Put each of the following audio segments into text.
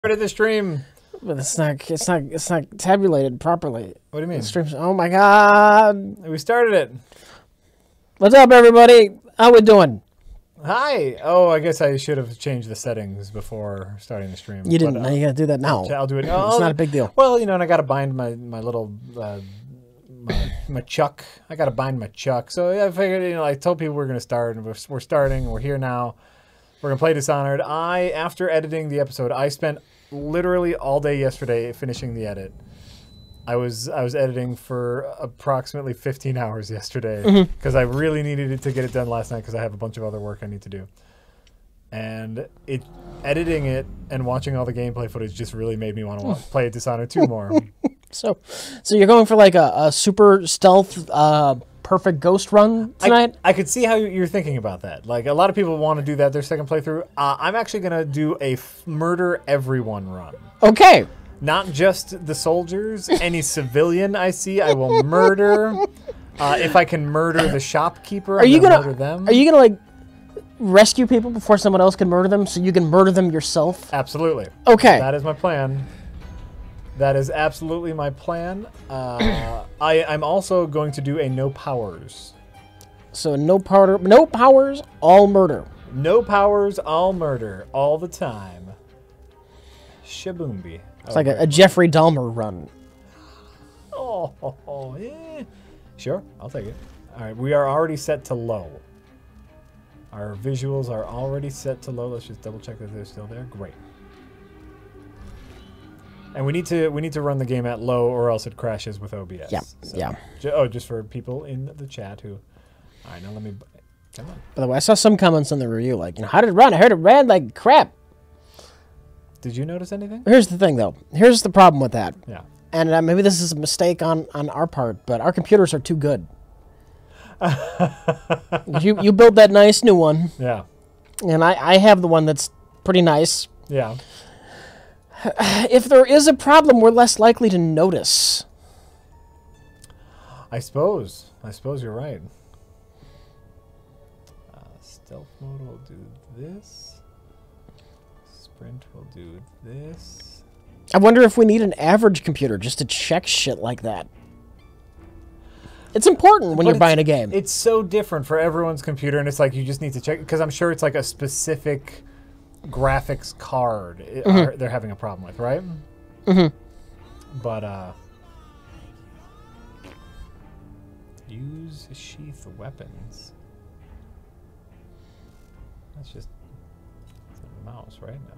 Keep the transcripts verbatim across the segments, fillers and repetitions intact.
Started the stream. But it's not. It's not. It's not tabulated properly. What do you mean? The stream's. Oh my god! We started it. What's up, everybody? How we doing? Hi. Oh, I guess I should have changed the settings before starting the stream. You didn't. But, now uh, you gotta do that now. I'll do it. It's Oh, not a big deal. Well, you know, and I gotta bind my my little uh, my, my chuck. I gotta bind my chuck. So yeah, I figured, you know, I told people we're gonna start, and we're, we're starting. We're here now. We're gonna play Dishonored. I, after editing the episode, I spent literally all day yesterday finishing the edit. I was I was editing for approximately fifteen hours yesterday because mm-hmm. I really needed it to get it done last night because I have a bunch of other work I need to do. And it editing it and watching all the gameplay footage just really made me want to play Dishonored two more. So, so you're going for like a, a super stealth, uh, perfect ghost run tonight? I, I could see how you're thinking about that. Like, a lot of people want to do that their second playthrough. Uh, I'm actually going to do a f murder everyone run. Okay. Not just the soldiers. Any civilian I see, I will murder. Uh, if I can murder the shopkeeper, are I'm you gonna, gonna murder them. Are you gonna like rescue people before someone else can murder them, so you can murder them yourself? Absolutely. Okay. That is my plan. That is absolutely my plan. Uh, I, I'm also going to do a no powers. So no powder, no powers, all murder. No powers, all murder, all the time. Shaboombi. It's like a, a Jeffrey Dahmer run. Oh, oh, oh, yeah. Sure, I'll take it. All right, we are already set to low. Our visuals are already set to low. Let's just double check that they're still there. Great. And we need to we need to run the game at low, or else it crashes with O B S. Yeah, so, yeah. Ju oh, just for people in the chat who. All right, now let me. Come on. By the way, I saw some comments on the review like, you know, how did it run? I heard it ran like crap. Did you notice anything? Here's the thing, though. Here's the problem with that. Yeah. And uh, maybe this is a mistake on on our part, but our computers are too good. you you build that nice new one. Yeah. And I I have the one that's pretty nice. Yeah. If there is a problem, we're less likely to notice. I suppose. I suppose you're right. Uh, stealth mode will do this. Sprint will do this. I wonder if we need an average computer just to check shit like that. It's important when But you're buying a game. It's so different for everyone's computer, and it's like you just need to check, because I'm sure it's like a specific graphics card it, mm-hmm. are, they're having a problem with, right? Mm-hmm. But, uh... use sheath weapons. That's just the mouse, right? No.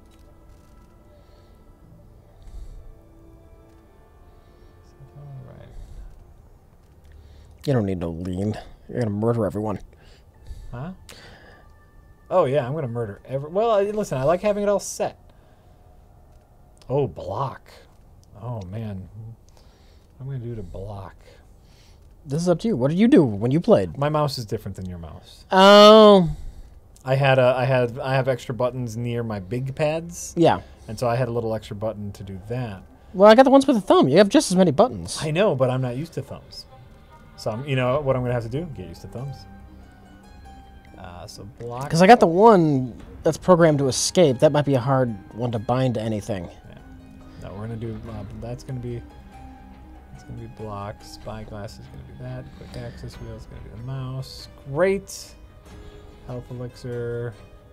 All right. You don't need no lean. You're gonna murder everyone. Huh? Oh yeah, I'm gonna murder every. Well, uh, listen, I like having it all set. Oh, block. Oh man, I'm gonna do the block. This is up to you. What did you do when you played? My mouse is different than your mouse. Oh. I had a, I had, I have extra buttons near my big pads. Yeah. And so I had a little extra button to do that. Well, I got the ones with a thumb. You have just as many buttons. I know, but I'm not used to thumbs. So I'm, you know what I'm gonna have to do? Get used to thumbs. Uh, so block. Because I got the one that's programmed to escape. That might be a hard one to bind to anything. Yeah. No, we're gonna do. Uh, that's gonna be. It's gonna be block. Spyglass is gonna be that. Quick access wheel is gonna be the mouse. Great. Health elixir.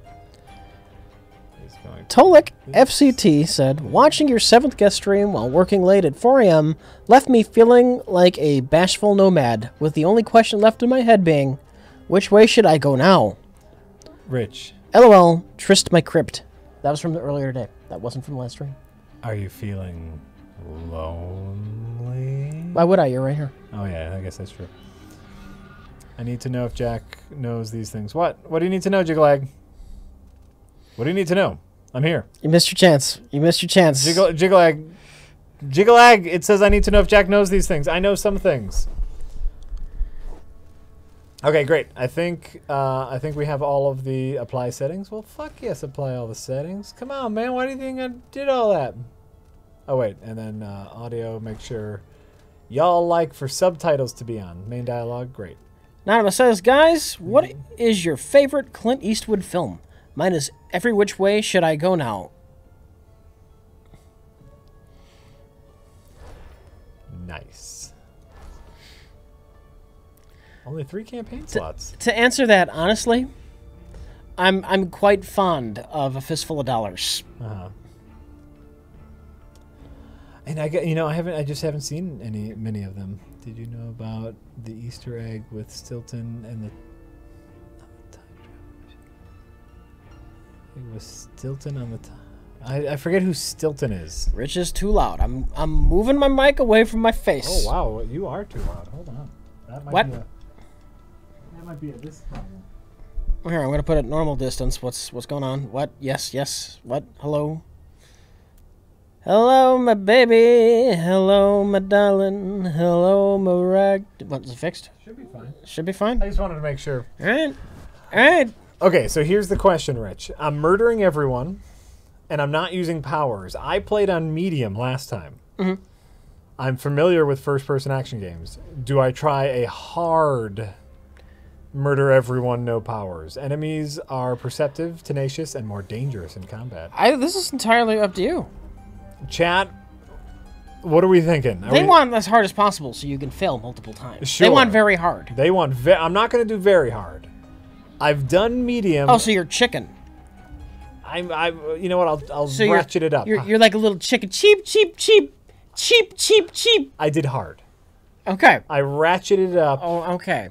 Is going. Tolik F C T said, "Watching your seventh guest stream while working late at four A M left me feeling like a bashful nomad, with the only question left in my head being, which way should I go now?" Rich. LOL, Trist my crypt. That was from the earlier today. That wasn't from last stream. Are you feeling lonely? Why would I? You're right here. Oh yeah, I guess that's true. I need to know if Jack knows these things. What? What do you need to know, Jiglag? What do you need to know? I'm here. You missed your chance. You missed your chance. Jiggle, Jiglag. Jiggalag, it says I need to know if Jack knows these things. I know some things. Okay, great. I think uh, I think we have all of the apply settings. Well, fuck yes, apply all the settings. Come on, man. Why do you think I did all that? Oh, wait. And then uh, audio, make sure y'all like for subtitles to be on. Main dialogue, great. Anonymous says, guys, what is your favorite Clint Eastwood film? Mine is Every Which Way Should I Go Now? Nice. Only three campaign slots. To answer that honestly, I'm I'm quite fond of A Fistful of Dollars. Uh-huh. And I get, you know, I haven't, I just haven't seen any, many of them. Did you know about the Easter egg with Stilton and the? It was Stilton on the. T I I forget who Stilton is. Rich is too loud. I'm I'm moving my mic away from my face. Oh wow, you are too loud. Hold on. That might What? Be a, that might be a this problem. Here, I'm gonna put it normal distance. What's what's going on? What? Yes, yes. What? Hello. Hello, my baby. Hello, my darling. Hello, my rag. What, is it fixed? Should be fine. Should be fine. I just wanted to make sure. All right. All right. Okay, so here's the question, Rich. I'm murdering everyone, and I'm not using powers. I played on medium last time. Mm-hmm. I'm familiar with first-person action games. Do I try a hard murder everyone, no powers? Enemies are perceptive, tenacious, and more dangerous in combat. I. This is entirely up to you. Chat, what are we thinking? Are They we, want as hard as possible so you can fail multiple times. Sure. They want very hard. They want. Ve I'm not going to do very hard. I've done medium. Oh, so you're chicken. I'm. I. You know what? I'll. I'll So ratchet you're, it up. You're, you're like a little chicken. Cheap, cheap, cheap, cheap, cheap, cheap. I did hard. Okay. I ratcheted it up. Oh, okay.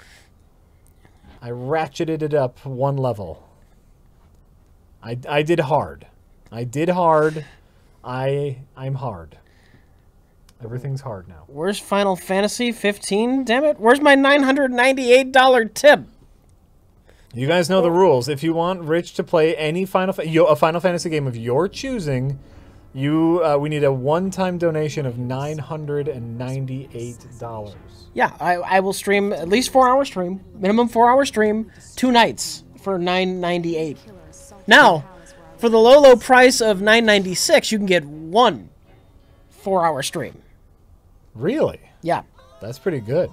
I ratcheted it up one level. I. I did hard. I did hard. I. I'm hard. Everything's hard now. Where's Final Fantasy fifteen? Damn it! Where's my nine hundred ninety-eight dollar tip? You guys know the rules. If you want Rich to play any Final Fa yo, a Final Fantasy game of your choosing, you uh, we need a one-time donation of nine hundred ninety-eight dollars. Yeah, I, I will stream at least four hour stream, minimum four hour stream, two nights for nine ninety-eight. Now, for the low low price of nine ninety-six, you can get one four hour stream. Really? Yeah, That's pretty good.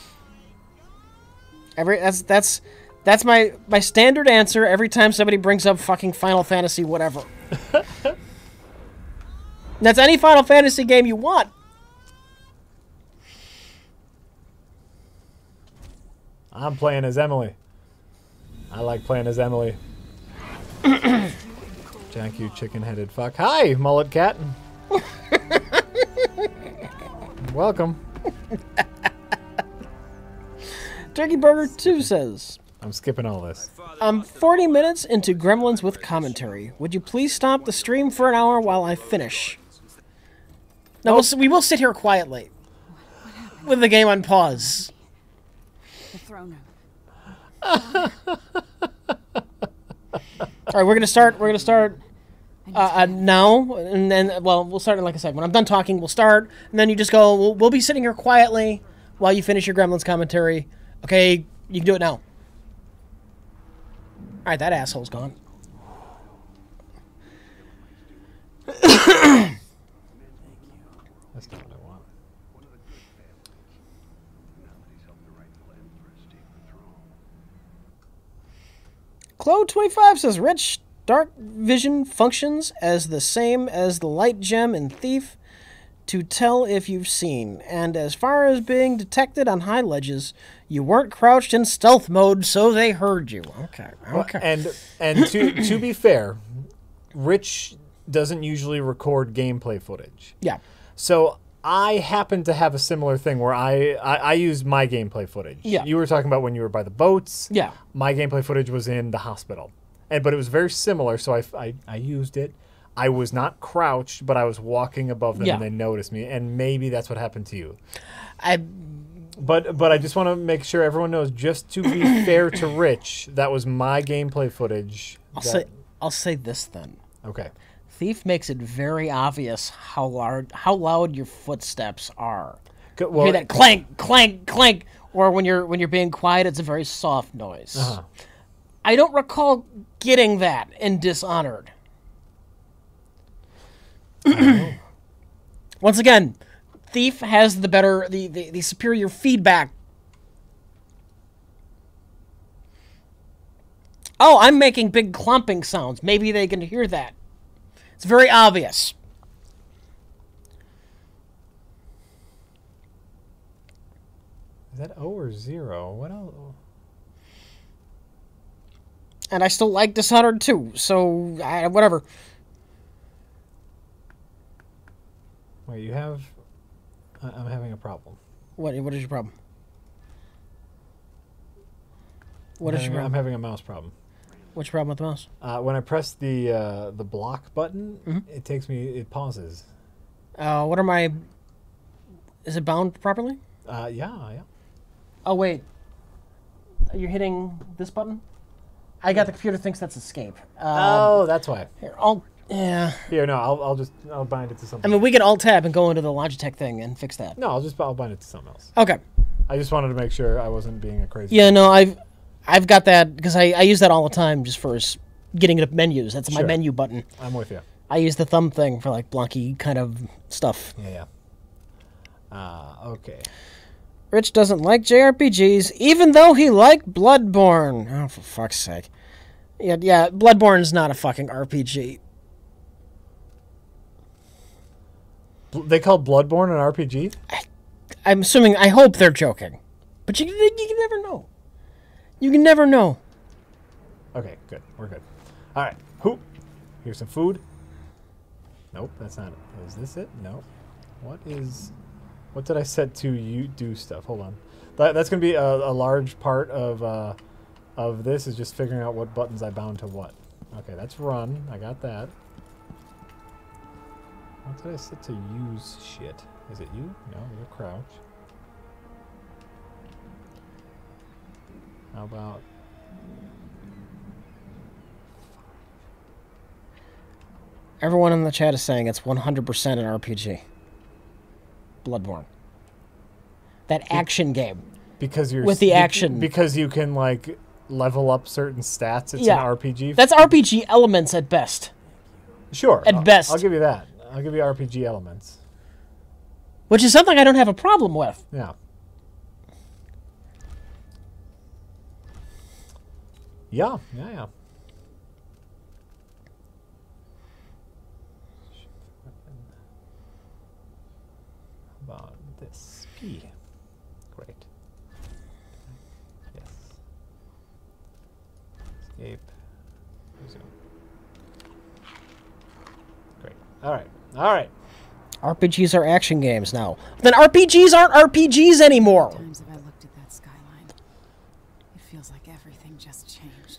every that's that's that's my my standard answer every time somebody brings up fucking Final Fantasy whatever. That's any Final Fantasy game you want. I'm playing as Emily. I like playing as Emily. Jack, you chicken-headed fuck. Hi, mullet cat. Welcome. Turkey Burger two says, I'm skipping all this. I'm forty minutes into Gremlins with commentary. Would you please stop the stream for an hour while I finish? No, we'll, s- we will sit here quietly with the game on pause. The throne room. All right, we're gonna start. We're gonna start uh, uh, now, and then well, we'll start. Like I said, when I'm done talking, we'll start, and then you just go. We'll, we'll be sitting here quietly while you finish your Gremlins commentary. Okay, you can do it now. All right, that asshole's gone. That's not what I want. Claude twenty-five says, Rich, dark vision functions as the same as the light gem in Thief to tell if you've seen. And as far as being detected on high ledges, you weren't crouched in stealth mode, so they heard you. Okay, okay. And and to to be fair, Rich doesn't usually record gameplay footage. Yeah. So I happen to have a similar thing where I, I, I use my gameplay footage. Yeah. You were talking about when you were by the boats. Yeah. My gameplay footage was in the hospital. And but it was very similar, so I, I, I used it. I was not crouched, but I was walking above them Yeah. and they noticed me. And maybe that's what happened to you. I But but I just want to make sure everyone knows, just to be fair to Rich, that was my gameplay footage. I'll that- say I'll say this then. Okay. Thief makes it very obvious how loud how loud your footsteps are. Go- You Well, hear that clank, clank, clank, or when you're when you're being quiet, it's a very soft noise. Uh-huh. I don't recall getting that in Dishonored. Once again, Thief has the better, the, the, the superior feedback. Oh, I'm making big clumping sounds. Maybe they can hear that. It's very obvious. Is that O or zero? What else? And I still like Dishonored too, so I, whatever. Wait, you have... I- I'm having a problem. What? What is your problem? What I'm is your having, I'm problem? having a mouse problem. What's your problem with the mouse? Uh, when I press the uh, the block button, Mhm. it takes me... It pauses. Uh, what are my... Is it bound properly? Uh, yeah, yeah. Oh, wait. You're hitting this button? I got the computer thinks that's escape. Um, oh, that's why. Here, I'll... Yeah. Here, no, I'll, I'll just... I'll bind it to I something. mean, we can alt-tab and go into the Logitech thing and fix that. No, I'll just I'll bind it to something else. Okay. I just wanted to make sure I wasn't being a crazy... Yeah, no, I've I've got that because I, I use that all the time just for s- getting into menus. That's my Sure. menu button. I'm with you. I use the thumb thing for like blocky kind of stuff. Yeah, yeah. Uh, okay. Rich doesn't like J R P Gs, even though he liked Bloodborne. Oh, for fuck's sake. Yeah, yeah, Bloodborne's not a fucking R P G. Bl- They called Bloodborne an R P G? I'm assuming, I hope they're joking. But you, you can never know. You can never know. Okay, good. We're good. All right. Who? Here's some food. Nope, that's not it. Is this it? No. What is... What did I set to you do stuff? Hold on. That, that's going to be a, a large part of uh, of this is just figuring out what buttons I bound to what. Okay, that's run. I got that. What did I set to use shit? Is it you? No, you're crouch. How about... Everyone in the chat is saying it's one hundred percent an R P G. Bloodborne. That action game. Because you're... With the be- action. Because you can, like, level up certain stats. It's Yeah. an R P G. That's R P G elements at best. Sure. At I'll- best. I'll give you that. I'll give you R P G elements. Which is something I don't have a problem with. Yeah. Yeah, yeah, yeah. How about this? P. Great. Yes. Escape. Resume. Great. All right. All right. R P Gs are action games now. Then R P Gs aren't R P Gs anymore. Times have I looked at that skyline. It feels like everything just changed.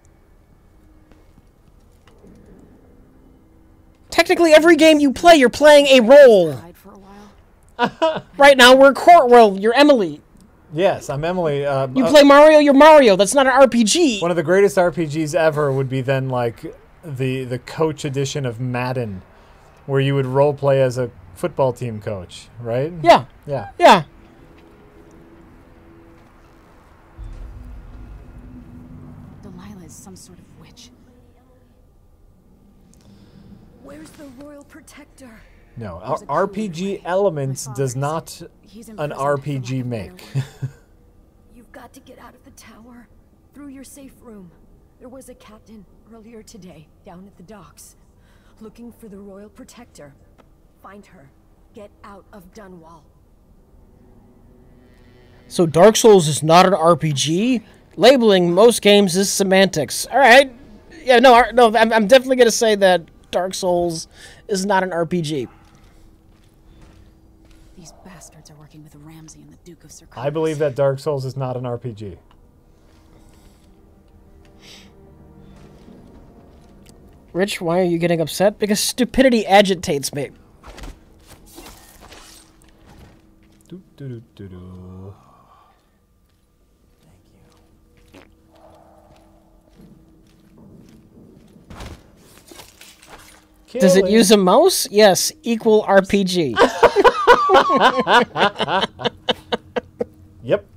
Technically, every game you play, you're playing a role. Cried for a while. Right now, we're Cor- well, you're Emily. Yes, I'm Emily. Uh, You uh, play Mario, you're Mario. That's not an R P G. One of the greatest R P Gs ever would be then like the the coach edition of Madden, where you would role play as a football team coach, right? Yeah, Yeah. yeah. Delilah is some sort of witch. Where's the royal protector? No, R- There's a RPG code way. elements My does father not said he's in an prison, for lack R P G of a better make. word. You've got to get out of the tower. Through your safe room. There was a captain earlier today, down at the docks. Looking for the royal protector. Find her. Get out of Dunwall. So Dark Souls is not an R P G? Labeling most games is semantics. All right. Yeah, no, ar- no. I'm, I'm definitely going to say that Dark Souls is not an R P G. These bastards are working with Ramsay and the Duke of Circus. I believe that Dark Souls is not an R P G. Rich, why are you getting upset? Because stupidity agitates me. Do, do, do, do, do. Does it Kill use a mouse? Yes, equal R P G. Yep.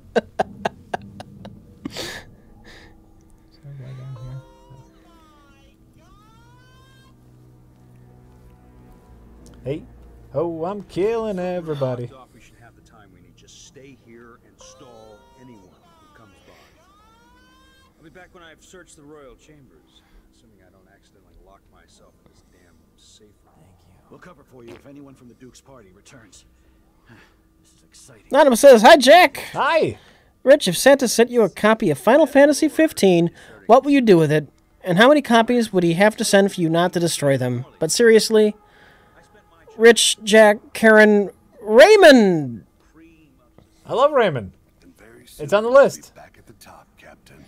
Hey, oh, I'm killing everybody. Odds off we should have the time we need. Just stay here and stall anyone who comes by. I'll be back when I've searched the royal chambers, assuming I don't accidentally lock myself in this damn safe room. We'll cover for you if anyone from the Duke's party returns. This is exciting. Anonymous says, "Hi, Jack. Hi. Rich, if Santa sent you a copy of Final Fantasy fifteen, what will you do with it? And how many copies would he have to send for you not to destroy them? But seriously, Rich, Jack, Karen, Raymond." I love Raymond. It's on the list. Back at the top, Captain.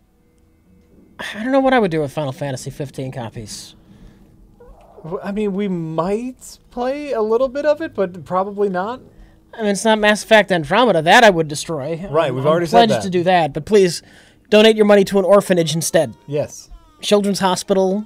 I don't know what I would do with Final Fantasy fifteen copies. I mean, we might play a little bit of it, but probably not. I mean, it's not Mass Effect Andromeda. That I would destroy. Right, I'm, we've I'm already said pledged that. to do that, but please donate your money to an orphanage instead. Yes. Children's Hospital.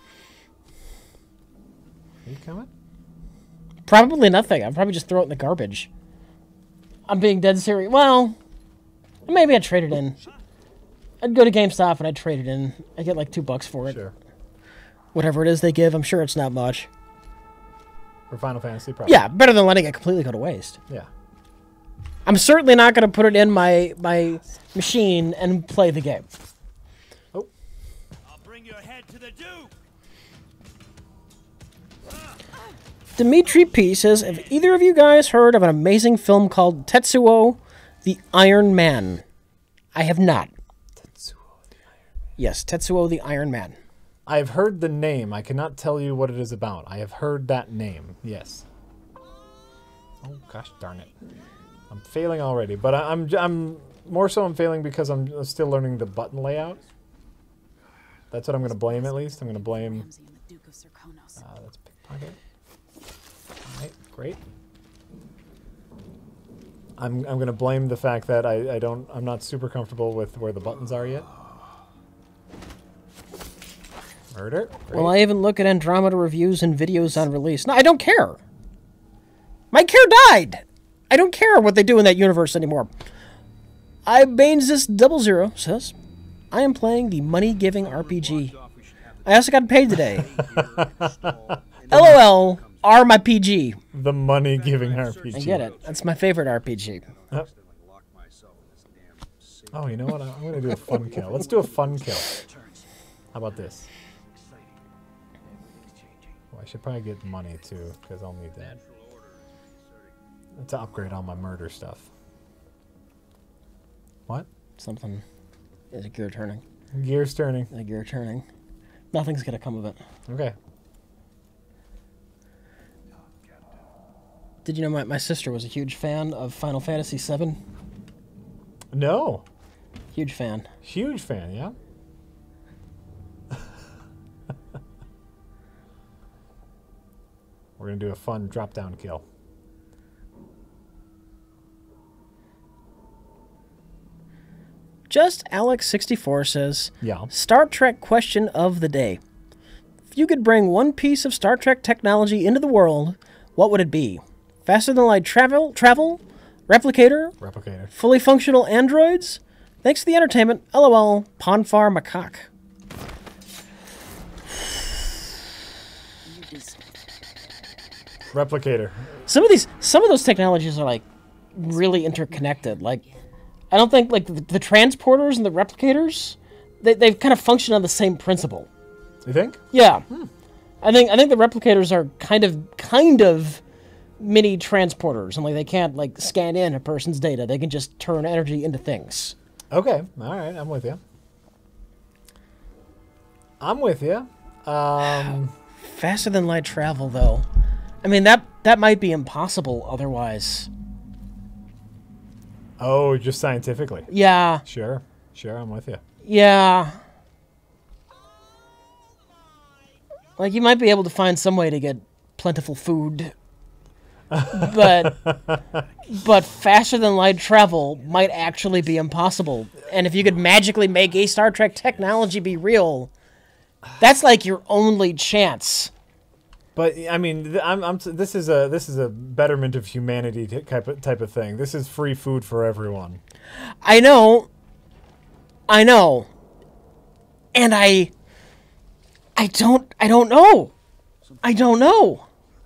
Are you coming? Probably nothing. I'd probably just throw it in the garbage. I'm being dead serious. Well, maybe I'd trade it in. I'd go to GameStop and I'd trade it in. I'd get like two bucks for it. Sure. Whatever it is they give, I'm sure it's not much. For Final Fantasy, probably. Yeah, better than letting it completely go to waste. Yeah. I'm certainly not going to put it in my my machine and play the game. Oh. I'll bring your head to the Duke. Dimitri P says, "Have either of you guys heard of an amazing film called Tetsuo the Iron Man?" I have not. Tetsuo the Iron Man. Yes, Tetsuo the Iron Man. I've heard the name. I cannot tell you what it is about. I have heard that name. Yes. Oh gosh darn it! I'm failing already, but I, I'm I'm more so I'm failing because I'm still learning the button layout. That's what I'm going to blame at least. I'm going to blame. Ramsay and the Duke of Serkonos. Uh, that's pickpocket. All right, great. I'm I'm going to blame the fact that I I don't I'm not super comfortable with where the buttons are yet. Murder. Great. Well, I even look at Andromeda reviews and videos on release. No, I don't care. My care died. I don't care what they do in that universe anymore. I Baines this double zero says, "I am playing the money-giving R P G. I also got paid today. LOL, are my P G." The money-giving R P G. I get it. That's my favorite R P G. Oh, oh you know what? I'm going to do a fun kill. Let's do a fun kill. How about this? Well, I should probably get money, too, because I'll need that. To upgrade all my murder stuff. What? Something. Is a gear turning. Gears turning. Is a gear turning. Nothing's going to come of it. Okay. Did you know my, my sister was a huge fan of Final Fantasy seven? No. Huge fan. Huge fan, yeah? We're going to do a fun drop-down kill. Just Alex sixty-four says, Yeah. Star Trek question of the day. If you could bring one piece of Star Trek technology into the world, what would it be? Faster than light travel, travel, replicator, Replicator. fully functional androids? Thanks to the entertainment, LOL, Ponfar Macaque. Replicator. Some of these, some of those technologies are like really interconnected. Like, I don't think like the, the transporters and the replicators, they they kind of function on the same principle. You think? Yeah, I think I think the replicators are kind of kind of mini transporters, and like they can't like scan in a person's data. They can just turn energy into things. Okay. All right. I'm with you. I'm with you. Um, Faster than light travel, though. I mean that that might be impossible otherwise. oh, just scientifically. Yeah, Sure. Sure. I'm with you. yeah. Like, you might be able to find some way to get plentiful food, but but faster than light travel might actually be impossible. And if you could magically make a Star Trek technology be real, that's like your only chance. But I mean, th- I'm, I'm. This is a this is a betterment of humanity t- type of, type of thing. This is free food for everyone. I know, I know, and I, I don't, I don't know, I don't know.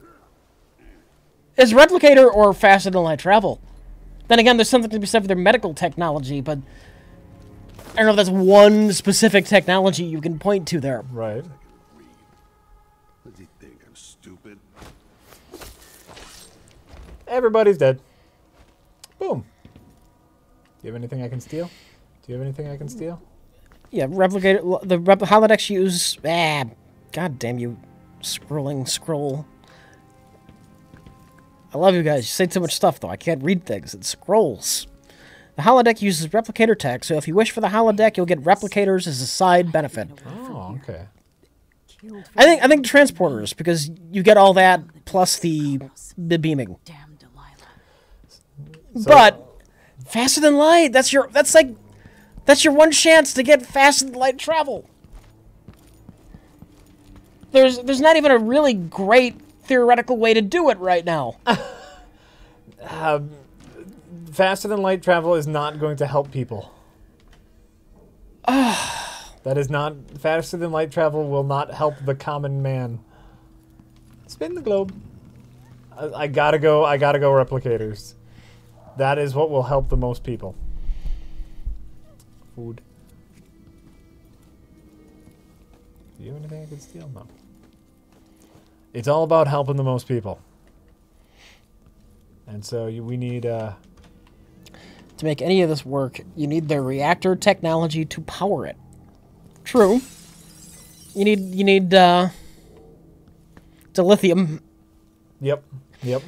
Is replicator or faster than light travel? Then again, there's something to be said for their medical technology, but I don't know if that's one specific technology you can point to there. Right. Does he think I'm stupid? Everybody's dead. you have anything I can steal? Do you have anything I can steal? Yeah, replicator. The rep, holodecks use. Ah, god damn you, scrolling scroll. I love you guys. You say too much stuff though. I can't read things. It scrolls. The holodeck uses replicator tech, so if you wish for the holodeck, you'll get replicators as a side benefit. Oh, okay. I think I think transporters because you get all that plus the the beaming. Damn Delilah. So- But faster than light. That's your. That's like. That's your one chance to get faster than light travel. There's there's not even a really great theoretical way to do it right now. Um, faster than light travel is not going to help people. That is not faster than light travel will not help the common man. Spin the globe. I, I gotta go. I gotta go. Replicators. That is what will help the most people. Food. Do you have anything I can steal? No. It's all about helping the most people. And so you, we need. Uh, To make any of this work, you need the reactor technology to power it. True. You need you need uh, dilithium. Yep. Yep.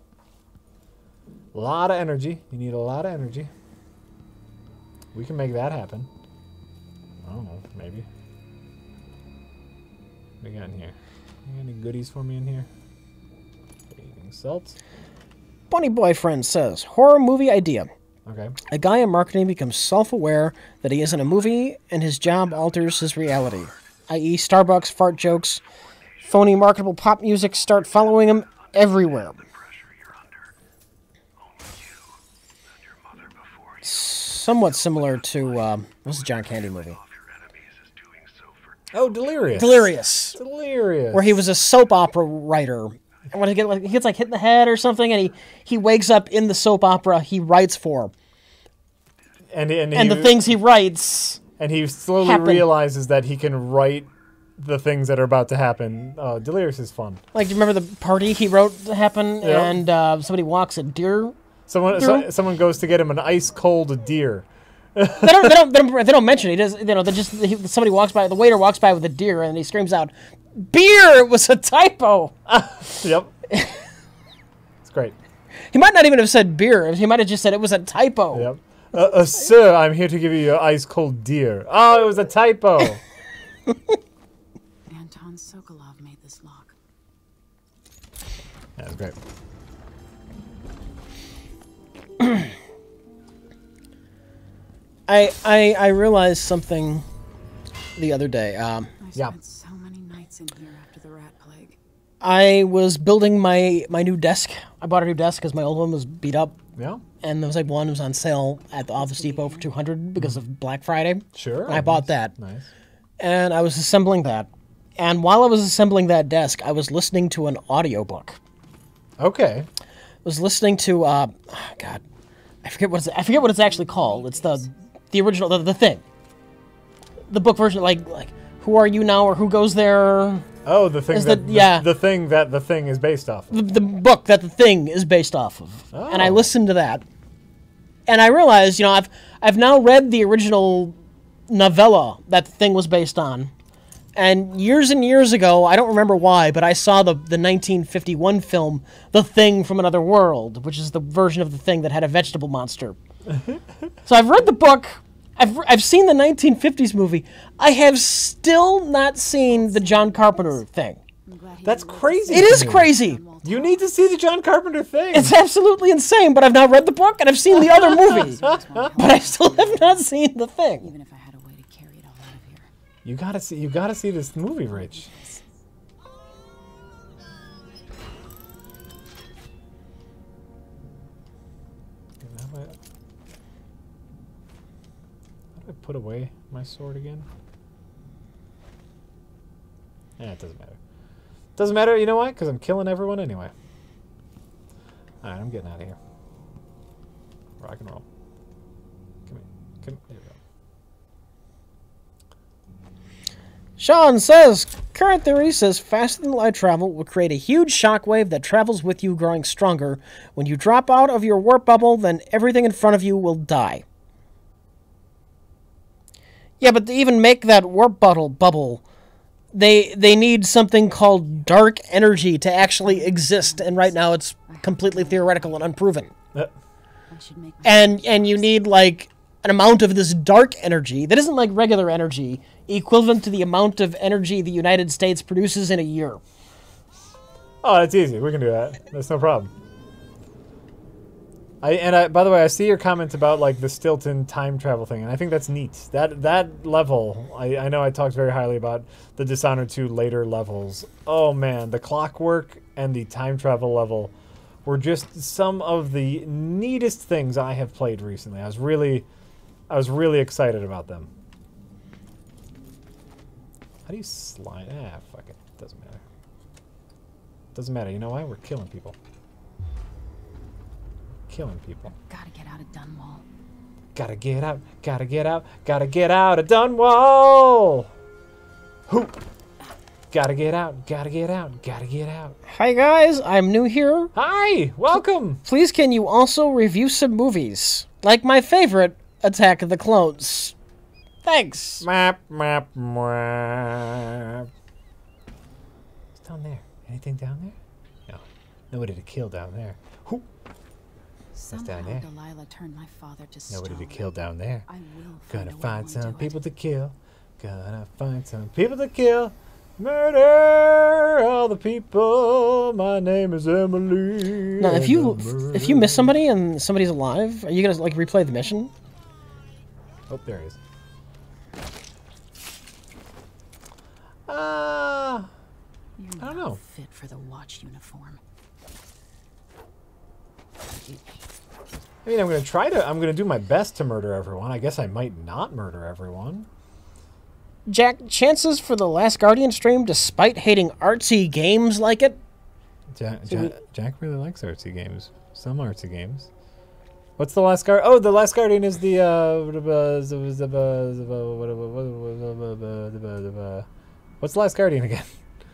A lot of energy. You need a lot of energy. We can make that happen. I don't know. Maybe. What do we got in here? You got any goodies for me in here? Eating salt. Bunny Boyfriend says, horror movie idea. Okay. A guy in marketing becomes self-aware that he is in a movie and his job alters his reality, that is Starbucks fart jokes, phony marketable pop music start following him everywhere. Somewhat similar to, um, what's the John Candy movie? Oh, Delirious. Delirious. Delirious. Where he was a soap opera writer. And when he, get, like, he gets like hit in the head or something, and he, he wakes up in the soap opera he writes for. And, and, And he, the things he writes. And he slowly happen. realizes that he can write the things that are about to happen. Oh, Delirious is fun. Like, do you remember the party he wrote to happen? Yeah. And uh, somebody walks a deer. Someone, so, someone goes to get him an ice cold deer. They don't, they don't, they don't, they don't mention it. He does, you know, they just he, somebody walks by. The waiter walks by with a deer, and he screams out, "Beer! It was a typo." Yep. It's great. He might not even have said beer. He might have just said it was a typo. Yep. Uh, uh, sir, I'm here to give you your ice cold deer. Oh, it was a typo. Anton Sokolov made this lock. That's great. I, I I realized something the other day. Um, I Yeah. spent so many nights in here after the rat plague. I was building my my new desk. I bought a new desk because my old one was beat up, Yeah. and there was like one that was on sale at the Office Depot for two hundred because of Black Friday. Sure. And I bought that. Nice. And I was assembling that. And while I was assembling that desk, I was listening to an audiobook. Okay. I was listening to uh oh, God, I forget what it's I forget what it's actually called. It's the the original the, the thing. The book version, like like Who Are You Now or Who Goes There? Oh, the thing Is that the- yeah. the, the thing that the thing is based off of. The, the book that the thing is based off of. And I Oh. listened to that. And I realized, you know, I've I've now read the original novella that the thing was based on. And years and years ago, I don't remember why, but I saw the, the nineteen fifty-one film, The Thing from Another World, which is the version of The Thing that had a vegetable monster. So I've read the book, I've, I've seen the nineteen fifties movie, I have still not seen the John Carpenter thing. I'm glad he That's didn't let crazy. It to is me. crazy. You need to see the John Carpenter thing. It's absolutely insane, but I've now read the book and I've seen the other movie. But I still have not seen The Thing. Even if I had a way to carry it all out of here. You gotta see. You gotta see this movie, Rich. How do I, how do I put away my sword again? Eh, it doesn't matter. Doesn't matter. You know why? Because I'm killing everyone anyway. All right, I'm getting out of here. Rock and roll. Come here. Come. There we go. Sean says, current theory says faster than light travel will create a huge shockwave that travels with you, growing stronger. When you drop out of your warp bubble, then everything in front of you will die. Yeah, but to even make that warp bubble bubble, they they need something called dark energy to actually exist, and right now it's completely theoretical and unproven. Uh, I should make my And and you need like an amount of this dark energy that isn't like regular energy, equivalent to the amount of energy the United States produces in a year. oh, that's easy. We can do that. That's no problem. I and I, by the way, I see your comments about like the Stilton time travel thing, and I think that's neat. That that level, I, I know I talked very highly about the Dishonored two later levels. Oh man, the clockwork and the time travel level were just some of the neatest things I have played recently. I was really, I was really excited about them. How do you slide? Ah, fuck it. Doesn't matter. Doesn't matter. You know why? We're killing people. Killing people. Gotta get out of Dunwall. Gotta get out, gotta get out, gotta get out of Dunwall! Hoop! Gotta get out, gotta get out, gotta get out. Hi guys, I'm new here. Hi! Welcome! Please can you also review some movies? Like my favorite, Attack of the Clones. Thanks. Map, map, map. What's down there? Anything down there? No. Nobody to kill down there. Hoop! Somehow down there. Delilah turned my father to stone. Nobody to kill down there. I will Gonna find a way find to some undo people it. to kill. Gonna find some people to kill. Murder all the people. My name is Emily. Now, if and you I'm if you miss murdering- somebody and somebody's alive, are you gonna like replay the mission? Oh, there he is. Uh, You're I don't not know. fit for the watch uniform. I mean, I'm gonna try to. I'm gonna do my best to murder everyone. I guess I might not murder everyone. Jack, chances for the Last Guardian stream, despite hating artsy games like it. Jack, So Jack, we- Jack really likes artsy games. Some artsy games. What's the last guard? Oh, the last guardian is the. Uh, what's the last guardian again?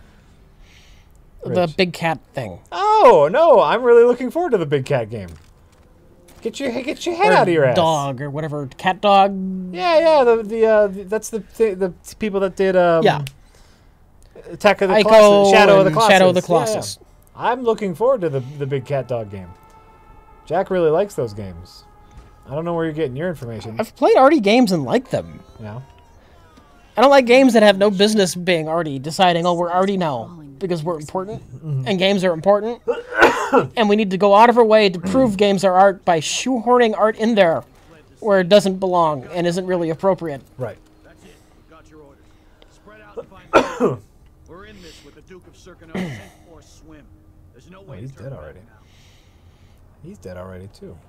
The Rich. big cat thing. Oh no! I'm really looking forward to the big cat game. Get your get your head Or out of your ass. dog or whatever. Cat dog. Yeah, yeah. The the uh, that's the th the people that did um. Yeah. Attack of the Ico Colossus, Shadow of the and Colossus. Shadow of the Yeah, yeah. Colossus. I'm looking forward to the the big cat dog game. Jack really likes those games. I don't know where you're getting your information. I've played arty games and liked them. Yeah. I don't like games that have no business being arty, deciding, oh, we're arty now because we're important and games are important. And we need to go out of our way to prove games are art by shoehorning art in there where it doesn't belong and isn't really appropriate. Right. That's it. We've got your orders. Spread out and find out. We're in this with the Duke of Circano, sink or swim. There's no way he's to turn dead back already. now. He's dead already too.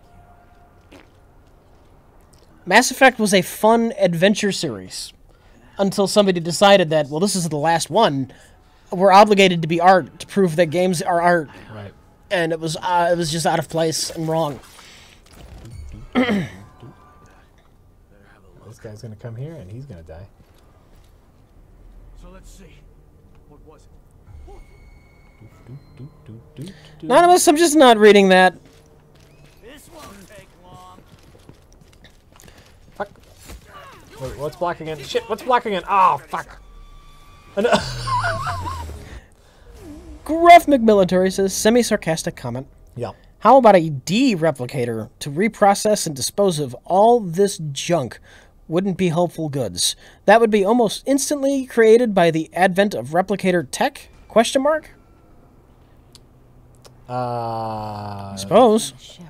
Mass Effect was a fun adventure series until somebody decided that, well, this is the last one. We're obligated to be art to prove that games are art. Right. And it was uh, it was just out of place and wrong. This guy's gonna come here and he's gonna die. So let's see. What was it? Do, do, do, do, do. Anonymous, I'm just not reading that. This won't take long. Fuck. Wait, what's blocking it? Shit, what's blocking it? Oh, fuck. An- Gruff McMilitary says, semi-sarcastic comment. yeah. How about a D-replicator to reprocess and dispose of all this junk? Wouldn't be helpful goods. That would be almost instantly created by the advent of replicator tech? Question mark? Uh, Suppose. Ship.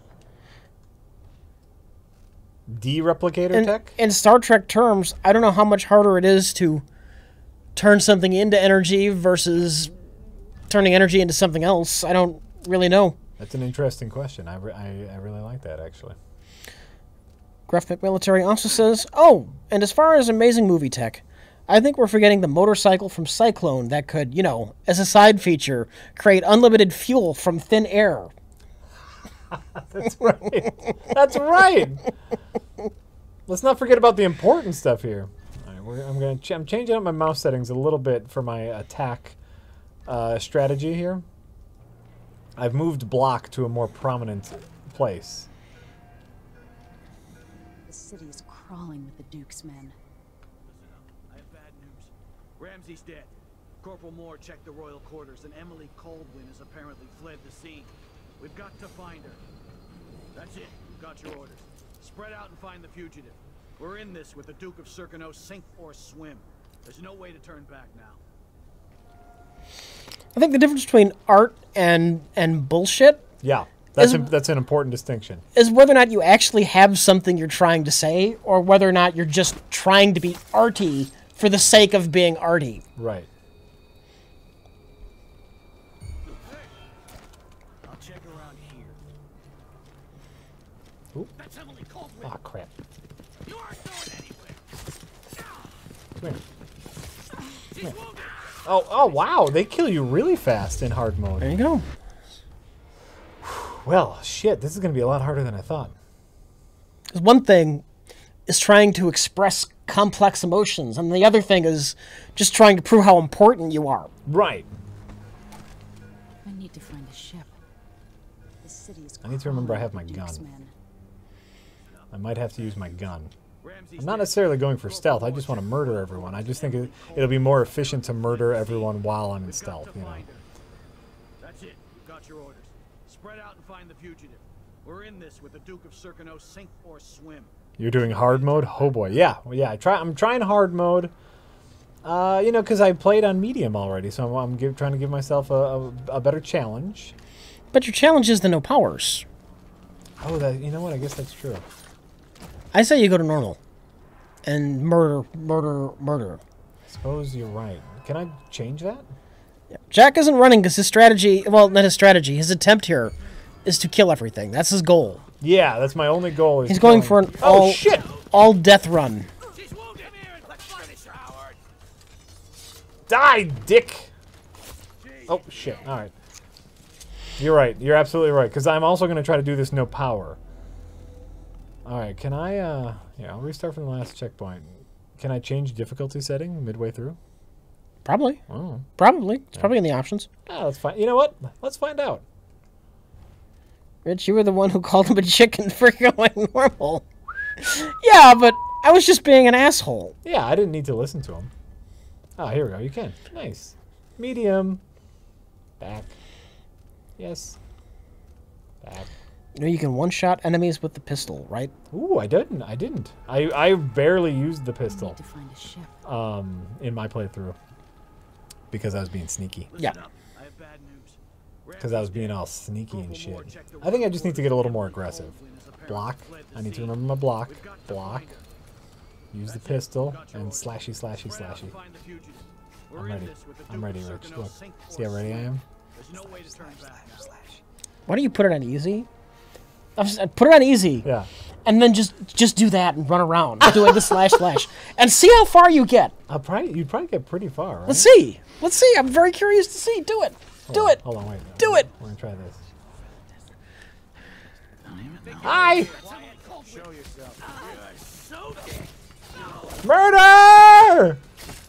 De-replicator In, tech? in Star Trek terms, I don't know how much harder it is to turn something into energy versus turning energy into something else. I don't really know. That's an interesting question. I, re- I, I really like that, actually. Gruff McMilitary also says, oh, and as far as amazing movie tech, I think we're forgetting the motorcycle from Cyclone that could, you know, as a side feature, create unlimited fuel from thin air. That's right. That's right. Let's not forget about the important stuff here. All right, we're, I'm gonna ch- I'm changing up my mouse settings a little bit for my attack uh, strategy here. I've moved block to a more prominent place. The city is crawling with the Duke's men. Ramsey's dead. Corporal Moore checked the royal quarters, and Emily Coldwin has apparently fled the scene. We've got to find her. That's it. We've got your orders. Spread out and find the fugitive. We're in this with the Duke of Circano, sink or swim. There's no way to turn back now. I think the difference between art and and bullshit Yeah, that's Is- a, that's an important distinction. is whether or not you actually have something you're trying to say, or whether or not you're just trying to be arty for the sake of being arty. Right. I'll check around here. Ooh. That's Emily Coldwin. Ah, crap. You aren't going anywhere. Come here. She's wounded. Oh, oh, wow. They kill you really fast in hard mode. There you go. Well, shit. This is going to be a lot harder than I thought. 'Cause one thing is trying to express complex emotions, and the other thing is just trying to prove how important you are. Right. I need to find a ship. The city is I need to remember I have my crawling with gun. Duke's men. I might have to use my gun. Ramsey's I'm not dead. necessarily going for stealth. I just want to murder everyone. I just think it, it'll be more efficient to murder everyone while I'm in We've got stealth, to you know. find her. That's it. We've got your orders. Spread out and find the fugitive. We're in this with the Duke of Circano, sink or swim. You're doing hard mode? Oh boy, yeah, well, yeah. I try. I'm trying hard mode. Uh, you know, because I played on medium already, so I'm, I'm give, trying to give myself a, a, a better challenge. But your challenge is the no powers. Oh, that. You know what? I guess that's true. I say you go to normal. And murder, murder, murder. I suppose you're right. Can I change that? Jack isn't running because his strategy, well, not his strategy, his attempt here is to kill everything. That's his goal. Yeah, that's my only goal. Is He's going killing- for an Oh all, shit! all death run. She's wounded. Come here and let's finish her, Howard. Die, dick! Oh shit! All right. You're right. You're absolutely right. Because I'm also going to try to do this no power. All right. Can I? Uh, yeah, I'll restart from the last checkpoint. Can I change difficulty setting midway through? Probably. Oh, Probably. It's probably in the options. ah, let's find. You know what? Let's find out. Rich, you were the one who called him a chicken for going normal. Yeah, but I was just being an asshole. Yeah, I didn't need to listen to him. Ah, here we go. You can. Nice. Medium. Back. Yes. Back. You know, you can one-shot enemies with the pistol, right? Ooh, I didn't. I didn't. I I barely used the I pistol need to find a ship. um in my playthrough because I was being sneaky. Yeah. Listen up. I have bad news. Because I was being all sneaky and shit. I think I just need to get a little more aggressive. Block. I need to remember my block. Block. Use the pistol and slashy, slashy, slashy. I'm ready. I'm ready, Rich. Look. See how ready I am? There's no way to turn back now. Why don't you put it on easy? I was- Put it on easy. Yeah. And then just just do that and run around doing the slash slash. And see how far you get. I'll probably you'd probably get pretty far, right? Let's see. Let's see. I'm very curious to see. Do it. Hold Do on, it. Hold on, wait. Do it. We're gonna try this. Hi! Show yourself. Murder!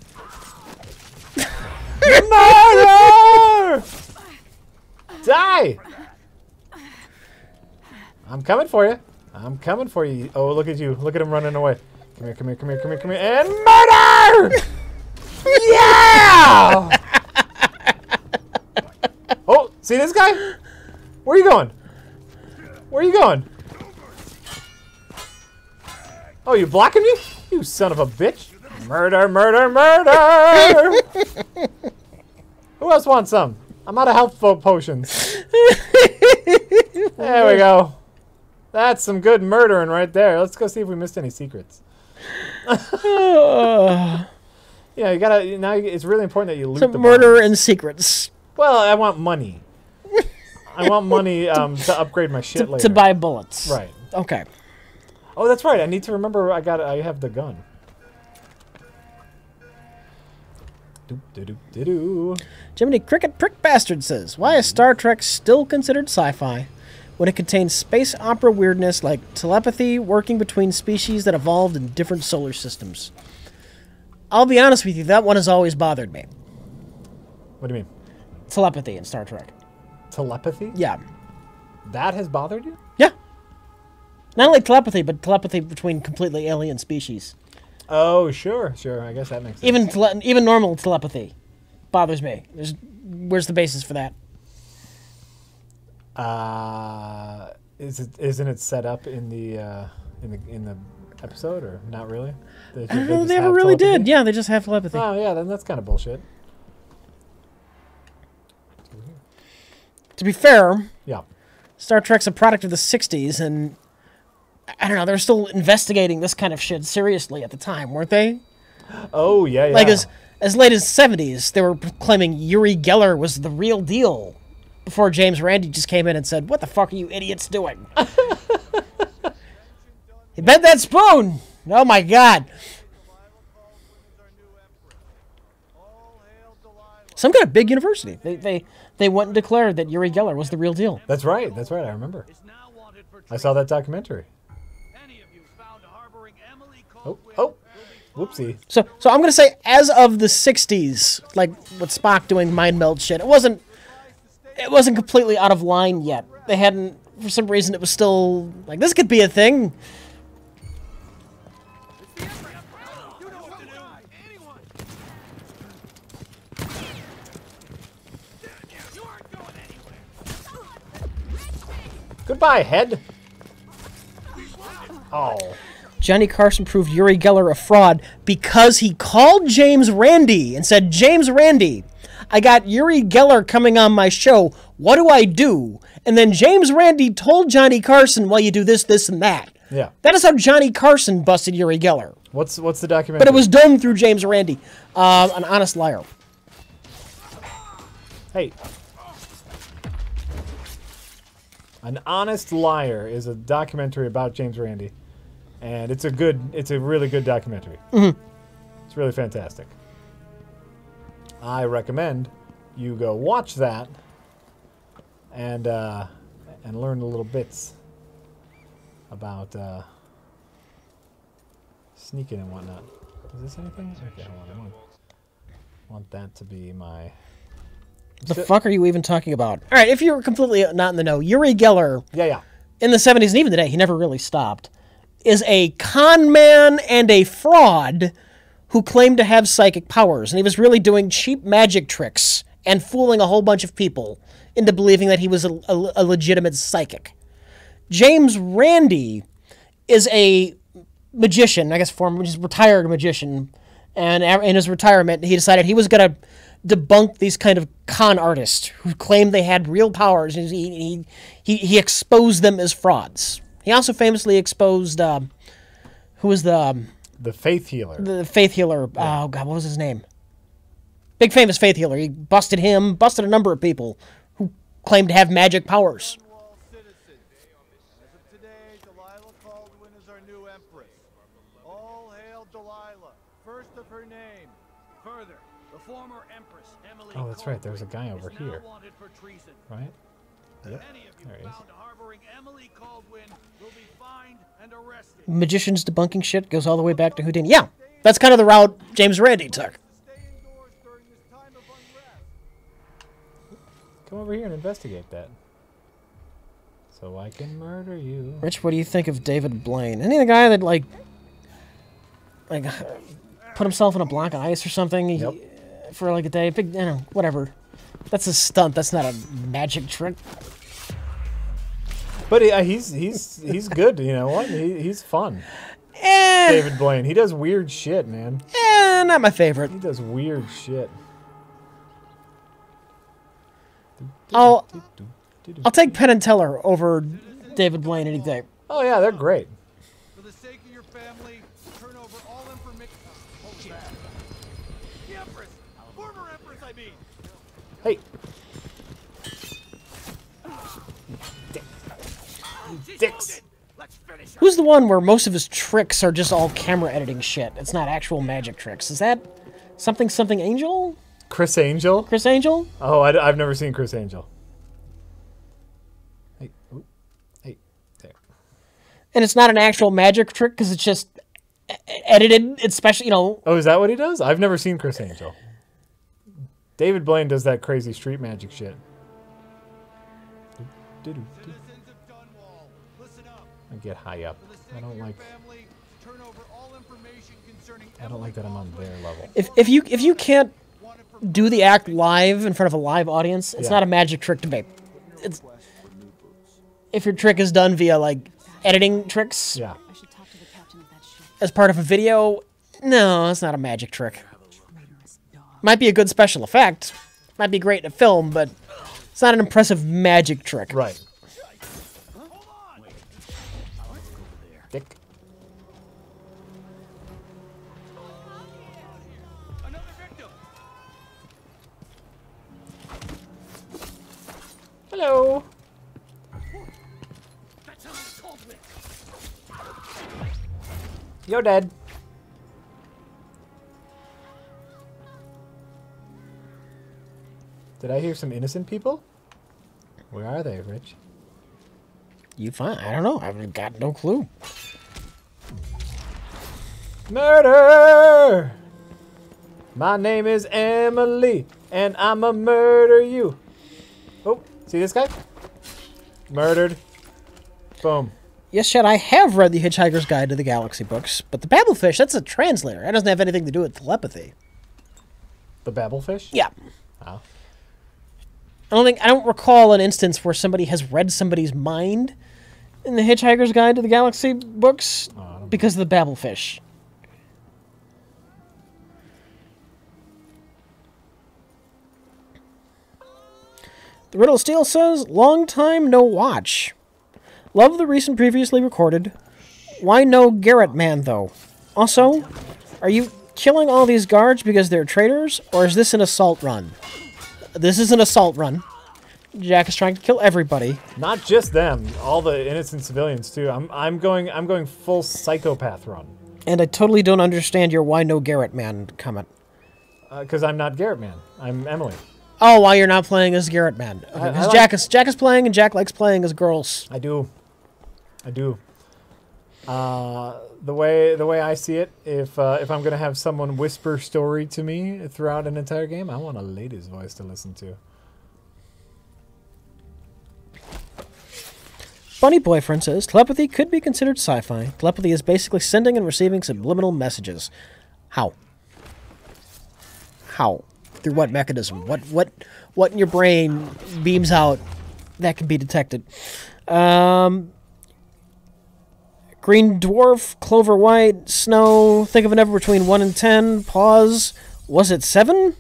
Murder! Die! I'm coming for you. I'm coming for you. Oh, look at you. Look at him running away. Come here, come here, come here, come here, come here. And murder! Yeah! Oh, see this guy? Where are you going? Where are you going? Oh, you blocking me? You son of a bitch. Murder, murder, murder! Who else wants some? I'm out of health po- potions. There we go. That's some good murdering right there. Let's go see if we missed any secrets. Yeah, you gotta. Now it's really important that you loot Some the murder bombs. and secrets Well, I want money. I want money um, to upgrade my shit to, later. to buy bullets. Right. Okay. Oh, that's right. I need to remember. I got. I have the gun. Doop doo doop doo doo. Jiminy Cricket Prick Bastard says, why is Star Trek still considered sci-fi when it contains space opera weirdness like telepathy working between species that evolved in different solar systems? I'll be honest with you, that one has always bothered me. What do you mean? Telepathy in Star Trek. Telepathy? Yeah. That has bothered you? Yeah. Not only telepathy, but telepathy between completely alien species. Oh, sure, sure. I guess that makes sense. Even tele- even normal telepathy bothers me. There's, where's the basis for that? Uh, is it isn't it set up in the uh, in the in the episode or not really? They, I don't know. just They never have really telepathy? did. Yeah, they just have telepathy. Oh yeah, then that's kind of bullshit. To be fair, Yeah. Star Trek's a product of the sixties, and I don't know. They're still investigating this kind of shit seriously at the time, weren't they? Oh yeah, yeah. Like as as late as seventies, they were claiming Uri Geller was the real deal. Before James Randi just came in and said, "What the fuck are you idiots doing?" He bent that spoon. Oh my god. Some kind of big university. They they they went and declared that Uri Geller was the real deal. That's right. That's right. I remember. Is now wanted for I saw that documentary. Any of you found harboring Emily Oh, Caldwell oh, whoopsie. So so I'm gonna say, as of the sixties, like with Spock doing mind meld shit, it wasn't it wasn't completely out of line yet. They hadn't, for some reason, it was still like, this could be a thing. You know what to do. Anyone. You aren't going anywhere. Goodbye, head. Oh. Johnny Carson proved Uri Geller a fraud because he called James Randi and said, "James Randi, I got Uri Geller coming on my show. What do I do?" And then James Randi told Johnny Carson, "Well, you do this, this, and that." Yeah. That is how Johnny Carson busted Uri Geller. What's what's the documentary? But it was done through James Randi, uh, an honest liar. Hey. An Honest Liar is a documentary about James Randi, and it's a good, it's a really good documentary. Mm-hmm. It's really fantastic. I recommend you go watch that and uh, and learn a little bits about uh, sneaking and whatnot. Is this anything? Okay, hold on. I want, want that to be my. The fuck are you even talking about? All right, if you're completely not in the know, Uri Geller, Yeah, yeah. in the seventies and even today, he never really stopped, is a con man and a fraud who claimed to have psychic powers. And he was really doing cheap magic tricks and fooling a whole bunch of people into believing that he was a, a, a legitimate psychic. James Randi is a magician, I guess, former, just retired magician. And in his retirement, he decided he was going to debunk these kind of con artists who claimed they had real powers. He, he, he, he exposed them as frauds. He also famously exposed, uh, who was the... Um, The Faith Healer. the faith healer. Oh God, what was his name? Big famous faith healer. He busted him, busted a number of people who claimed to have magic powers. All citizens. As of today, Delilah Caldwin is our new empress. All hail Delilah, first of her name. Further, the former empress Emily Oh, that's right. There's a guy Caldwin over is now here. wanted for treason. Right? Yep. Any of you There he is. found harboring Emily Caldwin will be fined and arrested. Magicians debunking shit goes all the way back to Houdini. Yeah, that's kind of the route James Randi took. Stay indoors during this time of unrest. Come over here and investigate that. So I can murder you. Rich, what do you think of David Blaine? Any of the guy that like, like, put himself in a block of ice or something he- Yep. for like a day? Big, you know, whatever. That's a stunt. That's not a magic trick. But he, uh, he's he's he's good. You know what? He, he's fun. Eh, David Blaine. He does weird shit, man. eh, not my favorite. He does weird shit. I'll I'll take Penn and Teller over David Blaine any day. Oh yeah, they're great. For the sake of your family, turn over all information. Hold back. The empress, former empress, I mean. Hey, dicks. Let's finish her. Who's the one where most of his tricks are just all camera editing shit? It's not actual magic tricks. Is that something something Angel? Chris Angel. Chris Angel? Oh, I, have never seen Chris Angel. Hey, ooh, hey, there. And it's not an actual magic trick because it's just e- edited, especially, you know. Oh, is that what he does? I've never seen Chris Angel. David Blaine does that crazy street magic shit. Do-do-do-do. Citizens of Dunwall, listen up. I get high up. For the I sake don't of your like. family, turn over all information concerning I don't like that I'm on their level. If if you if you can't do the act live in front of a live audience, it's Yeah. not a magic trick to me. It's if your trick is done via like editing tricks Yeah. I should talk to the captain of that ship. as part of a video. No, it's not a magic trick. Traitorous dog. Might be a good special effect. Might be great in a film, but it's not an impressive magic trick. Right. Dick. Another victim. Hello. That's how it's called with. You're dead. Did I hear some innocent people? Where are they, Rich? You find I don't know. I've got no clue. Murder! My name is Emily, and I'ma murder you. Oh, see this guy? Murdered. Boom. Yes, Chad, I have read The Hitchhiker's Guide to the Galaxy books, but the Babblefish, that's a translator. That doesn't have anything to do with telepathy. The babblefish? Yeah. Oh. I don't think I don't recall an instance where somebody has read somebody's mind in the Hitchhiker's Guide to the Galaxy books Oh, I don't because of the Babblefish. The Riddle of Steel says, long time no watch. Love the recent previously recorded. Why no Garrett Man, though? Also, are you killing all these guards because they're traitors, or is this an assault run? This is an assault run. Jack is trying to kill everybody. Not just them, all the innocent civilians too. I'm I'm going I'm going full psychopath run. And I totally don't understand your why no Garrett Man comment. Because I'm not Garrett Man. I'm Emily. Oh, why you're not playing as Garrett Man? Okay, I- I 'cause like- Jack is Jack is playing, and Jack likes playing as girls. I do. I do. Uh, the way the way I see it, if uh, if I'm gonna have someone whisper story to me throughout an entire game, I want a lady's voice to listen to. Bunny Boyfriend says, telepathy could be considered sci-fi. Telepathy is basically sending and receiving subliminal messages. How? How? Through what mechanism? What what what in your brain beams out that can be detected? Um, Green Dwarf, Clover White, Snow. Think of a number between one and ten. Pause. Was it seven?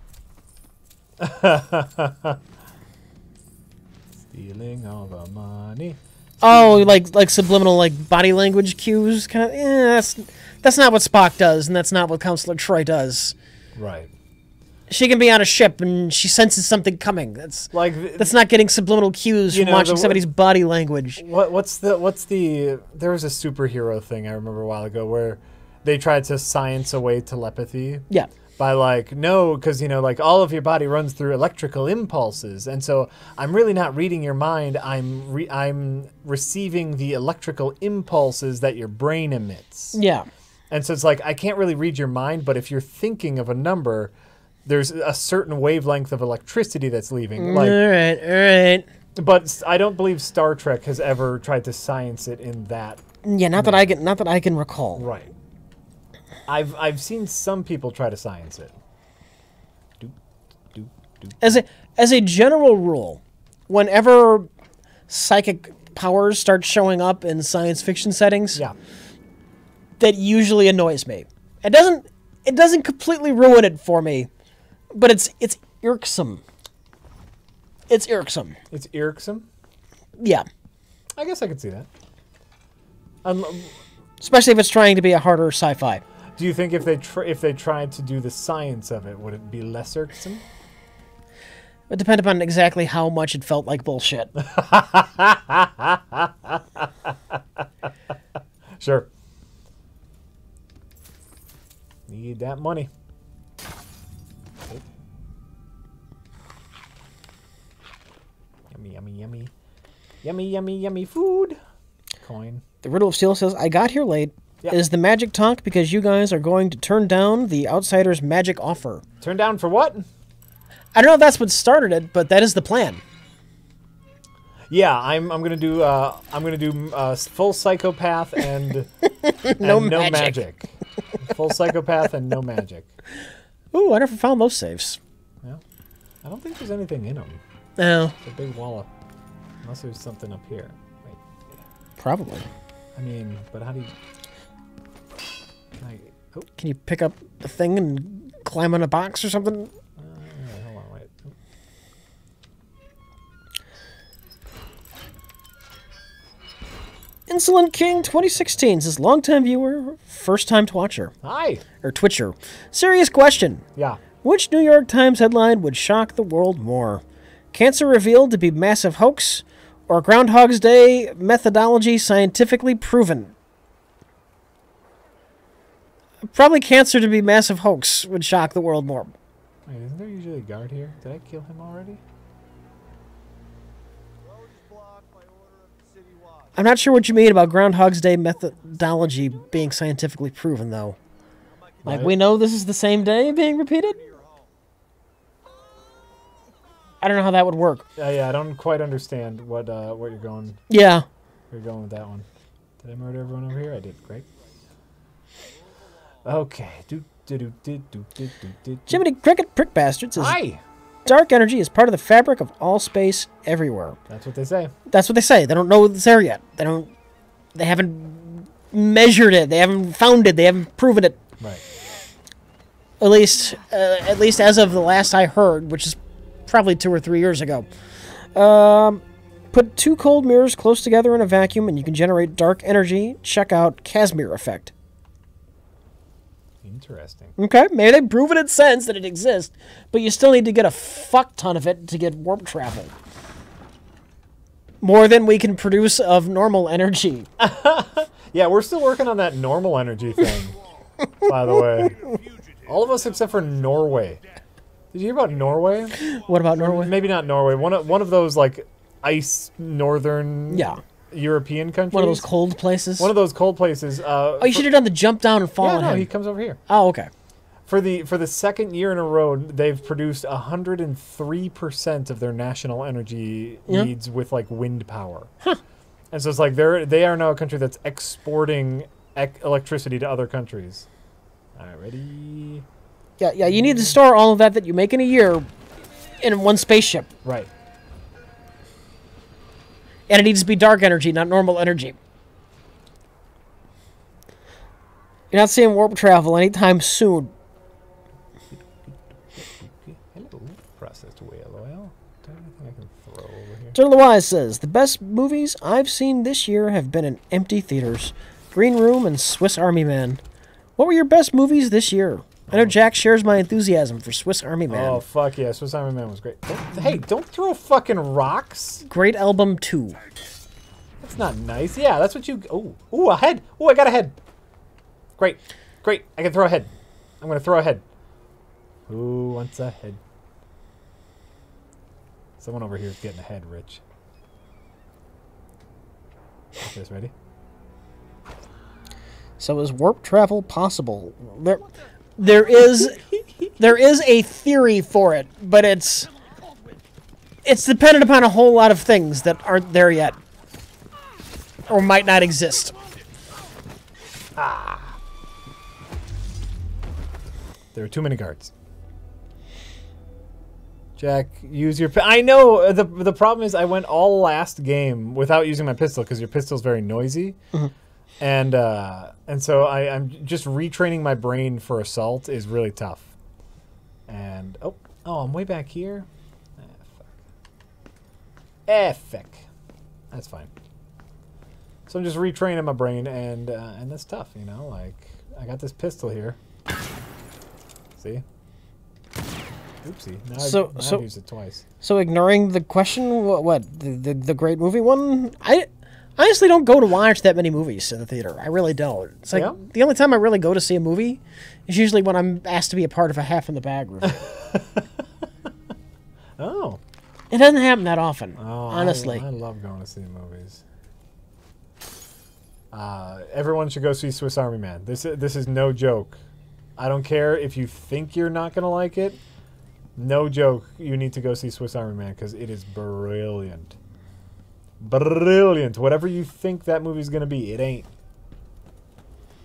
Stealing all the money. Oh, like like subliminal, like body language cues, kind of. Yeah, that's that's not what Spock does, and that's not what Counselor Troy does. Right. She can be on a ship and she senses something coming. That's Like th- that's not getting subliminal cues You from know, watching the- somebody's body language. What what's the what's the there was a superhero thing I remember a while ago where they tried to science away telepathy. Yeah. By like no, because you know like all of your body runs through electrical impulses, and so I'm really not reading your mind. I'm re- I'm receiving the electrical impulses that your brain emits. Yeah. And so it's like I can't really read your mind, but if you're thinking of a number, there's a certain wavelength of electricity that's leaving. Like, all right, all right. but s- I don't believe Star Trek has ever tried to science it in that. Yeah, not that I can, not that I can recall. Right. I've I've seen some people try to science it. Doop, doop, doop. As a as a general rule, whenever psychic powers start showing up in science fiction settings, Yeah. that usually annoys me. It doesn't it doesn't completely ruin it for me, but it's it's irksome. It's irksome. It's irksome. Yeah. I guess I could see that. Um, Especially if it's trying to be a harder sci-fi. do you think if they tr- if they tried to do the science of it, would it be less irksome? It depends upon exactly how much it felt like bullshit. Sure. Need that money. Oh. Yummy, yummy, yummy. Yummy, yummy, yummy food. Coin. The Riddle of Steel says, I got here late. Yep. Is the magic talk because you guys are going to turn down the Outsider's magic offer? Turn down for what? I don't know if that's what started it, but that is the plan. Yeah, I'm I'm gonna do uh I'm gonna do uh, full psychopath and No and no magic. magic. Full psychopath and no magic. Ooh, I never found those saves. Yeah. I don't think there's anything in them. No. It's a big wall up. Unless there's something up here. Wait. Probably. I mean, but how do you... Can I... Oh. Can you pick up the thing and climb on a box or something? Uh, hold on, wait. Insolent King twenty sixteen says, longtime viewer, first time watcher. Hi! Or Twitcher. Serious question. Yeah. Which New York Times headline would shock the world more? Cancer revealed to be massive hoax, or Groundhog's Day methodology scientifically proven? Probably cancer to be massive hoax would shock the world more. Wait, isn't there usually a guard here? Did I kill him already? Road is blocked by order of the city watch. I'm not sure what you mean about Groundhog's Day methodology being scientifically proven, though. Like, Right. we know this is the same day being repeated? I don't know how that would work. Yeah, yeah, I don't quite understand what uh, what you're going Yeah. you're going with that one. Did I murder everyone over here? I did. Great. Okay. Do do do do do do do do. Jiminy Cricket Prick Bastard says, Hi. dark energy is part of the fabric of all space everywhere. That's what they say. That's what they say. They don't know it's there yet. They don't. They haven't measured it. They haven't found it. They haven't proven it. Right. At least, uh, at least as of the last I heard, which is probably two or three years ago. Um, put two cold mirrors close together in a vacuum, and you can generate dark energy. Check out Casimir effect. Interesting. Okay, maybe they've proven it since that it exists, but you still need to get a fuck ton of it to get warp travel. More than we can produce of normal energy. Yeah, we're still working on that normal energy thing. By the way, all of us except for Norway. Did you hear about Norway? What about Norway? Maybe not Norway. One of one of those like ice northern Yeah. European countries. One of those cold places. One of those cold places. Uh, oh, you should have done the jump down and fall yeah, on no, him. he comes over here. Oh, okay. For the for the second year in a row, they've produced one hundred three percent of their national energy Yeah. needs with like wind power. And so it's like they're they are now a country that's exporting ec- electricity to other countries. All right, ready? Yeah, yeah. You need to store all of that that you make in a year in one spaceship, Right. and it needs to be dark energy, not normal energy. You're not seeing warp travel anytime soon. Hello, processed whale oil. Do I have anything I can throw over here? Turtle the Wise says, the best movies I've seen this year have been in empty theaters. Green Room and Swiss Army Man. What were your best movies this year? I know Jack shares my enthusiasm for Swiss Army Man. Oh fuck yeah, Swiss Army Man was great. Don't, hey, don't throw fucking rocks. Great album two. That's not nice. Yeah, that's what you. Oh, ooh, a head. Oh, I got a head. Great, great. I can throw a head. I'm gonna throw a head. Who wants a head? Someone over here is getting a head, Rich. Okay, this ready? So is warp travel possible? There, there is, there is a theory for it, but it's, it's dependent upon a whole lot of things that aren't there yet, or might not exist. Ah. There are too many guards. Jack, use your. I know the the problem is I went all last game without using my pistol because your pistol's very noisy, Mm-hmm. and uh, and so I, I'm just retraining my brain for assault is really tough. And oh oh, I'm way back here. Ah, fuck. Eh, fuck. That's fine. So I'm just retraining my brain, and uh, and that's tough, you know. Like I got this pistol here. See. Oopsie. Now, So- I've, now so- I've used it twice. So ignoring the question, what, what the, the the great movie one? I honestly don't go to watch that many movies in the theater. I really don't. It's like Yeah? the only time I really go to see a movie is usually when I'm asked to be a part of a half in the bag review. Oh. It doesn't happen that often, Oh, honestly. I, I love going to see movies. Uh, everyone should go see Swiss Army Man. This is, this is no joke. I don't care if you think you're not gonna like it. No joke. You need to go see Swiss Army Man because it is brilliant. Brilliant. Whatever you think that movie's gonna be, it ain't.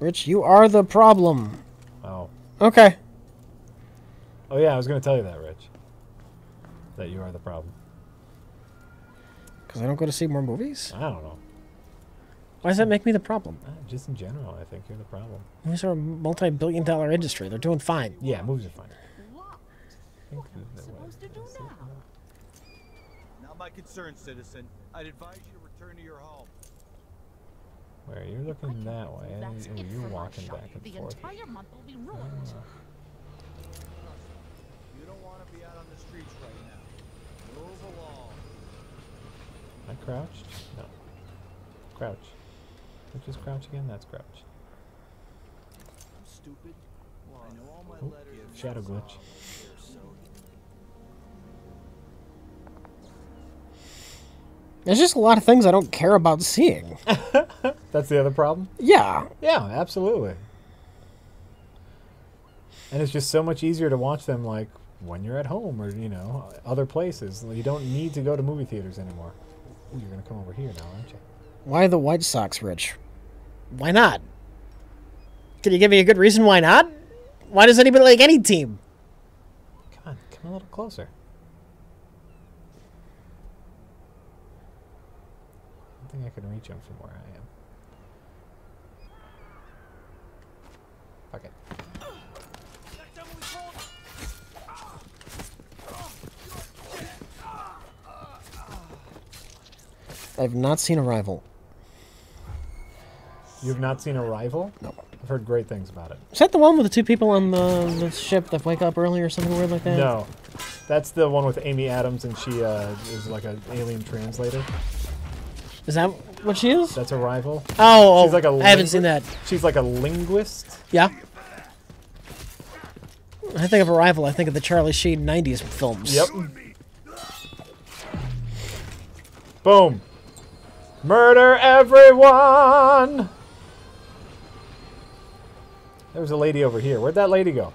Rich, you are the problem. Oh. Okay. Oh yeah, I was gonna tell you that, Rich. That you are the problem. Because I don't go to see more movies? I don't know. Why does that make me the problem? Uh, just in general, I think you're the problem. Movies are a multi-billion dollar industry. They're doing fine. Yeah, movies are fine. What? I think What are we that supposed to do was- now? Not my concern, citizen. I'd advise you to return to your home. Where you're looking that way, and That's you- it you're for my walking shop. back and the forth. entire month will be ruined. Ah. You don't want to be out on the streets right now. Move along. I crouched? No. Crouch. Which is crouch again? That's crouch. I'm stupid. I know all my Oh, letters. and shadow that's glitch. all. So There's just a lot of things I don't care about seeing. That's the other problem? Yeah. Yeah, absolutely. And it's just so much easier to watch them, like, when you're at home or, you know, other places. You don't need to go to movie theaters anymore. Ooh, you're going to come over here now, aren't you? Why the White Sox, Rich? Why not? Can you give me a good reason why not? Why does anybody like any team? Come on, come a little closer. I think I can reach him from where I am. Fuck it. I've not seen Arrival. You've not seen Arrival? No. I've heard great things about it. Is that the one with the two people on the, the ship that wake up early or something weird like that? No. That's the one with Amy Adams, and she uh, is like an alien translator. Is that what she is? That's Arrival. Oh, oh She's like a I haven't seen that. She's like a linguist. Yeah. I think of Arrival, I think of the Charlie Sheen nineties films. Yep. Boom. Murder everyone! There was a lady over here. Where'd that lady go?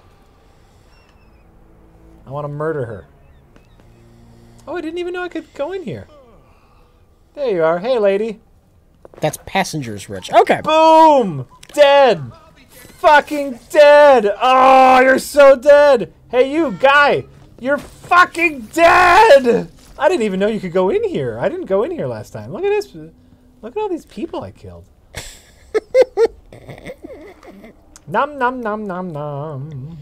I want to murder her. Oh, I didn't even know I could go in here. There you are. Hey, lady. That's Passengers, Rich. Okay. Boom! Dead! Fucking dead! Oh, you're so dead! Hey, you, guy! You're fucking dead! I didn't even know you could go in here. I didn't go in here last time. Look at this. Look at all these people I killed. Nom nom nom nom nom.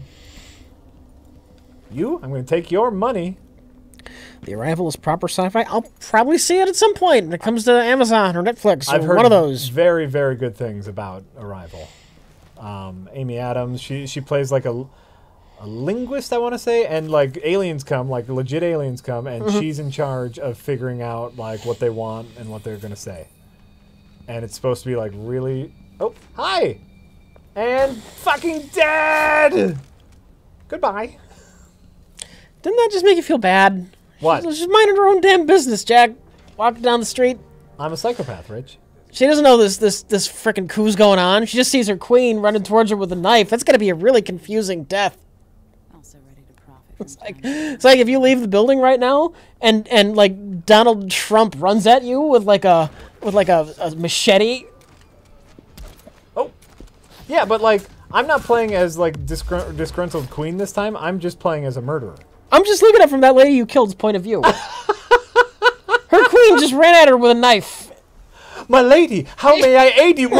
You? I'm going to take your money. The Arrival is proper sci-fi. I'll probably see it at some point when it comes to Amazon or Netflix or I've heard one of those. very, very good things about Arrival. Um, Amy Adams, she she plays like a, a linguist, I want to say, and like aliens come, like legit aliens come, and Mm-hmm. she's in charge of figuring out like what they want and what they're going to say. And it's supposed to be like really... Oh, hi! And fucking dead! Goodbye. Didn't that just make you feel bad? What? She's just minding her own damn business, Jack. Walking down the street. I'm a psychopath, Rich. She doesn't know this this this frickin' coup's going on. She just sees her queen running towards her with a knife. That's gonna be a really confusing death. Also ready to profit. It's from like time. it's like if you leave the building right now and and like Donald Trump runs at you with like a with like a, a machete. Oh, yeah, but like I'm not playing as like disgr- disgruntled queen this time. I'm just playing as a murderer. I'm just looking at it from that lady you killed's point of view. Her queen just ran at her with a knife. My lady, how may I aid you?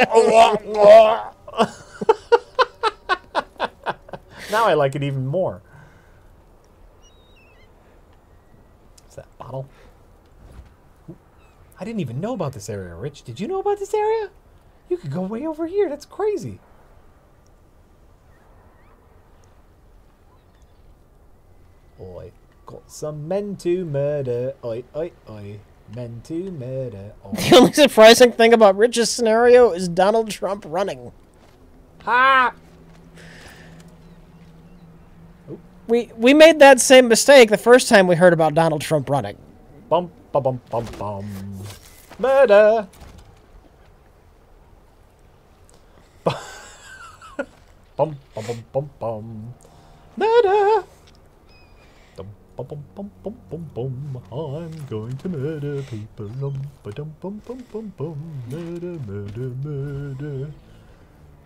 Now I like it even more. What's that, bottle? I didn't even know about this area, Rich. Did you know about this area? You could go way over here. That's crazy. Oi, got some men to murder. Oi, oi, oi. Men to murder. Oi. The only surprising thing about Rich's scenario is Donald Trump running. Ha! We we made that same mistake the first time we heard about Donald Trump running. Bum, bum, bum, bum, bum. Murder! bum, bum, bum, bum, bum. Murder! Dum, bum, bum, bum, bum, bum, bum. I'm going to murder people. Dum, ba, dum, bum, bum, bum, bum. Murder, murder, murder.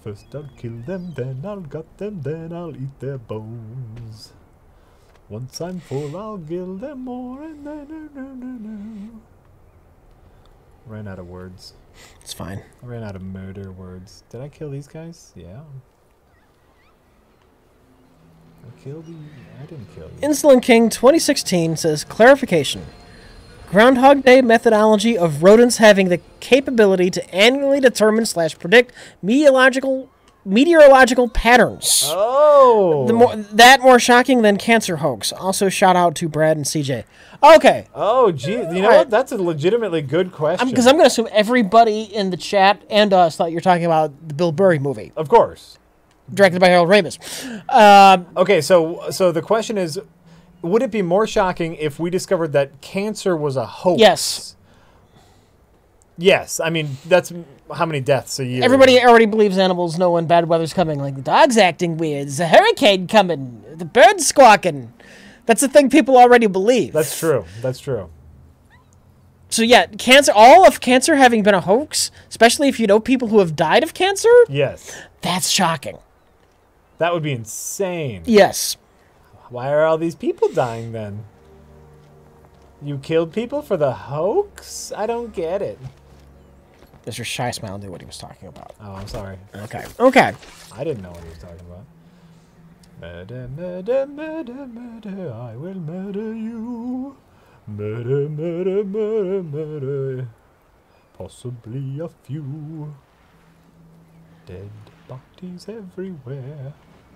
First I'll kill them, then I'll gut them, then I'll eat their bones. Once I'm full, I'll gill them more, and then no, no, no, no. Ran out of words. It's fine. I ran out of murder words. Did I kill these guys? Yeah. I killed you. I didn't kill you. Insulin King twenty sixteen says, clarification. Groundhog Day methodology of rodents having the capability to annually determine slash predict meteorological meteorological patterns. Oh! The more, that more shocking than cancer hoax. Also, shout out to Brad and C J. Okay. Oh, gee. You know Right. what? That's a legitimately good question. Because I'm, I'm going to assume everybody in the chat and us thought you were talking about the Bill Burry movie, Of course. directed by Harold Ramis. Um, Okay, so so the question is, would it be more shocking if we discovered that cancer was a hoax? Yes. Yes. I mean, that's how many deaths a year. everybody already believes animals know when bad weather's coming. Like, the dog's acting weird. There's a hurricane coming. The bird's squawking. That's the thing people already believe. That's true. That's true. So, yeah, cancer, all of cancer having been a hoax, especially if you know people who have died of cancer, Yes. that's shocking. That would be insane. Yes. Why are all these people dying then? You killed people for the hoax? I don't get it. Mister Shy Smile knew what he was talking about. Oh, I'm sorry. Okay. Okay. I didn't know what he was talking about. Murder, murder, murder, murder, I will murder you. Murder, murder, murder, murder. Possibly a few. Dead bodies everywhere.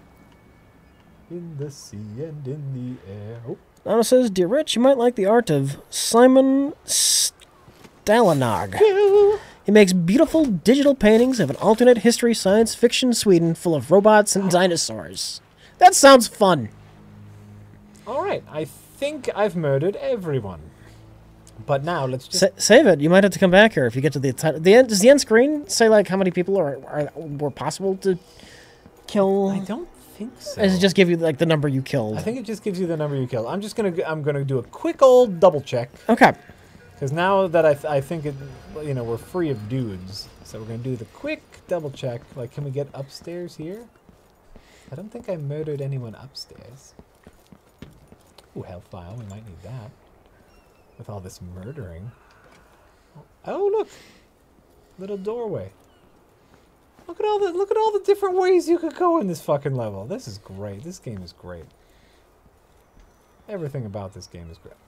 In the sea and in the air. Oh. Anna says, Dear Rich, you might like the art of Simon Stalanog. He makes beautiful digital paintings of an alternate history science fiction Sweden full of robots and dinosaurs. That sounds fun. All right, I think I've murdered everyone. But now let's just... Sa save it. You might have to come back here if you get to the title. The end, does the end screen say like how many people are, are were possible to kill? I don't think so. Or does it just give you like the number you killed? I think it just gives you the number you killed. I'm just gonna I'm gonna do a quick old double check. Okay. Because now that I, th I think it, you know, we're free of dudes, so we're gonna do the quick double check. Like, can we get upstairs here? I don't think I murdered anyone upstairs. Ooh, health file. We might need that with all this murdering. Oh, look, little doorway. Look at all the look at all the different ways you could go in this fucking level. This is great. This game is great. Everything about this game is great.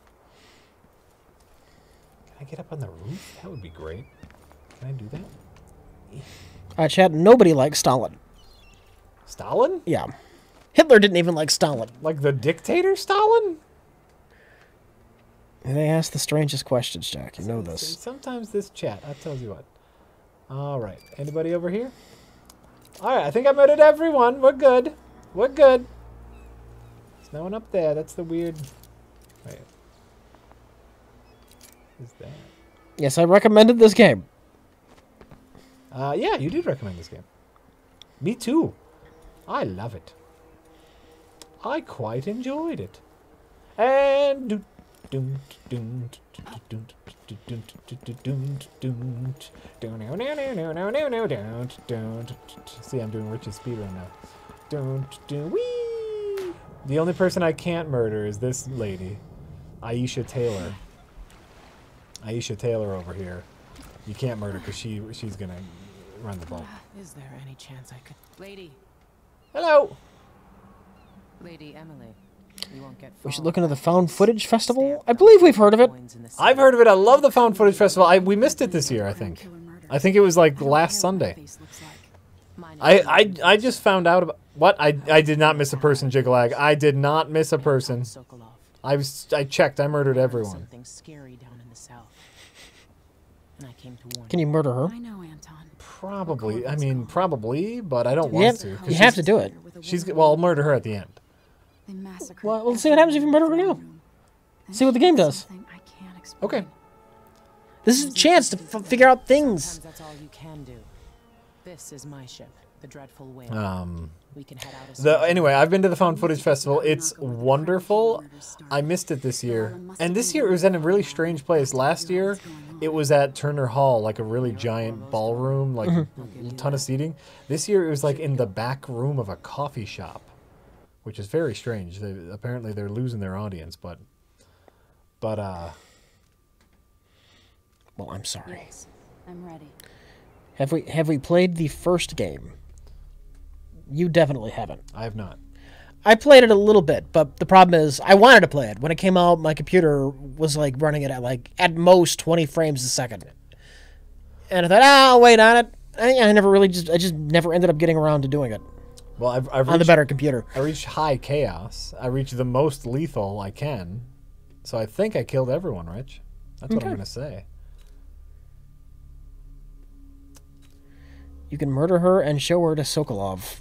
Can I get up on the roof? That would be great. Can I do that? All right, Chad. Nobody likes Stalin. Stalin? Yeah. Hitler didn't even like Stalin. Like the dictator Stalin? They ask the strangest questions, Jack. You know S- this. Sometimes this chat, I tell you what. All right. Anybody over here? All right. I think I murdered everyone. We're good. We're good. There's no one up there. That's the weird... Wait. What is that? Yes, I recommended this game. Uh, yeah, you did recommend this game. Me too. I love it. I quite enjoyed it. And do doom doom doom doom doom doom. See, I'm doing Rich's speed right now. Don't do wee. The only person I can't murder is this lady, Aisha Taylor. Aisha Taylor over here. You can't murder because she she's gonna run the boat. Is there any chance I could... Lady. Hello. Lady Emily. You won't get We should look into the Found Footage Festival. I believe we've heard of it. I've heard of it. I love the Found Footage Festival. I we missed it this year, I think. I think it was like last Sunday. I I I just found out about what I I did not miss a person, Jiggalag. I did not miss a person. I was I checked. I murdered everyone. Something scary down in the south. And I came to warn Can you murder her? I know, Anton. Probably. I mean, probably, but I don't You want have, to. 'cause you have she's- to do it. She's well, I'll murder her at the end. They massacred Well, let's see what happens if you murder her now. See what the game does. something I can't explain. Okay. This is a chance to f figure out things. Sometimes that's all you can do. This is my ship, the Dreadful Whale. Um. we can head out as The anyway, I've been to the Found Footage Festival. It's wonderful. I missed it this year, and this year it was in a really strange place. Last year, it was at Turner Hall, like a really giant ballroom, like Mm-hmm. a ton of seating. This year it was like in the back room of a coffee shop, which is very strange. They, apparently they're losing their audience, but, but, uh... Well, I'm sorry. Yes, I'm ready. Have we have we played the first game? You definitely haven't. I have not. I played it a little bit, but the problem is I wanted to play it. When it came out, my computer was like running it at like at most twenty frames a second. And I thought, ah, I'll wait on it. I, I never really just I just never ended up getting around to doing it Well, I've, I've on the reached, better computer. I reached high chaos. I reached the most lethal I can. So I think I killed everyone, Rich. That's what I'm Okay. going to say. You can murder her and show her to Sokolov.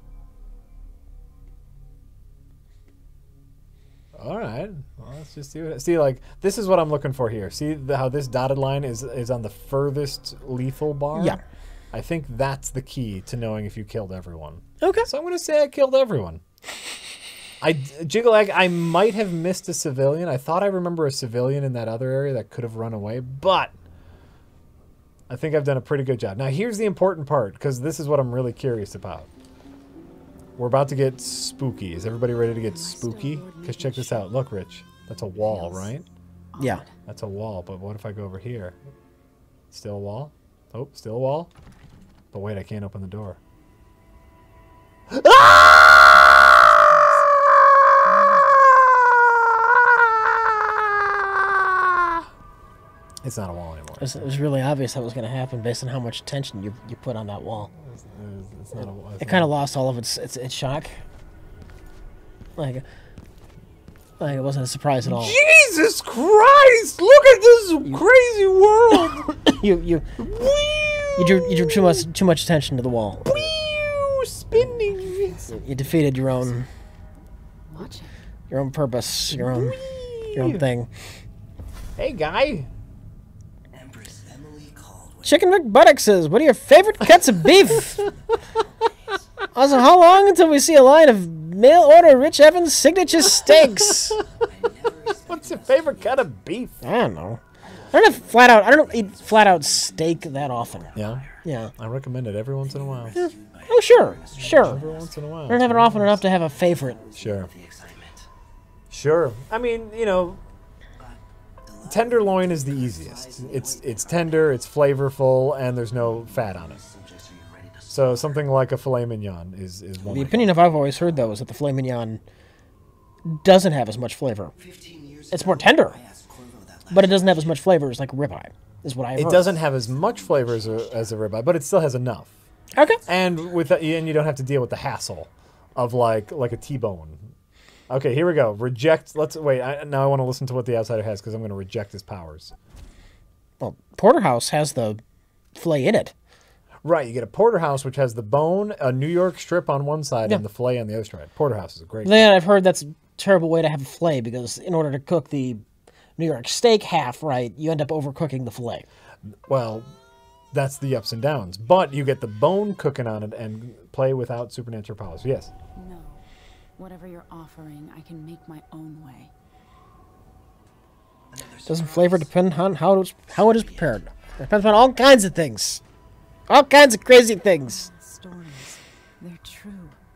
All right. Well, let's just see what. See, like this is what I'm looking for here. See the, how this dotted line is is on the furthest lethal bar. Yeah. I think that's the key to knowing if you killed everyone. Okay. So I'm going to say I killed everyone. I Jiggle Egg. I might have missed a civilian. I thought I remember a civilian in that other area that could have run away, but I think I've done a pretty good job. Now here's the important part, because this is what I'm really curious about. We're about to get spooky. Is everybody ready to get spooky? Because check this out. Look, Rich. That's a wall, right? Yeah. That's a wall. But what if I go over here? Still a wall? Oh, still a wall? But wait, I can't open the door. It's not a wall anymore. It was, it was really obvious that was going to happen based on how much tension you you put on that wall. It's, it's not a wall. It kind of lost all of its, its its shock. Like, like it wasn't a surprise at all. Jesus Christ! Look at this crazy world! you you you drew you drew too much too much attention to the wall. Spinning. You defeated your own Watch it. your own purpose, your own your own thing. Hey, guy. Chicken McButtock says, "What are your favorite cuts of beef?" Also, how long until we see a line of mail order Rich Evans signature steaks? What's your favorite cut of beef? I don't know. I don't have flat out. I don't eat flat out steak that often. Yeah. Yeah. I recommend it every once in a while. Oh sure, sure. Every once in a while. I don't have it often enough to have a favorite. Sure. Sure. I mean, you know, tenderloin is the easiest. It's it's tender, it's flavorful, and there's no fat on it. So something like a filet mignon is is one. The opinion of I've always heard though is that the filet mignon doesn't have as much flavor. It's more tender, but it doesn't have as much flavor as like ribeye. Is what I. It heard. doesn't have as much flavor as a, as a ribeye, but it still has enough. Okay. And with the, and you don't have to deal with the hassle of like like a T-bone. Okay, here we go. Reject. Let's wait. I, now I want to listen to what the outsider has because I'm going to reject his powers. Well, Porterhouse has the fillet in it. Right, you get a porterhouse which has the bone, a New York strip on one side, Yeah. and the fillet on the other side. Porterhouse is a great. Then I've heard that's a terrible way to have a fillet because in order to cook the New York steak half right, you end up overcooking the fillet. Well, that's the ups and downs. But you get the bone cooking on it and play without supernatural powers. Yes. No. Whatever you're offering, I can make my own way. Doesn't flavor depend on how it's how it is prepared? It depends on all kinds of things, all kinds of crazy things. Stories. They're true.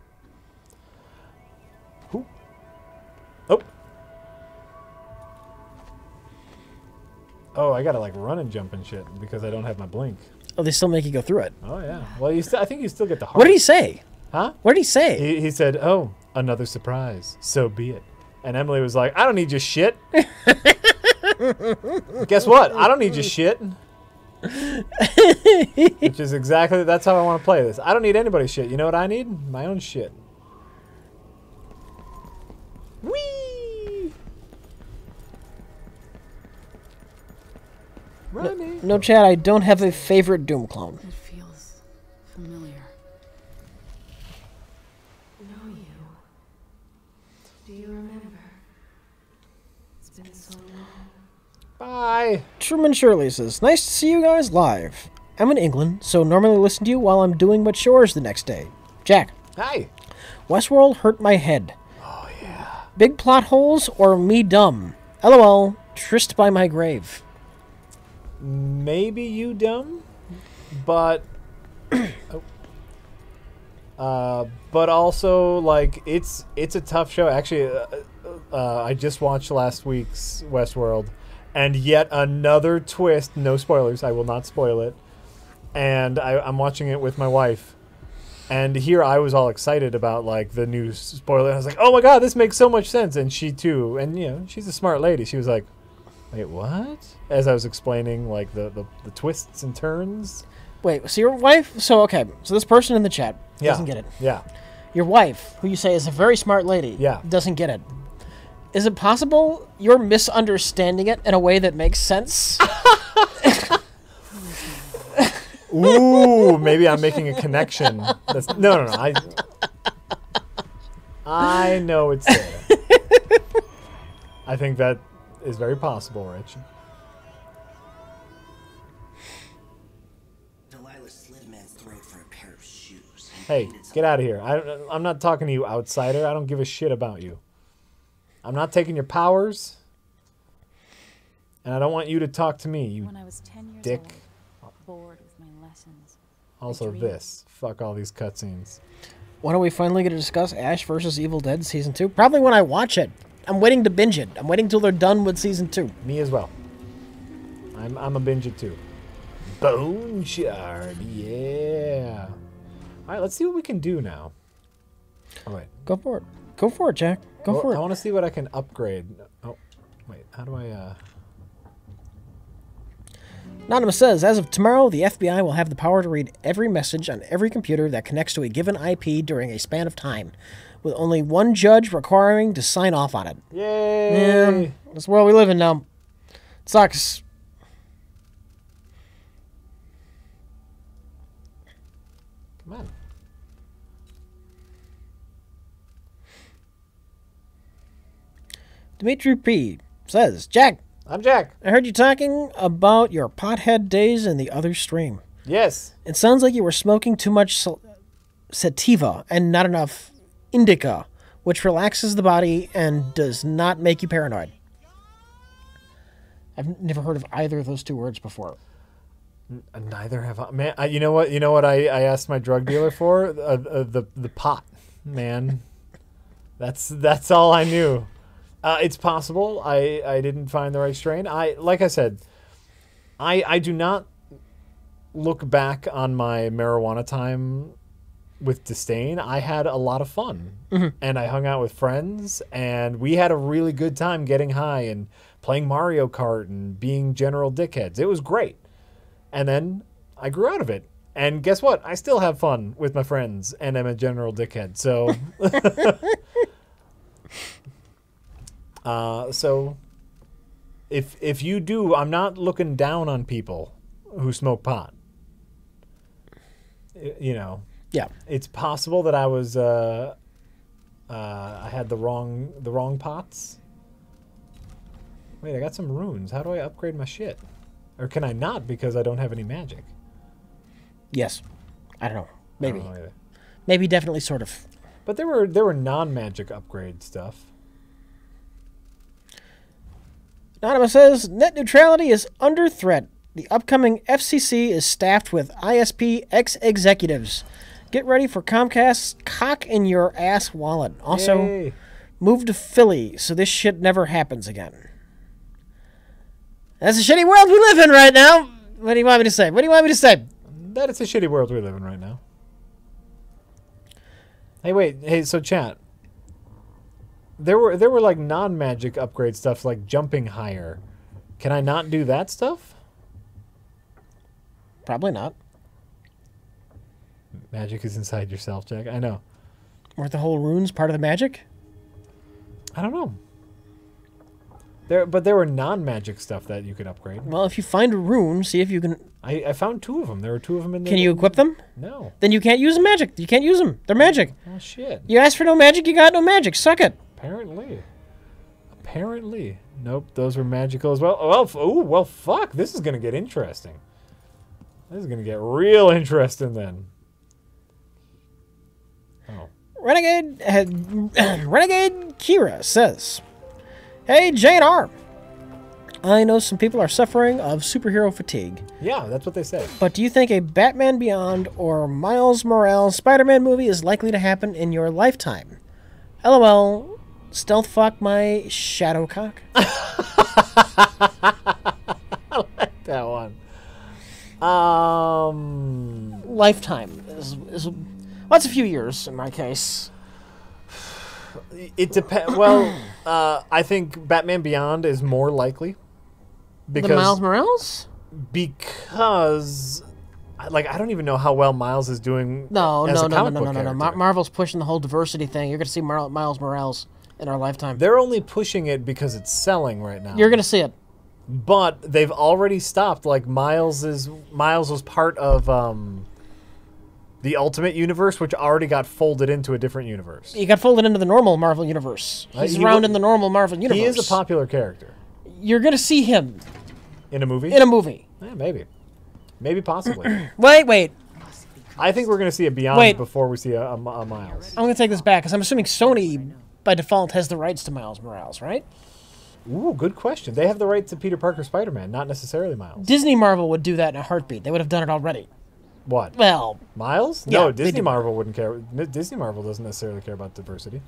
Who? Oh. Oh, I gotta like run and jump and shit because I don't have my blink. Oh, they still make you go through it. Oh yeah. Well, you still. I think you still get the heart. What did he say? Huh? What did he say? He, he said, "Oh, another surprise. So be it." And Emily was like, "I don't need your shit." Guess what? I don't need your shit. Which is exactly that's how I want to play this. I don't need anybody's shit. You know what I need? My own shit. Whee! Running. No, Chad, I don't have a favorite Doom clone. It feels familiar. Know you. Do you remember? It's been so long. Bye. Truman Shirley says, "Nice to see you guys live. I'm in England, so normally listen to you while I'm doing my chores the next day. Jack, Hi. Westworld hurt my head. Oh yeah. Big plot holes or me dumb? LOL, tryst by my grave." maybe you dumb, but oh. uh, but also like it's it's a tough show. Actually, uh, uh, I just watched last week's Westworld, and yet another twist. No spoilers. I will not spoil it. And I, I'm watching it with my wife. And here I was all excited about like the new spoiler. I was like, "Oh my god, this makes so much sense!" And she too. And you know, she's a smart lady. She was like, "Wait, what?" As I was explaining like the the, the twists and turns. Wait, so your wife? So okay, so this person in the chat Yeah. doesn't get it. Yeah. Your wife, who you say is a very smart lady, Yeah. doesn't get it. Is it possible you're misunderstanding it in a way that makes sense? Ooh, maybe I'm making a connection. That's, no, no, no. I, I know it's there. I think that is very possible, Rich. Delilah slit a man's throat for a pair of shoes. Hey, get out of here. I, I'm not talking to you, outsider. I don't give a shit about you. I'm not taking your powers. And I don't want you to talk to me, you When I was ten years dick. old, bored with my lessons. Also dreamed. this. Fuck all these cutscenes. When are we finally going to discuss Ash versus Evil Dead Season two? Probably when I watch it. I'm waiting to binge it. I'm waiting till they're done with Season two. Me as well. I'm I'm a binge it too. Bone shard, yeah. All right, let's see what we can do now. Oh wait, Go for it. Go for it, Jack. Go well, for I it. want to see what I can upgrade. Oh, wait, how do I? uh... Anonymous says, as of tomorrow, the F B I will have the power to read every message on every computer that connects to a given I P during a span of time, with only one judge requiring to sign off on it. Yay! Yeah, that's the world we live in now. It sucks. Come on. Dimitri P. says, Jack, I'm Jack. I heard you talking about your pothead days in the other stream. Yes. It sounds like you were smoking too much sal- sativa and not enough indica, which relaxes the body and does not make you paranoid. I've never heard of either of those two words before. N- Neither have I. Man, I, you know what? You know what I, I asked my drug dealer for? Uh, uh, the the pot, man. That's that's all I knew. Uh, it's possible I, I didn't find the right strain. I like I said, I I do not look back on my marijuana time with disdain. I had a lot of fun, Mhm. and I hung out with friends, and we had a really good time getting high and playing Mario Kart and being general dickheads. It was great. And then I grew out of it. And guess what? I still have fun with my friends, and I'm a general dickhead. So, uh, so if if you do, I'm not looking down on people who smoke pot. Y- You know, Yeah. it's possible that I was uh, uh, I had the wrong the wrong pots. Wait, I got some runes. How do I upgrade my shit? Or can I not because I don't have any magic? Yes. I don't know. I Maybe. don't know either. Maybe, definitely, sort of. But there were there were non-magic upgrade stuff. Anonymous says, net neutrality is under threat. The upcoming F C C is staffed with I S P ex-executives. Get ready for Comcast's cock in your ass wallet. Also, Yay. move to Philly so this shit never happens again. That's a shitty world we live in right now. What do you want me to say? What do you want me to say? That it's a shitty world we live in right now. Hey, wait. Hey, so chat. There were there were like non-magic upgrade stuff like jumping higher. Can I not do that stuff? Probably not. Magic is inside yourself, Jack. I know. Weren't the whole runes part of the magic? I don't know. There, but there were non-magic stuff that you could upgrade. Well, if you find a rune, see if you can... I, I found two of them. There were two of them in there. Can you equip them? No. Then you can't use them magic. You can't use them. They're magic. Oh shit. You asked for no magic, you got no magic. Suck it. Apparently. Apparently. Nope, those were magical as well. Well, f- ooh, well, fuck. This is going to get interesting. This is going to get real interesting then. Oh. Renegade uh, Renegade Kira says, hey, J and R. I know some people are suffering of superhero fatigue. Yeah, that's what they say. But do you think a Batman Beyond or Miles Morales Spider-Man movie is likely to happen in your lifetime? LOL. Stealth fuck my shadow cock. I like that one. Um, Lifetime is, is well, that's a few years in my case. it depends. Well, uh, I think Batman Beyond is more likely because The Miles Morales? because like I don't even know how well Miles is doing. No, as no, a no, no, comic no, book no, no, no. character. Mar- Marvel's pushing the whole diversity thing. You're gonna see Mar- Miles Morales in our lifetime. They're only pushing it because it's selling right now. You're gonna see it. But they've already stopped. Like Miles is Miles was part of um, the Ultimate Universe, which already got folded into a different universe. He got folded into the normal Marvel universe. Uh, He's he around wa- in the normal Marvel universe. He is a popular character You're gonna see him in a movie. in a movie. Yeah, maybe, maybe possibly. Wait, wait. I think we're going to see a Beyond Wait. before we see a, a, a Miles. I'm gonna take this back because I'm assuming Sony, by default, has the rights to Miles Morales, right? Ooh, good question. They have the right to Peter Parker Spider-Man, not necessarily Miles. Disney Marvel would do that in a heartbeat. They would have done it already. What? Well, Miles? Yeah, No, they Disney do. Marvel wouldn't care. Disney Marvel doesn't necessarily care about diversity.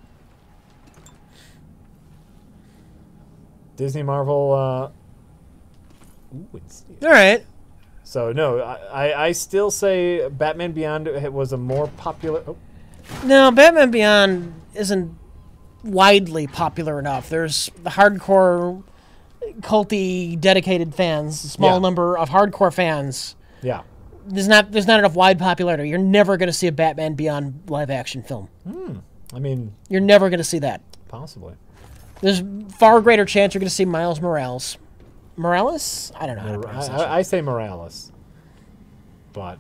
Disney Marvel. Uh, ooh, it's, all right. so no, I, I I still say Batman Beyond was a more popular. Oh, No, Batman Beyond isn't widely popular enough. There's the hardcore, culty, dedicated fans, a small Yeah. number of hardcore fans. yeah. There's not there's not enough wide popularity. You're never going to see a Batman Beyond live action film. I mean, You're never going to see that. possibly. There's far greater chance you're going to see Miles Morales. Morales? I don't know. How to I, pronounce that shit. I, I say Morales, but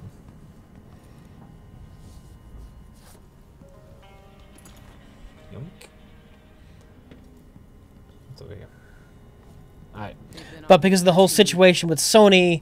yoink. What's over here? All right. But because of the whole situation with Sony,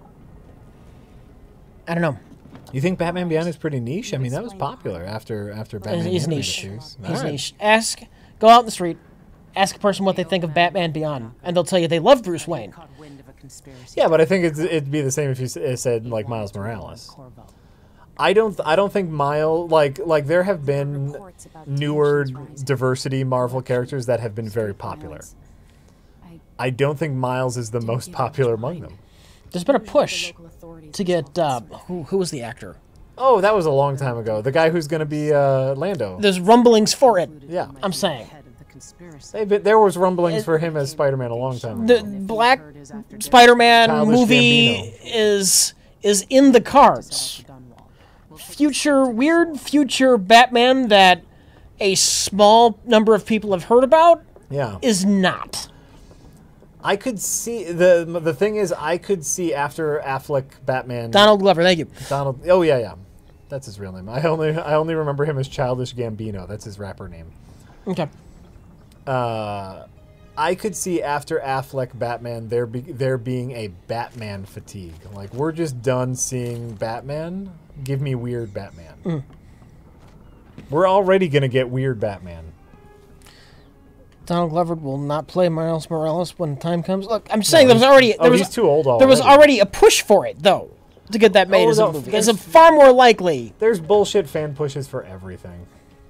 I don't know. You think Batman Beyond is pretty niche? I mean, that was popular after after Batman. He's animated niche. series. He's All right. niche. Ask, go out in the street, ask a person what they think of Batman Beyond, and they'll tell you they love Bruce Wayne. Caught wind of a conspiracy. Yeah, but I think it's, it'd be the same if you s- said like Miles Morales. Corvo. I don't. I don't think Miles like like there have been newer diversity Marvel characters that have been very popular. I don't think Miles is the most popular among them. There's been a push to get uh, who who was the actor? Oh, that was a long time ago. The guy who's going to be uh, Lando. There's rumblings for it. Yeah. I'm saying Head of the conspiracy. They've been- there was rumblings for him as Spider-Man a long time the ago. Black Spider-Man Childish movie Gambino. is is in the cards. Future weird future Batman that a small number of people have heard about Yeah. is not. I could see the the thing is I could see after Affleck Batman Donald Glover, thank you. Donald. Oh yeah, yeah, that's his real name. I only I only remember him as Childish Gambino. That's his rapper name. Okay. Uh, I could see after Affleck Batman there be there being a Batman fatigue. Like we're just done seeing Batman. Give me weird Batman. Mm. We're already gonna get weird Batman. Donald Glover will not play Miles Morales when time comes. Look, I'm saying there was already oh, there was he's too old there was already. already a push for it though to get that made Oh, as a no, movie. there's- It's a far more likely. There's bullshit fan pushes for everything.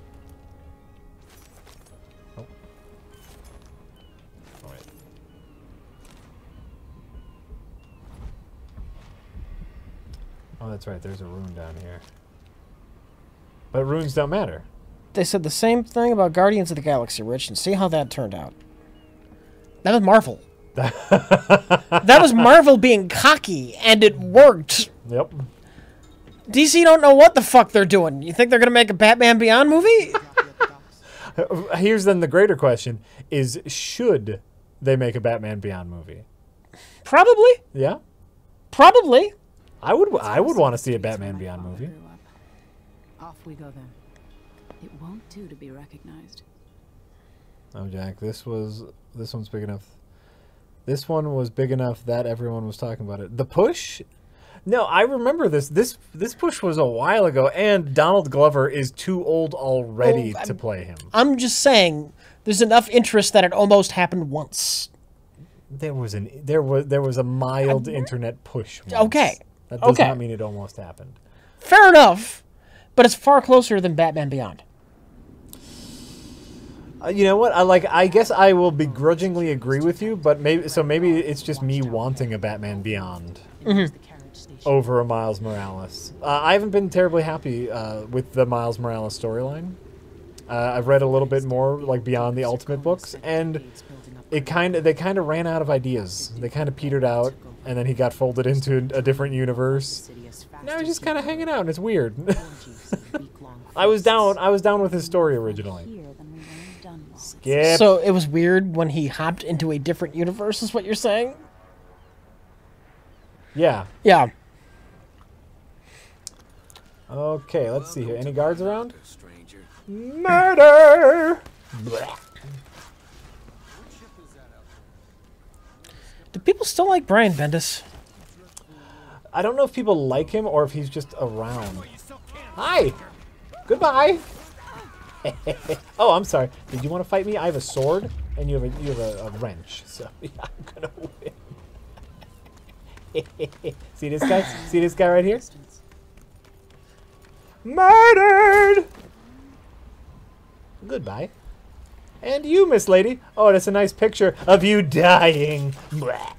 Oh. Oh, wait. Oh, that's right. There's a rune down here. But runes don't matter. They said the same thing about Guardians of the Galaxy, Rich, and see how that turned out. That was Marvel. That was Marvel being cocky, and it worked. Yep. D C don't know what the fuck they're doing. You think they're gonna make a Batman Beyond movie? Here's then the greater question is should they make a Batman Beyond movie? Probably. Yeah? Probably. I would I would want to see a Batman Beyond movie. Off we go then. It won't do to be recognized. Oh, Jack, this was this one's big enough. This one was big enough that everyone was talking about it. The push? No, I remember this. This this push was a while ago, and Donald Glover is too old already Well, to I'm- play him. I'm just saying, there's enough interest that it almost happened once. There was an there was there was a mild internet push. Once. Okay. That does Okay. not mean it almost happened. Fair enough, but it's far closer than Batman Beyond. Uh, you know what? I like. I guess I will begrudgingly agree with you, but maybe so. Maybe it's just me wanting a Batman Beyond Mm-hmm. over a Miles Morales. Uh, I haven't been terribly happy uh, with the Miles Morales storyline. Uh, I've read a little bit more, like beyond the Ultimate books, and it kind of they kind of ran out of ideas. They kind of petered out, and then he got folded into a different universe. Now he's just kind of hanging out, and it's weird. I was down. I was down with his story originally. Skip. So it was weird when he hopped into a different universe, is what you're saying? Yeah. Yeah. Okay, let's see here. Any guards around? Murder! Blah. Do people still like Brian Bendis? I don't know if people like him or if he's just around. Hi! Goodbye! Oh, I'm sorry. Did you want to fight me? I have a sword, and you have a you have a, a wrench. So yeah, I'm gonna win. See this guy? See this guy right here? Murdered! Goodbye. And you, Miss Lady. Oh, that's a nice picture of you dying. Blah.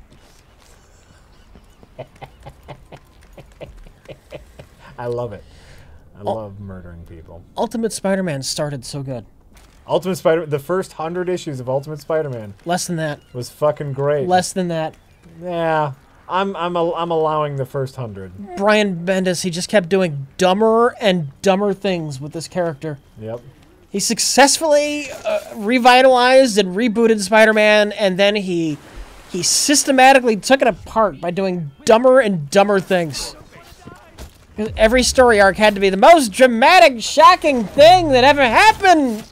I love it. I Oh. love murdering people. Ultimate Spider-Man started so good. Ultimate Spider, the first hundred issues of Ultimate Spider-Man Less than that. was fucking great. Less than that. Yeah, I'm I'm al- I'm allowing the first hundred. Brian Bendis, he just kept doing dumber and dumber things with this character. Yep. He successfully uh, revitalized and rebooted Spider-Man, and then he he systematically took it apart by doing dumber and dumber things. 'Cause every story arc had to be the most dramatic, shocking thing that ever happened.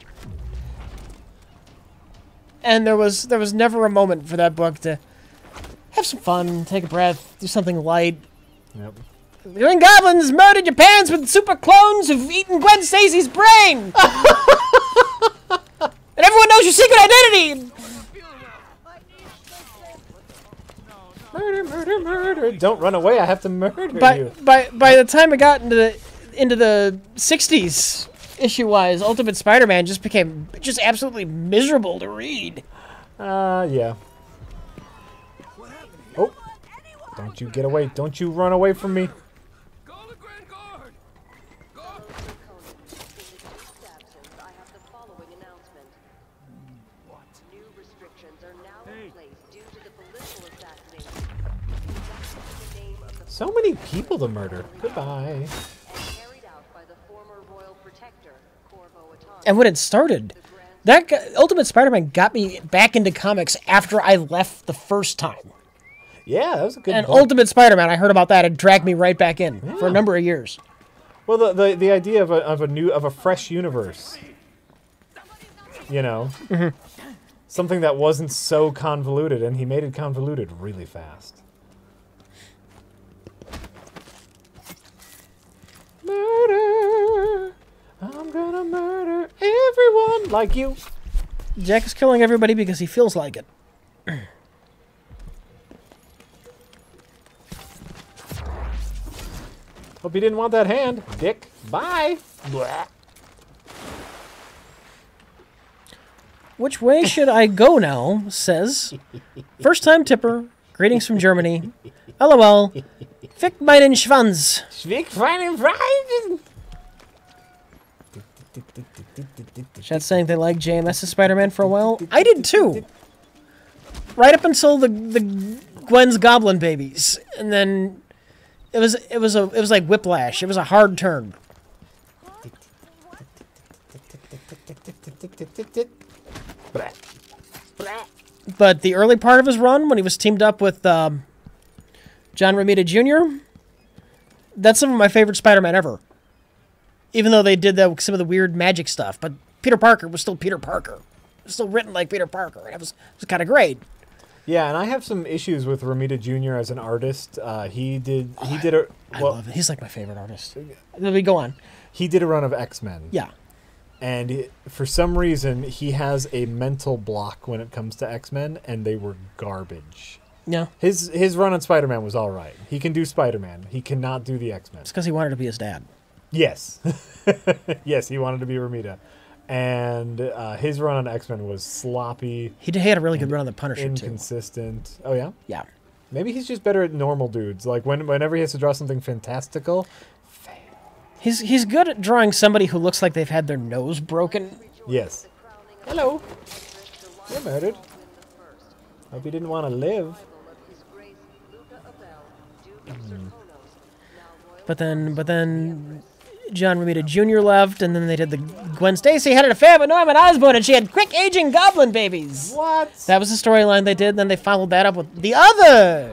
And there was there was never a moment for that book to have some fun, take a breath, do something light. Yep. The Green Goblins murdered your parents with super clones who've eaten Gwen Stacy's brain! And everyone knows your secret identity! Murder, murder, murder! Don't run away! I have to murder By, you. by, by the time it got into the into the sixties, issue-wise, Ultimate Spider-Man just became just absolutely miserable to read. Uh, yeah. Oh! Don't you get away! Don't you run away from me! So many people to murder. Goodbye. And when it started, that got, Ultimate Spider-Man got me back into comics after I left the first time. Yeah, that was a good And book. Ultimate Spider-Man, I heard about that and dragged me right back in for a Yeah. number of years. Well, the, the the idea of a of a new of a fresh universe. You know, Mm-hmm. something that wasn't so convoluted, and he made it convoluted really fast. Murder! I'm gonna murder everyone like you. Jack is killing everybody because he feels like it. Hope you didn't want that hand, dick. Bye. Blah. Which way should I go now? Says. First time tipper. Greetings from Germany. LOL. Fick meinen Schwanz. Schwick feinen Freien. Chat saying they liked J M S's Spider-Man for a while. I did too. Right up until the the Gwen's Goblin babies, and then it was it was a it was like Whiplash. It was a hard turn. But the early part of his run, when he was teamed up with um, John Romita Junior, that's some of my favorite Spider-Man ever. Even though they did that, some of the weird magic stuff, but Peter Parker was still Peter Parker. It was still written like Peter Parker, and it was, it was kind of great. Yeah, and I have some issues with Romita Junior as an artist. Uh, he did he did a I well, love it. He's like my favorite artist. Let me go on. he did a run of X-Men. Yeah. And he- for some reason, he has a mental block when it comes to X-Men, and they were garbage. Yeah. His his run on Spider-Man was all right. He can do Spider-Man. He cannot do the X-Men. It's because he wanted to be his dad. Yes. Yes, he wanted to be Romita. And uh, his run on X-Men was sloppy. He, did, he had a really good run on the Punisher, too. Inconsistent. Oh, yeah? Yeah. Maybe he's just better at normal dudes. Like, when whenever he has to draw something fantastical, He's, he's good at drawing somebody who looks like they've had their nose broken. yes. Hello. You're murdered. Hope you didn't want to live. But then, but then, John Romita Junior left, and then they did the Gwen Stacy had an affair with Norman Osborn, and she had quick aging goblin babies. What? That was the storyline they did. And then they followed that up with the other.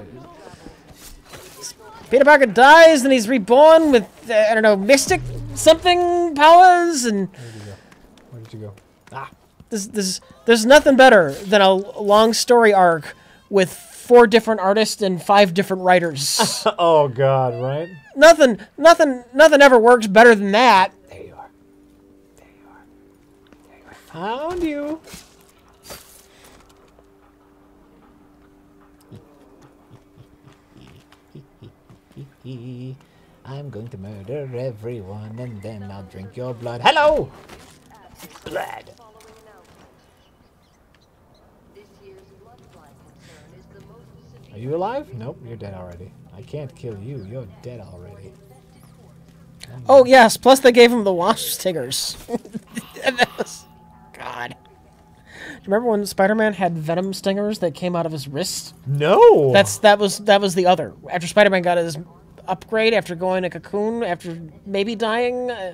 Peter Parker dies, and he's reborn with uh, I don't know mystic something powers, and Where did you go? Where did you go? Ah. there's there's there's nothing better than a long story arc with four different artists and five different writers. Oh, God, right? nothing, nothing, nothing ever works better than that. There you are. There you are. There you are. Found you. I'm going to murder everyone, and then I'll drink your blood. Hello! Blood. Are you alive? Nope, you're dead already. I can't kill you. You're dead already. Oh yes, plus they gave him the wasp stingers. And that was, God. Do you remember when Spider-Man had venom stingers that came out of his wrist? No. That's that was that was the other. After Spider-Man got his upgrade, after going to Cocoon, after maybe dying. Uh,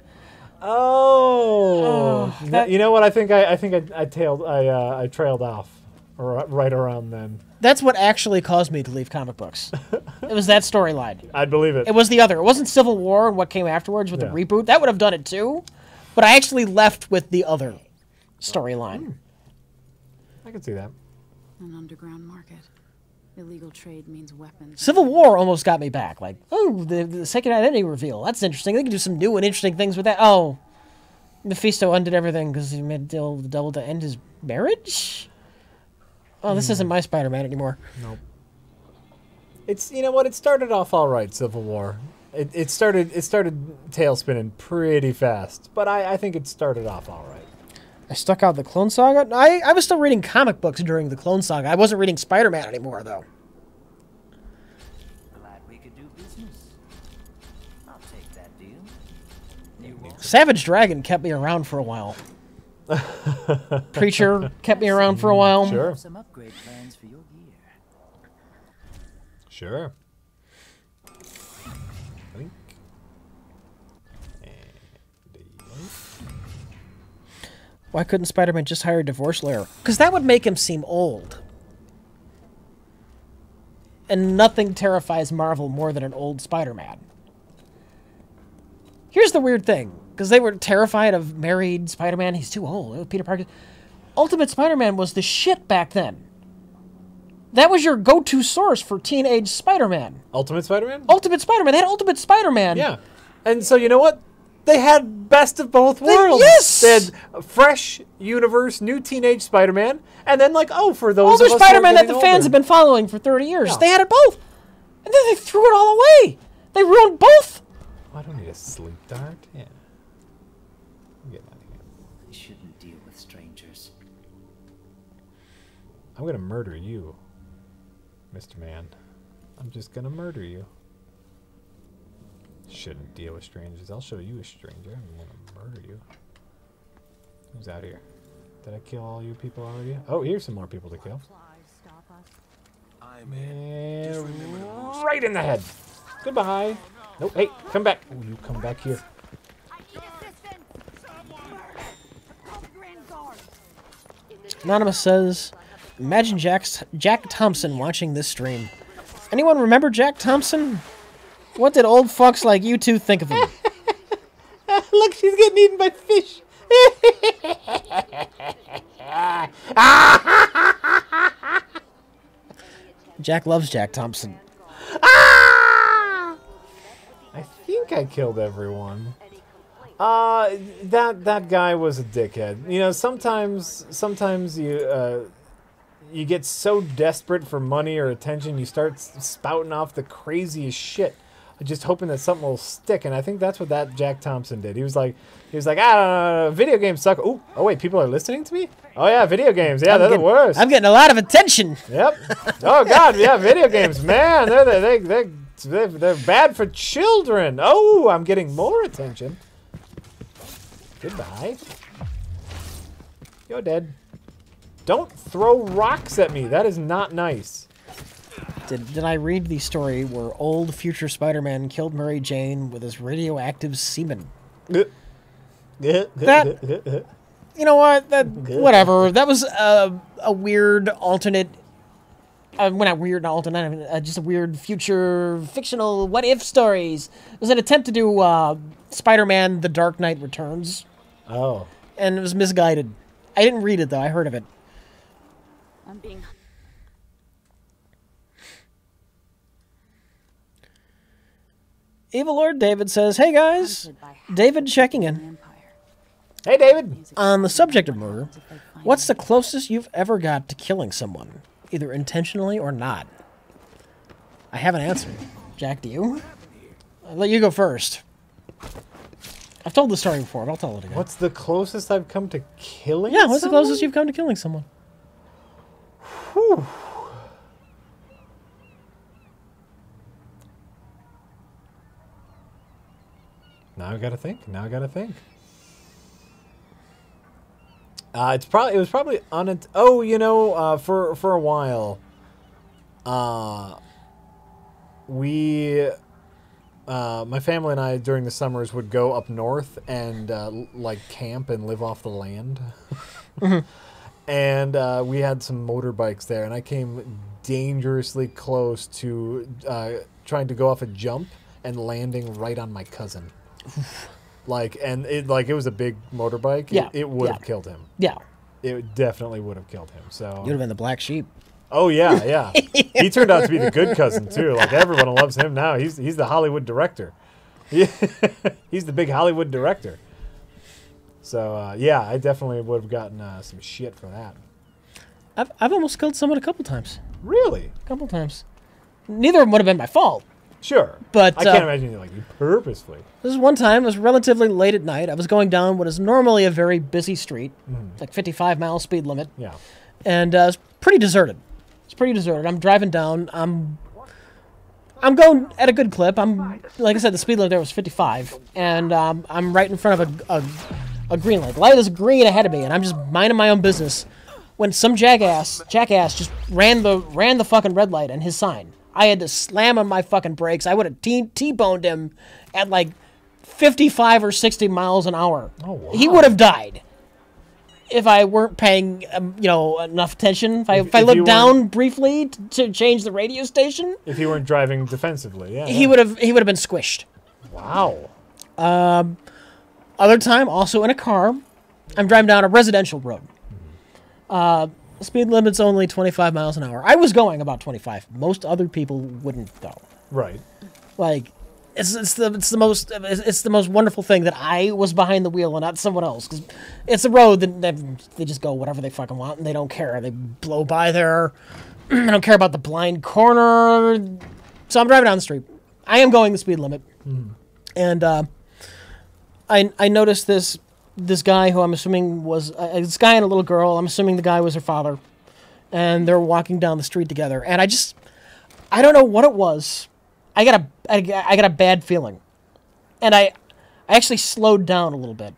Oh, Oh, that- you know what? I think I, I think I, I tailed, I, uh, I trailed off, or right around then. that's what actually caused me to leave comic books. It was that storyline. I'd believe it. It was the other. It wasn't Civil War and what came afterwards with Yeah. the reboot. That would have done it too, but I actually left with the other storyline. I can see that. An underground market. Illegal trade means weapons. Civil War almost got me back. Like, oh, the, the second identity reveal. That's interesting. They can do some new and interesting things with that. Oh, Mephisto undid everything because he made a deal with the devil to end his marriage? Oh, this isn't my Spider-Man anymore. Nope. It's, you know what? It started off all right, Civil War. It, it started it started tail spinning pretty fast, but I, I think it started off all right. I stuck out the Clone Saga. I, I was still reading comic books during the Clone Saga. I wasn't reading Spider-Man anymore, though. Glad we could do business. I'll take that deal. You won't. Savage Dragon kept me around for a while. Preacher kept me around for a while. Sure. Have some upgrade plans for your gear. Sure. Blink. And yoink. Why couldn't Spider-Man just hire a divorce lawyer? Because that would make him seem old. And nothing terrifies Marvel more than an old Spider-Man. Here's the weird thing. Because they were terrified of married Spider-Man. He's too old. Oh, Peter Parker. Ultimate Spider-Man was the shit back then. That was your go-to source for teenage Spider-Man. Ultimate Spider-Man? Ultimate Spider-Man. They had Ultimate Spider-Man. Yeah. And so, you know what? They had best of both worlds. yes! They had a fresh universe, new teenage Spider-Man, and then, like, oh, for those Older of us who are Spider-Man that the getting fans older. have been following for thirty years. Yeah. They had it both. And then they threw it all away. They ruined both. Oh, I don't need a sleep dart. Yeah. I'm getting out of here. I shouldn't deal with strangers. I'm gonna murder you, Mister Man. I'm just gonna murder you. Shouldn't deal with strangers. I'll show you a stranger. I'm gonna murder you. Who's out here? Did I kill all you people already? Oh, here's some more people to kill. I'm And right in the head. Goodbye. Nope. Hey, come back. Oh, you come back here. Anonymous says, imagine Jack's, Jack Thompson watching this stream. Anyone remember Jack Thompson? What did old fucks like you two think of him? Look, she's getting eaten by fish. Jack loves Jack Thompson. I think I killed everyone. Uh, that that guy was a dickhead. You know, sometimes sometimes you uh, you get so desperate for money or attention, you start spouting off the craziest shit, just hoping that something will stick. And I think that's what that Jack Thompson did. He was like, he was like, ah, video games suck. Ooh, oh wait, people are listening to me. Oh yeah, video games. Yeah, I'm they're getting, the worst. I'm getting a lot of attention. Yep. Oh God, yeah, video games, man. They're they they they they're, they're bad for children. Oh, I'm getting more attention. Goodbye. You're dead. Don't throw rocks at me. That is not nice. Did, did I read the story where old future Spider-Man killed Mary Jane with his radioactive semen? That, you know what? That whatever. That was a, a weird alternate. Uh, well, not weird, not alternate. I mean, uh, just a weird future fictional what-if stories. It was an attempt to do uh, Spider-Man: The Dark Knight Returns. Oh. And it was misguided. I didn't read it though. I heard of it. I'm being. Evil Lord David says, "Hey guys, David checking in. Hey David. On the subject of murder, what's the closest you've ever got to killing someone, either intentionally or not?" I have an answer. Jack, do you? I'll let you go first. I've told the story before, but I'll tell it again. What's the closest I've come to killing? Yeah, what's someone? the closest you've come to killing someone? Whew. Now I gotta think. Now I gotta think. Uh, it's probably it was probably on. Oh, you know, uh, for for a while, uh, we, uh, my family and I during the summers would go up north and uh, like camp and live off the land. Mm-hmm. And uh, we had some motorbikes there, and I came dangerously close to uh, trying to go off a jump and landing right on my cousin. Like, and it like it was a big motorbike. Yeah, It, it would yeah. have killed him. Yeah. It definitely would have killed him. So You'd have been the black sheep. Oh yeah, yeah. He turned out to be the good cousin too. Like everyone loves him now. He's he's the Hollywood director. Yeah. He's the big Hollywood director. So uh, yeah, I definitely would have gotten uh, some shit for that. I've I've almost killed someone a couple times. Really? A couple times. Neither of them would have been my fault. Sure. But I can't uh, imagine you like you purposefully. This is one time. It was relatively late at night. I was going down what is normally a very busy street, Mm. like fifty-five mile speed limit. Yeah. And uh, it's pretty deserted. It's pretty deserted. I'm driving down. I'm I'm going at a good clip. I'm like I said, the speed limit there was fifty-five, and um, I'm right in front of a, a a green light. Light is green ahead of me, and I'm just minding my own business when some jackass jackass just ran the ran the fucking red light and his sign. I had to slam on my fucking brakes. I would have t- T-boned him at like fifty-five or sixty miles an hour. Oh, wow. He would have died if I weren't paying, um, you know, enough attention. If I, If- if I if you looked down weren't- briefly t- to change the radio station, If he weren't driving defensively, yeah. he yeah. would have he would have been squished. Wow. Other time, also in a car, I'm driving down a residential road. Uh, speed limit's only twenty-five miles an hour. I was going about twenty-five. Most other people wouldn't though. Right. Like, it's it's the it's the most it's, it's the most wonderful thing that I was behind the wheel and not someone else. Because it's a road that they, they just go whatever they fucking want and they don't care. They blow by there. They don't care about the blind corner. So I'm driving down the street. I am going the speed limit, and uh, I I noticed this this guy who I'm assuming was uh, this guy and a little girl. I'm assuming the guy was her father, and they're walking down the street together. And I just I don't know what it was. I got a I, I got a bad feeling, and I I actually slowed down a little bit,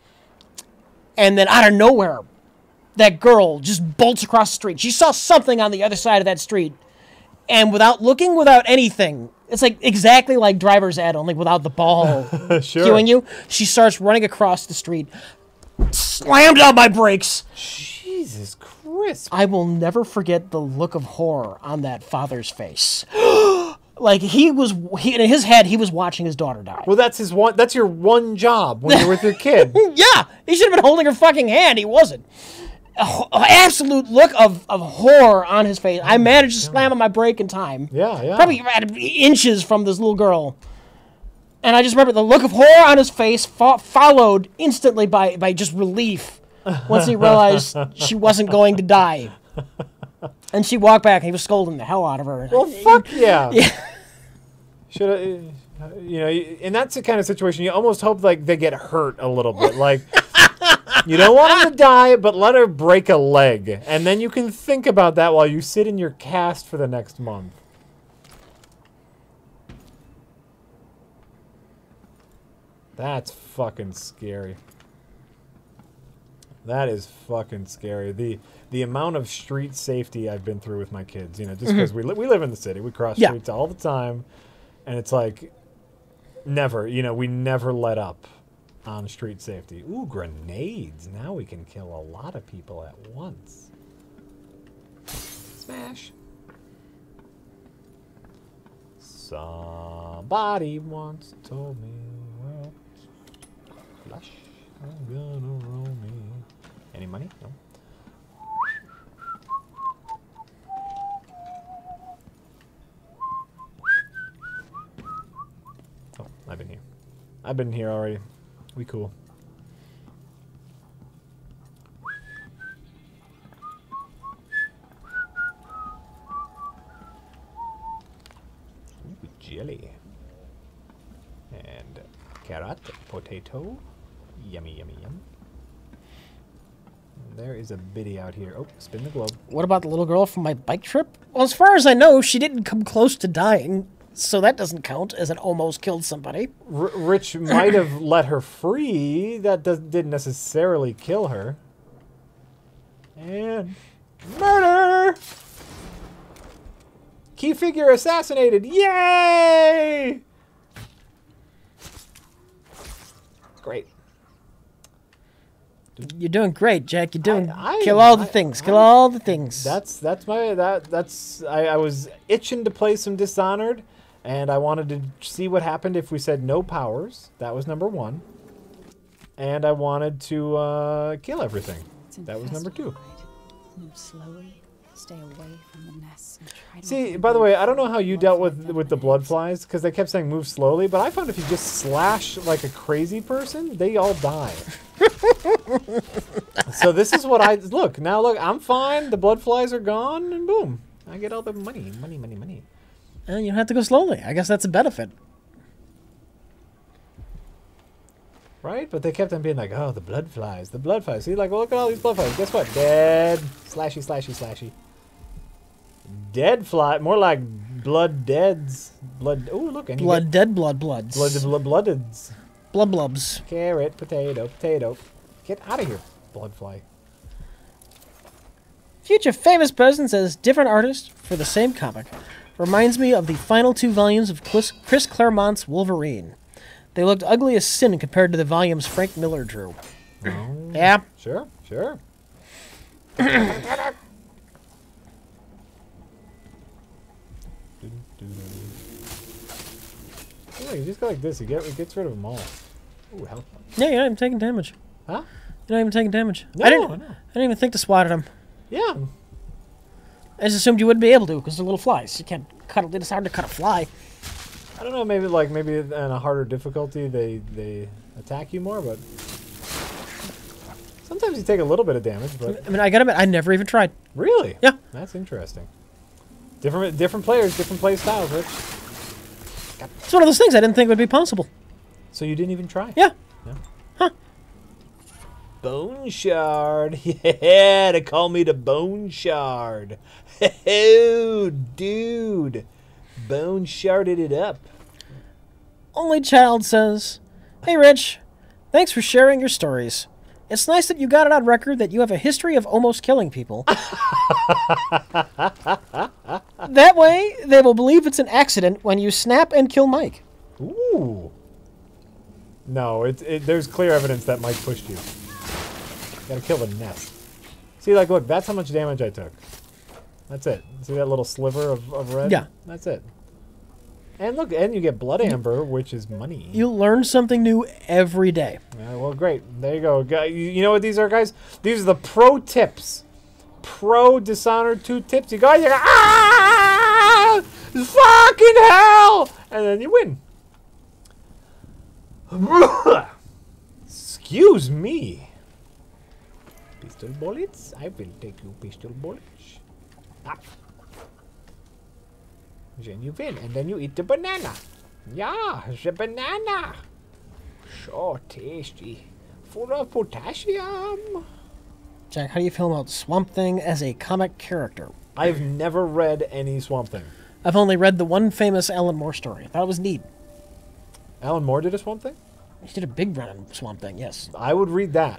and then out of nowhere, that girl just bolts across the street. She saw something on the other side of that street, and without looking, without anything, it's like exactly like Driver's Ed, only without the ball Sure. cueing you. She starts running across the street, slammed on my brakes. Jesus Christ. I will never forget the look of horror on that father's face. Like he was, he, in his head, he was watching his daughter die. Well, that's his one. That's your one job when you're with your kid. Yeah, he should have been holding her fucking hand. He wasn't. A, ho- a absolute look of, of horror on his face. I managed to slam on my brake in time. Yeah, yeah. Probably at inches from this little girl. And I just remember the look of horror on his face, fo followed instantly by, by just relief once he realized she wasn't going to die. And she walked back, and he was scolding the hell out of her. Well, fuck yeah. Yeah. Should I, you know, in that kind of situation, you almost hope like they get hurt a little bit. Like, you don't want them to die, but let her break a leg. And then you can think about that while you sit in your cast for the next month. That's fucking scary. That is fucking scary. The the amount of street safety I've been through with my kids, you know, just because mm-hmm. we, li we live in the city. We cross yeah. streets all the time. And it's like, never, you know, we never let up on street safety. Ooh, grenades. Now we can kill a lot of people at once. Smash. Somebody once told me, well, flush, I'm gonna roll me. Any money? No. Oh, I've been here. I've been here already. We cool. Ooh, jelly. And carrot, potato. Yummy, yummy, yum. And there is a biddy out here. Oh, spin the globe. What about the little girl from my bike trip? Well, as far as I know, she didn't come close to dying. So that doesn't count as an almost killed somebody. R Rich might have let her free. That does, didn't necessarily kill her. And murder! Key figure assassinated. Yay! Great. You're doing great, Jack. You're doing I, I, kill all the I, things. I, kill all the things. That's that's my that that's I, I was itching to play some Dishonored. And I wanted to see what happened if we said no powers. That was number one. And I wanted to uh, kill everything. That was number two. Move slowly, stay away from the nests. And try to see, by the way, I don't know how you dealt with with the blood flies because they kept saying move slowly, but I found if you just slash like a crazy person, they all die. So this is what I look now. Look, I'm fine. The blood flies are gone, and boom, I get all the money, money, money, money. And you don't have to go slowly. I guess that's a benefit. Right? But they kept on being like, oh, the blood flies, the blood flies. See, like, well, look at all these blood flies. Guess what? Dead. Slashy, slashy, slashy. Dead fly. More like blood deads. Blood. Oh, look. And blood dead, blood bloods. Blood, blood bloodeds. Blood blubs. Carrot, potato, potato. Get out of here, blood fly. Future famous person says different artist for the same comic. Reminds me of the final two volumes of Chris Claremont's Wolverine. They looked ugly as sin compared to the volumes Frank Miller drew. Oh, yeah. Sure, sure. Yeah, you just go like this. You get it gets rid of them all. Ooh, help. Yeah, you're not even taking damage. Huh? You're not even taking damage. No, I didn't. I know. I didn't even think to swat at him. Yeah. I just assumed you wouldn't be able to because they're little flies. You can't cut. It's hard to cut a fly. I don't know. Maybe like maybe in a harder difficulty they they attack you more, but sometimes you take a little bit of damage. But I mean, I gotta admit, I never even tried. Really? Yeah. That's interesting. Different different players, different play styles, Rich. It's one of those things I didn't think would be possible. So you didn't even try? Yeah. Yeah. Huh. Bone Shard. Yeah, they call me the Bone Shard. Oh, dude. Bone Sharded it up. Only Child says, hey, Rich. Thanks for sharing your stories. It's nice that you got it on record that you have a history of almost killing people. That way, they will believe it's an accident when you snap and kill Mike. Ooh. No, it, it, there's clear evidence that Mike pushed you. Gotta kill the nest. See, like, look, that's how much damage I took. That's it. See that little sliver of, of red? Yeah. That's it. And look, and you get blood amber, which is money. You learn something new every day. Yeah, well, great. There you go. You know what these are, guys? These are the pro tips. Pro Dishonored two tips. You go, you go, ah! Fucking hell! And then you win. Excuse me. Pistol bullets? I will take you pistol bullets. Ah. Then you win, and then you eat the banana. Yeah, the banana. So tasty. Full of potassium. Jack, how do you feel about Swamp Thing as a comic character? I've never read any Swamp Thing. I've only read the one famous Alan Moore story. I thought it was neat. Alan Moore did a Swamp Thing? He did a big run on Swamp Thing, yes. I would read that.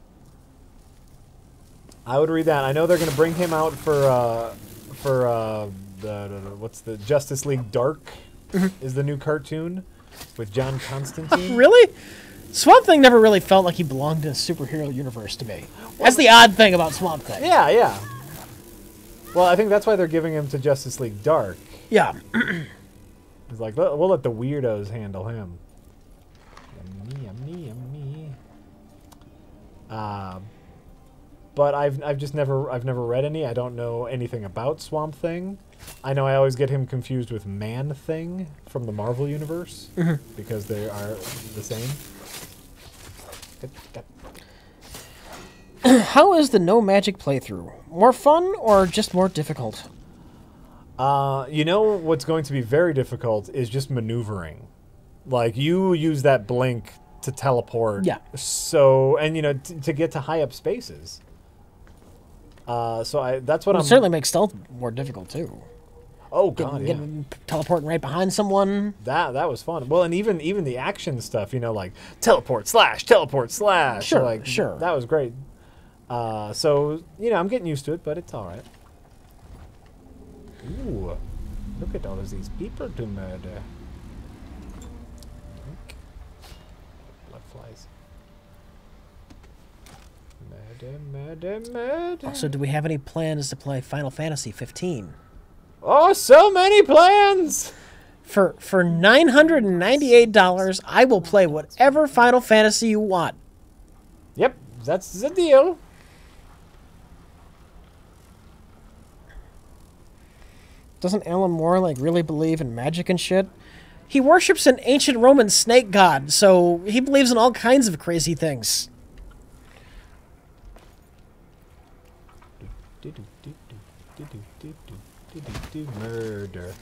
I would read that. I know they're going to bring him out for, uh, for, uh, the, the, the, what's the, Justice League Dark is the new cartoon with John Constantine. Really? Swamp Thing never really felt like he belonged in a superhero universe to me. That's the odd thing about Swamp Thing. Yeah, yeah. Well, I think that's why they're giving him to Justice League Dark. Yeah. It's like, we'll let the weirdos handle him. Yummy, yummy, yummy. Uh, but I've I've just never I've never read any. I don't know anything about Swamp Thing. I know I always get him confused with Man Thing from the Marvel Universe because they are the same. How is the no magic playthrough? More fun or just more difficult? Uh, you know what's going to be very difficult is just maneuvering. Like, you use that blink to teleport. Yeah. So, and, you know, t to get to high up spaces. Uh, so I that's what Well, I'm... It certainly makes stealth more difficult, too. Oh, God, yeah. Getting, teleporting right behind someone. That that was fun. Well, and even even the action stuff, you know, like teleport, slash, teleport, slash. Sure, like, sure. That was great. Uh, so, you know, I'm getting used to it, but it's all right. Ooh, look at all of these people to murder. Blood flies. Murder, murder, murder. Also, do we have any plans to play Final Fantasy fifteen? Oh, so many plans! For for nine hundred ninety-eight dollars, I will play whatever Final Fantasy you want. Yep, that's the deal. Doesn't Alan Moore, like, really believe in magic and shit? He worships an ancient Roman snake god, so he believes in all kinds of crazy things. Murder.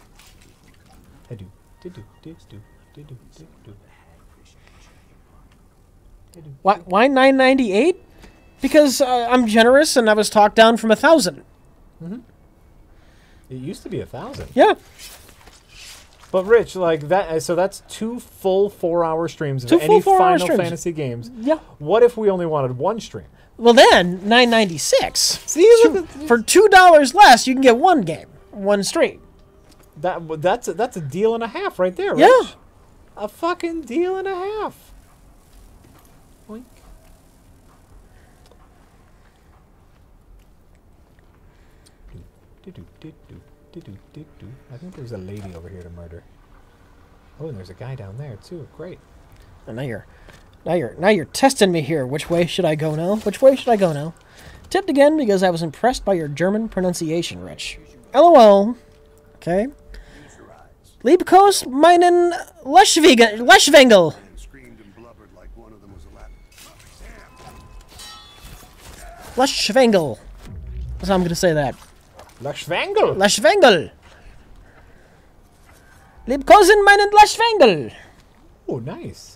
Why, why nine ninety-eight? Because uh, I'm generous and I was talked down from a thousand. Mm-hmm. It used to be a thousand. Yeah. But Rich, like that, so that's two full four-hour streams of Two any full four-hour Final streams. Fantasy games. Yeah. What if we only wanted one stream? Well, then nine ninety-six. See, Two, for two dollars less, you can get one game, one stream. That that's a, that's a deal and a half right there. Rich. Yeah. A fucking deal and a half. Oink. I think there's a lady over here to murder. Oh, and there's a guy down there too. Great. And now you're, now you're, now you're testing me here. Which way should I go now? Which way should I go now? Tipped again because I was impressed by your German pronunciation, Rich. LOL. Okay. Liebkos meinen Leschwegen, Leschwengel. Leschwengel. That's how I'm going to say that. Leschwengel. Leschwengel. Liebkosen meinen Leschwengel. Oh, nice.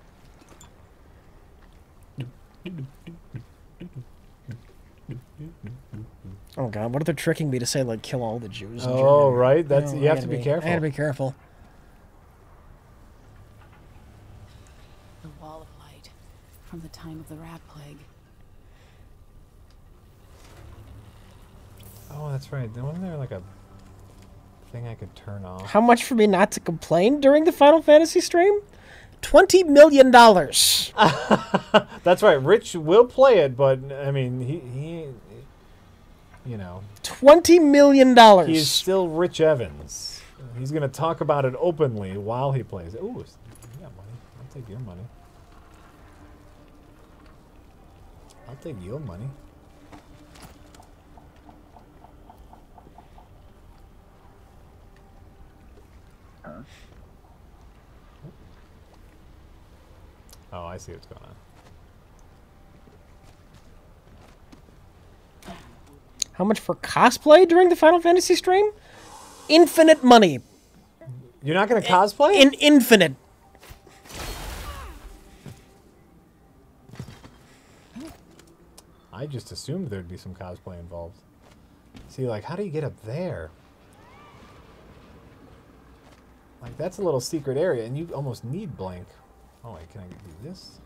Oh god, what if they're tricking me to say, like, kill all the Jews in Oh, Germany? right. That's No, you I have gotta to be careful. I gotta be careful. The wall of light from the time of the rat plague. Oh, that's right. Wasn't there like a thing I could turn off? How much for me not to complain during the Final Fantasy stream? Twenty million dollars. That's right. Rich will play it, but I mean, he, he you know, Twenty million dollars. he is still Rich Evans. He's gonna talk about it openly while he plays it. Ooh, you got money. I'll take your money. I'll take your money. Oh, I see what's going on. How much for cosplay during the Final Fantasy stream? Infinite money. You're not going to cosplay? In infinite. I just assumed there'd be some cosplay involved. See, like, how do you get up there? Like, that's a little secret area, and you almost need Blink. Oh, wait, can I do this?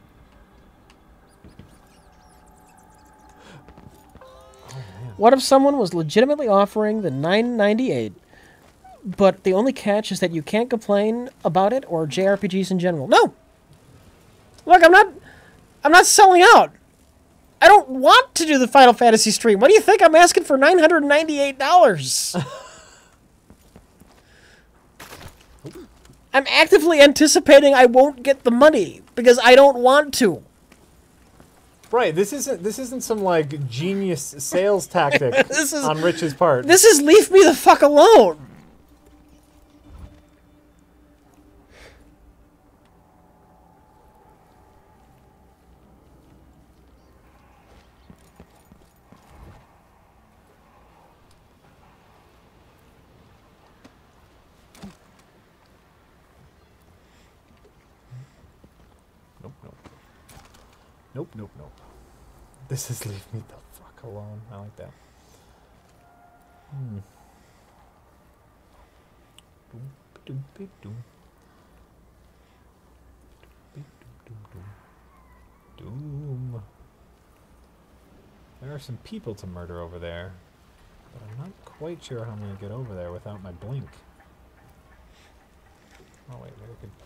Oh, man. What if someone was legitimately offering the nine ninety-eight, but the only catch is that you can't complain about it or J R P Gs in general? No! Look, I'm not... I'm not selling out! I don't want to do the Final Fantasy stream. What do you think? I'm asking for nine hundred ninety-eight dollars. I'm actively anticipating I won't get the money because I don't want to. Right, this isn't this isn't some like genius sales tactic This is- on Rich's part. This is leave me the fuck alone. Nope, nope. Nope, nope, nope. This is leave me the fuck alone. I like that. Hmm. Doom, doom, doom, doom. Doom, doom, doom, doom. Doom. There are some people to murder over there, but I'm not quite sure how I'm going to get over there without my blink. Oh wait, maybe I could...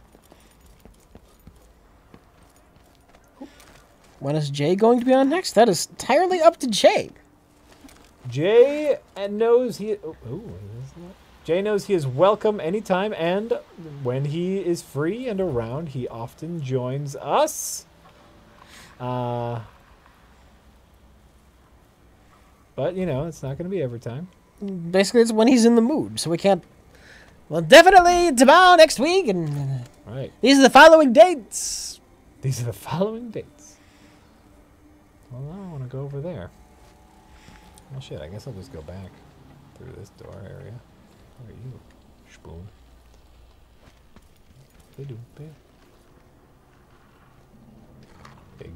When is Jay going to be on next? That is entirely up to Jay. Jay knows he. Oh, ooh, is that- Jay knows he is welcome anytime, and when he is free and around, he often joins us. Uh, but you know, it's not going to be every time. Basically, it's when he's in the mood, so we can't. Well, definitely tomorrow, next week, and Right. these are the following dates. These are the following dates. Well, now I want to go over there. Well, shit. I guess I'll just go back through this door area. Where are you, spoon? They do big. Big.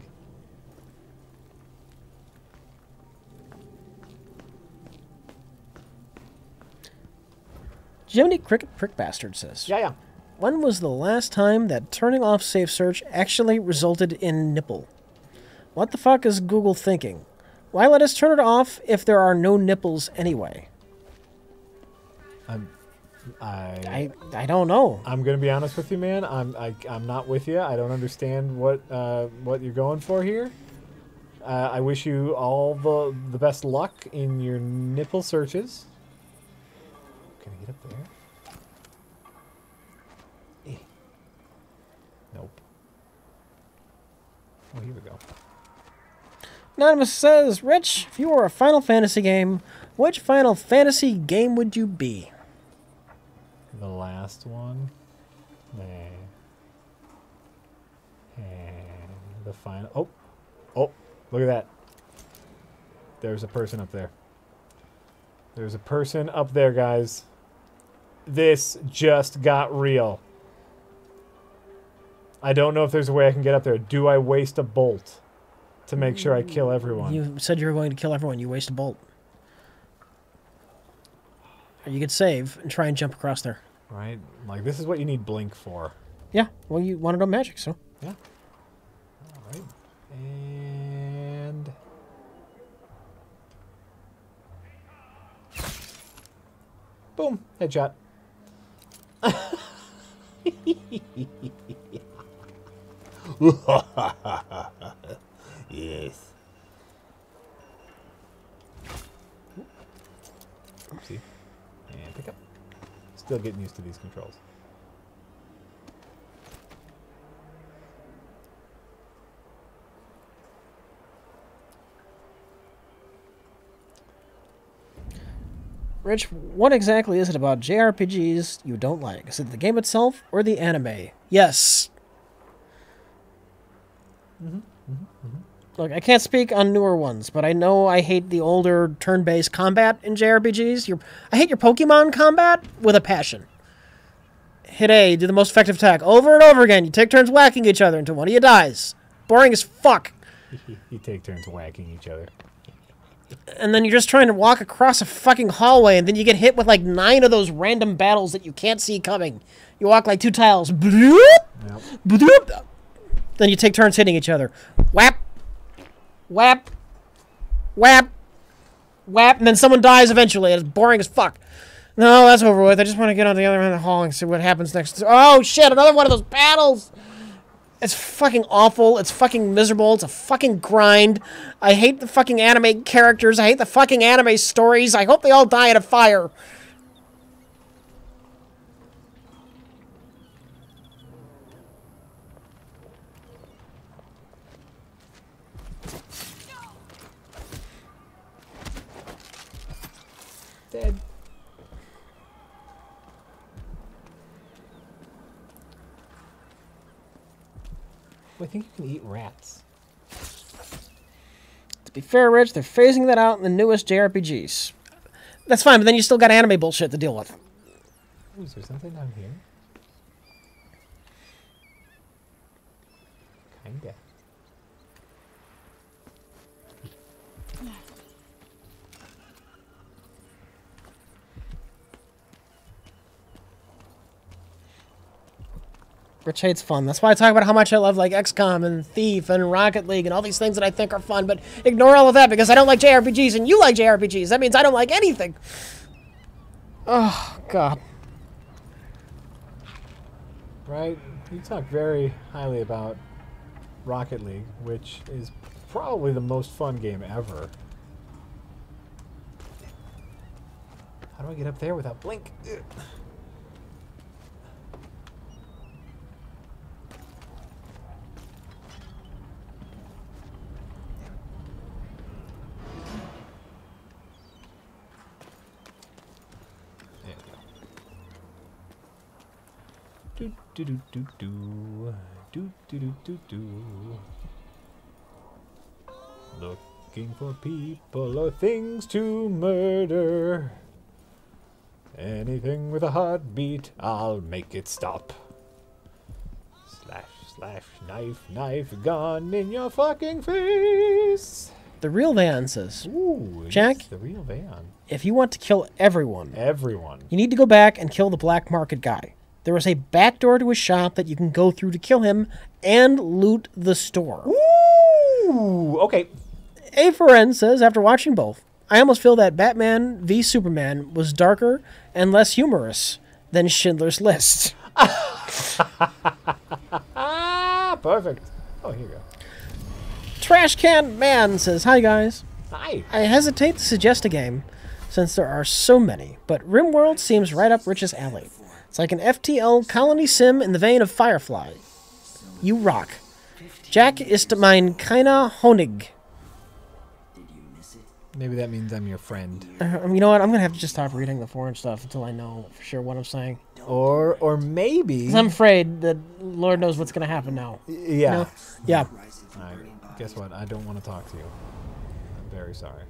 Jiminy Cricket Prick Bastard says, Yeah, yeah. when was the last time that turning off safe search actually resulted in nipple? What the fuck is Google thinking? Why let us turn it off if there are no nipples anyway? I'm. I. I I don't know. I'm gonna be honest with you, man. I'm I, I'm not with you. I don't understand what uh, what you're going for here. Uh, I wish you all the the best luck in your nipple searches. Can I get up there? Eh. Nope. Oh, here we go. Anonymous says, Rich, if you were a Final Fantasy game, which Final Fantasy game would you be? The last one. Nah. Eh, the final. Oh, oh! Look at that. There's a person up there. There's a person up there, guys. This just got real. I don't know if there's a way I can get up there. Do I waste a bolt to make sure I kill everyone? You said you were going to kill everyone. You waste a bolt. Or you could save and try and jump across there. Right? Like, this is what you need Blink for. Yeah, well, you wanted on magic, so. Yeah. All right. And... boom. Headshot. Yes. Oopsie. And pick up. Still getting used to these controls. Rich, what exactly is it about J R P Gs you don't like? Is it the game itself or the anime? Yes. Mm-hmm. Mm-hmm. Mm-hmm. Look, I can't speak on newer ones, but I know I hate the older turn-based combat in J R P Gs. Your, I hate your Pokemon combat with a passion. Hit A, do the most effective attack over and over again. You take turns whacking each other until one of you dies. Boring as fuck. You take turns whacking each other. And then you're just trying to walk across a fucking hallway, and then you get hit with like nine of those random battles that you can't see coming. You walk like two tiles. Bloop, Yep. bloop. Then you take turns hitting each other. Whap. Whap. Whap. Whap. And then someone dies eventually, and it's boring as fuck. No, that's over with. I just want to get on the other end of the hall and see what happens next. Oh, shit, another one of those battles! It's fucking awful. It's fucking miserable. It's a fucking grind. I hate the fucking anime characters. I hate the fucking anime stories. I hope they all die in a fire. Dead. I think you can eat rats. To be fair, Rich, they're phasing that out in the newest J R P Gs. That's fine, but then you still got anime bullshit to deal with. Ooh, is there something down here? Kinda. Rich hates fun. That's why I talk about how much I love like X COM and Thief and Rocket League and all these things that I think are fun, but ignore all of that because I don't like J R P Gs and you like J R P Gs. That means I don't like anything. Oh, God. Right? You talk very highly about Rocket League, which is probably the most fun game ever. How do I get up there without blink? Ugh. Do do do do do do do do do. Looking for people or things to murder. Anything with a heartbeat, I'll make it stop. Slash slash knife knife gun in your fucking face. The real Van says, Ooh, Jack, it's the real Van. If you want to kill everyone, Everyone. you need to go back and kill the black market guy. There is a back door to his shop that you can go through to kill him and loot the store. Ooh, okay. A for N says, after watching both, I almost feel that Batman v Superman was darker and less humorous than Schindler's List. Ah, perfect. Oh, here you go. Trash Can Man says, hi guys. Hi. I hesitate to suggest a game since there are so many, but RimWorld seems right up Rich's alley. It's like an F T L colony sim in the vein of Firefly. You rock. Jack ist mein keiner Honig. Maybe that means I'm your friend. Uh, you know what? I'm going to have to just stop reading the foreign stuff until I know for sure what I'm saying. Or or maybe... 'Cause I'm afraid that Lord knows what's going to happen now. Yeah. You know? Yeah. Alright, guess what? I don't want to talk to you. I'm very sorry.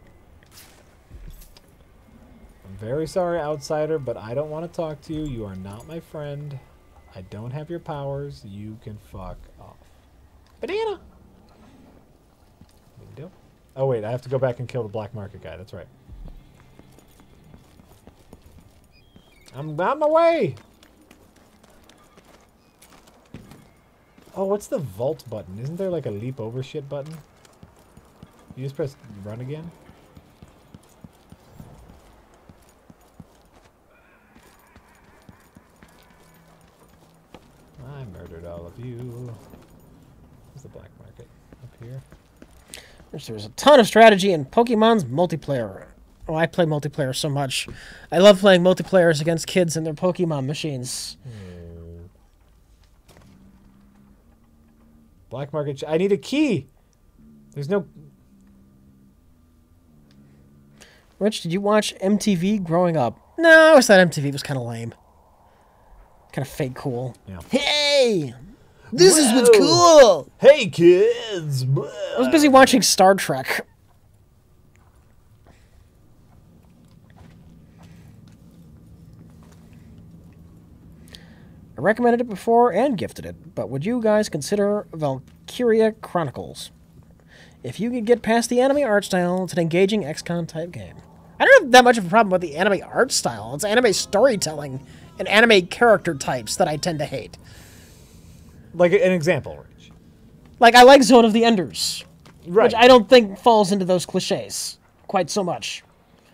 I'm very sorry, outsider, but I don't want to talk to you. You are not my friend. I don't have your powers. You can fuck off. Banana! Big deal. Oh, wait, I have to go back and kill the black market guy. That's right. I'm on my way! Oh, what's the vault button? Isn't there like a leap over shit button? You just press run again? I murdered all of you. Where's the black market? Up here? There's a ton of strategy in Pokemon's multiplayer. Oh, I play multiplayer so much. I love playing multiplayers against kids and their Pokemon machines. Hmm. Black market. Sh I need a key. There's no. Rich, did you watch M T V growing up? No, I always thought M T V was kind of lame. Kind of fake cool. Yeah. Hey! This is what's cool. Hey, kids. I was busy watching Star Trek. I recommended it before and gifted it, but would you guys consider Valkyria Chronicles? If you could get past the anime art style, it's an engaging X COM type game. I don't have that much of a problem with the anime art style. It's anime storytelling and anime character types that I tend to hate. Like an example, Rich. Like, I like Zone of the Enders. Right. Which I don't think falls into those cliches quite so much.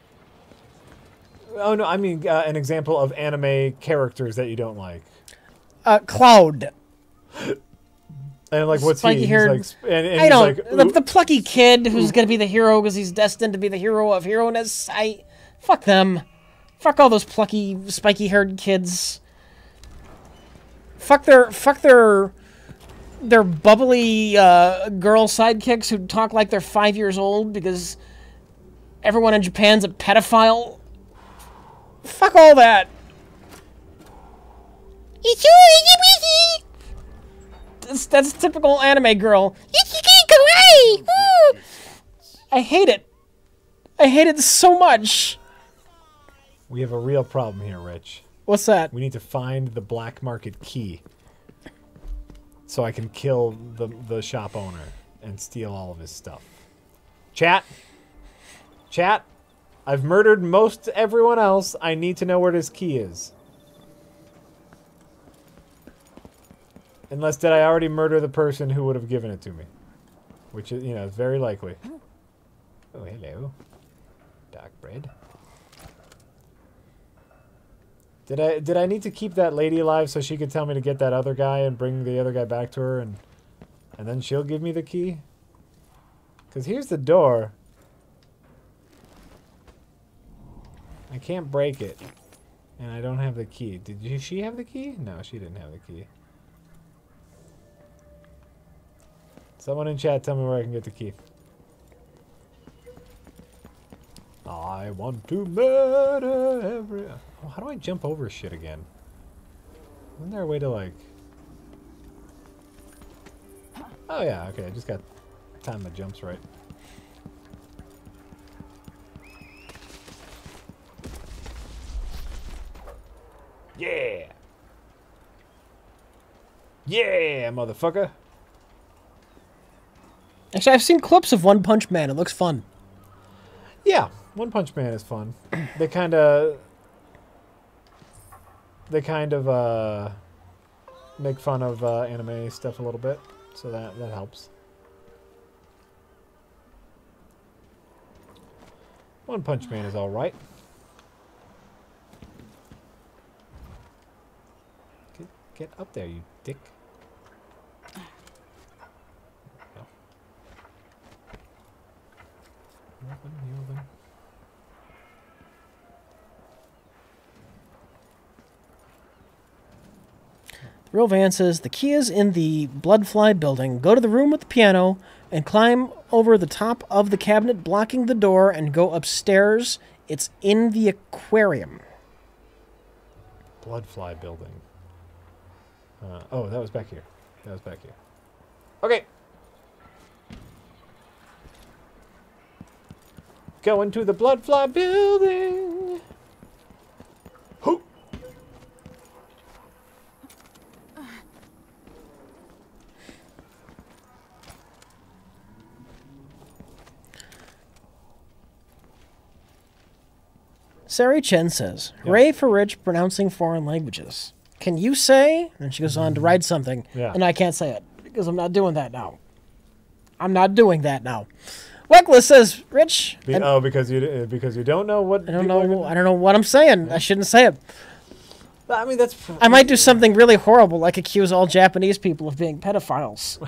Oh, no, I mean uh, an example of anime characters that you don't like. Uh, Cloud. And, like, what's he? He's Spiky-haired. like, and, and I he's don't. like, the, the plucky kid who's going to be the hero because he's destined to be the hero of hero-ness. I... Fuck them. Fuck all those plucky, spiky-haired kids. Fuck their... Fuck their... Their bubbly uh, girl sidekicks who talk like they're five years old because everyone in Japan's a pedophile. Fuck all that. That's, that's typical anime girl. I hate it. I hate it so much. we have a real problem here, Rich. What's that? We need to find the black market key so I can kill the, the shop owner and steal all of his stuff. Chat. Chat. I've murdered most everyone else. I need to know where this key is. Unless did I already murder the person who would have given it to me? Which is, you know, very likely. Oh, hello. Dark bread. Did I did I need to keep that lady alive so she could tell me to get that other guy and bring the other guy back to her and and then she'll give me the key? Because here's the door. I can't break it. And I don't have the key. Did you, she have the key? No, she didn't have the key. Someone in chat tell me where I can get the key. I want to murder every... Oh, how do I jump over shit again? Isn't there a way to, like... Oh, yeah, okay. I just got time my jumps right. Yeah! Yeah, motherfucker! Actually, I've seen clips of One Punch Man. It looks fun. Yeah, One Punch Man is fun. They kind of... They kind of, uh... make fun of uh, anime stuff a little bit. So that, that helps. One Punch Man is alright. Get, get up there, you dick. No. Open, open. The real van says the key is in the Bloodfly building. Go to the room with the piano and climb over the top of the cabinet blocking the door and go upstairs. It's in the aquarium. Bloodfly building. Uh, oh, that was back here. That was back here. Okay. Going to the Bloodfly building. Who? Sari Chen says, hooray for Rich pronouncing foreign languages. Can you say? And she goes on to write something. Yeah. And I can't say it because I'm not doing that now. I'm not doing that now. Weckless says, Rich. Be, oh, because you because you don't know what. I don't know. I don't know what I'm saying. Yeah. I shouldn't say it. I mean, that's. I might do something really horrible, like accuse all Japanese people of being pedophiles.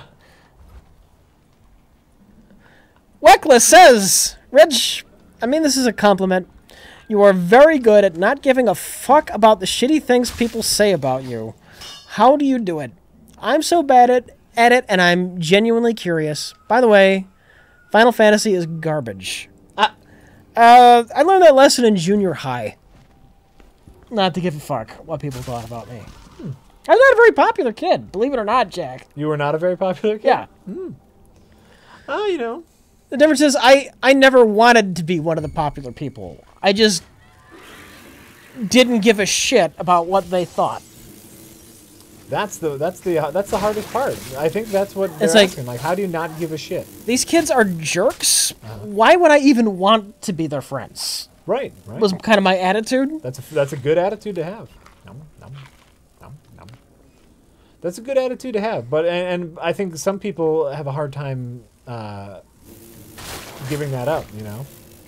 Weckless says, Rich. I mean, this is a compliment. You are very good at not giving a fuck about the shitty things people say about you. How do you do it? I'm so bad at, at it, and I'm genuinely curious. By the way, Final Fantasy is garbage. Uh, uh, I learned that lesson in junior high. Not to give a fuck what people thought about me. Hmm. I was not a very popular kid, believe it or not, Jack. You were not a very popular kid? Yeah. Hmm. Oh, you know. The difference is I, I never wanted to be one of the popular people. I just didn't give a shit about what they thought. That's the that's the that's the hardest part. I think that's what they're It's like- asking. Like, how do you not give a shit? These kids are jerks. Why would I even want to be their friends? Right, right. Was kind of my attitude. That's a that's a good attitude to have. Nom, nom, nom, nom. That's a good attitude to have. But and, and I think some people have a hard time uh, giving that up. You know,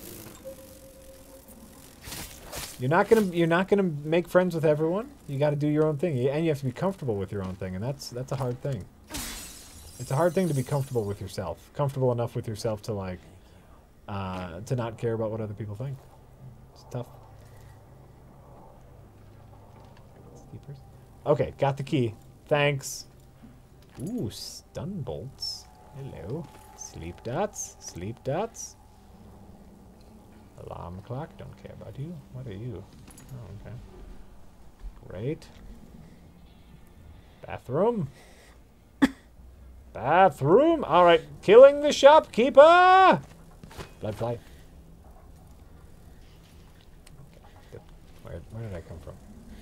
you're not gonna you're not gonna make friends with everyone. You got to do your own thing, and you have to be comfortable with your own thing, and that's that's a hard thing. It's a hard thing to be comfortable with yourself, comfortable enough with yourself to like uh, to not care about what other people think. It's tough. Okay, got the key. Thanks. Ooh, stun bolts. Hello. Sleep dots. Sleep dots. Alarm clock. Don't care about you. What are you? Oh, okay. Great. Bathroom. Bathroom. All right. Killing the shopkeeper. Blood flight. Okay. Where, where did I come from?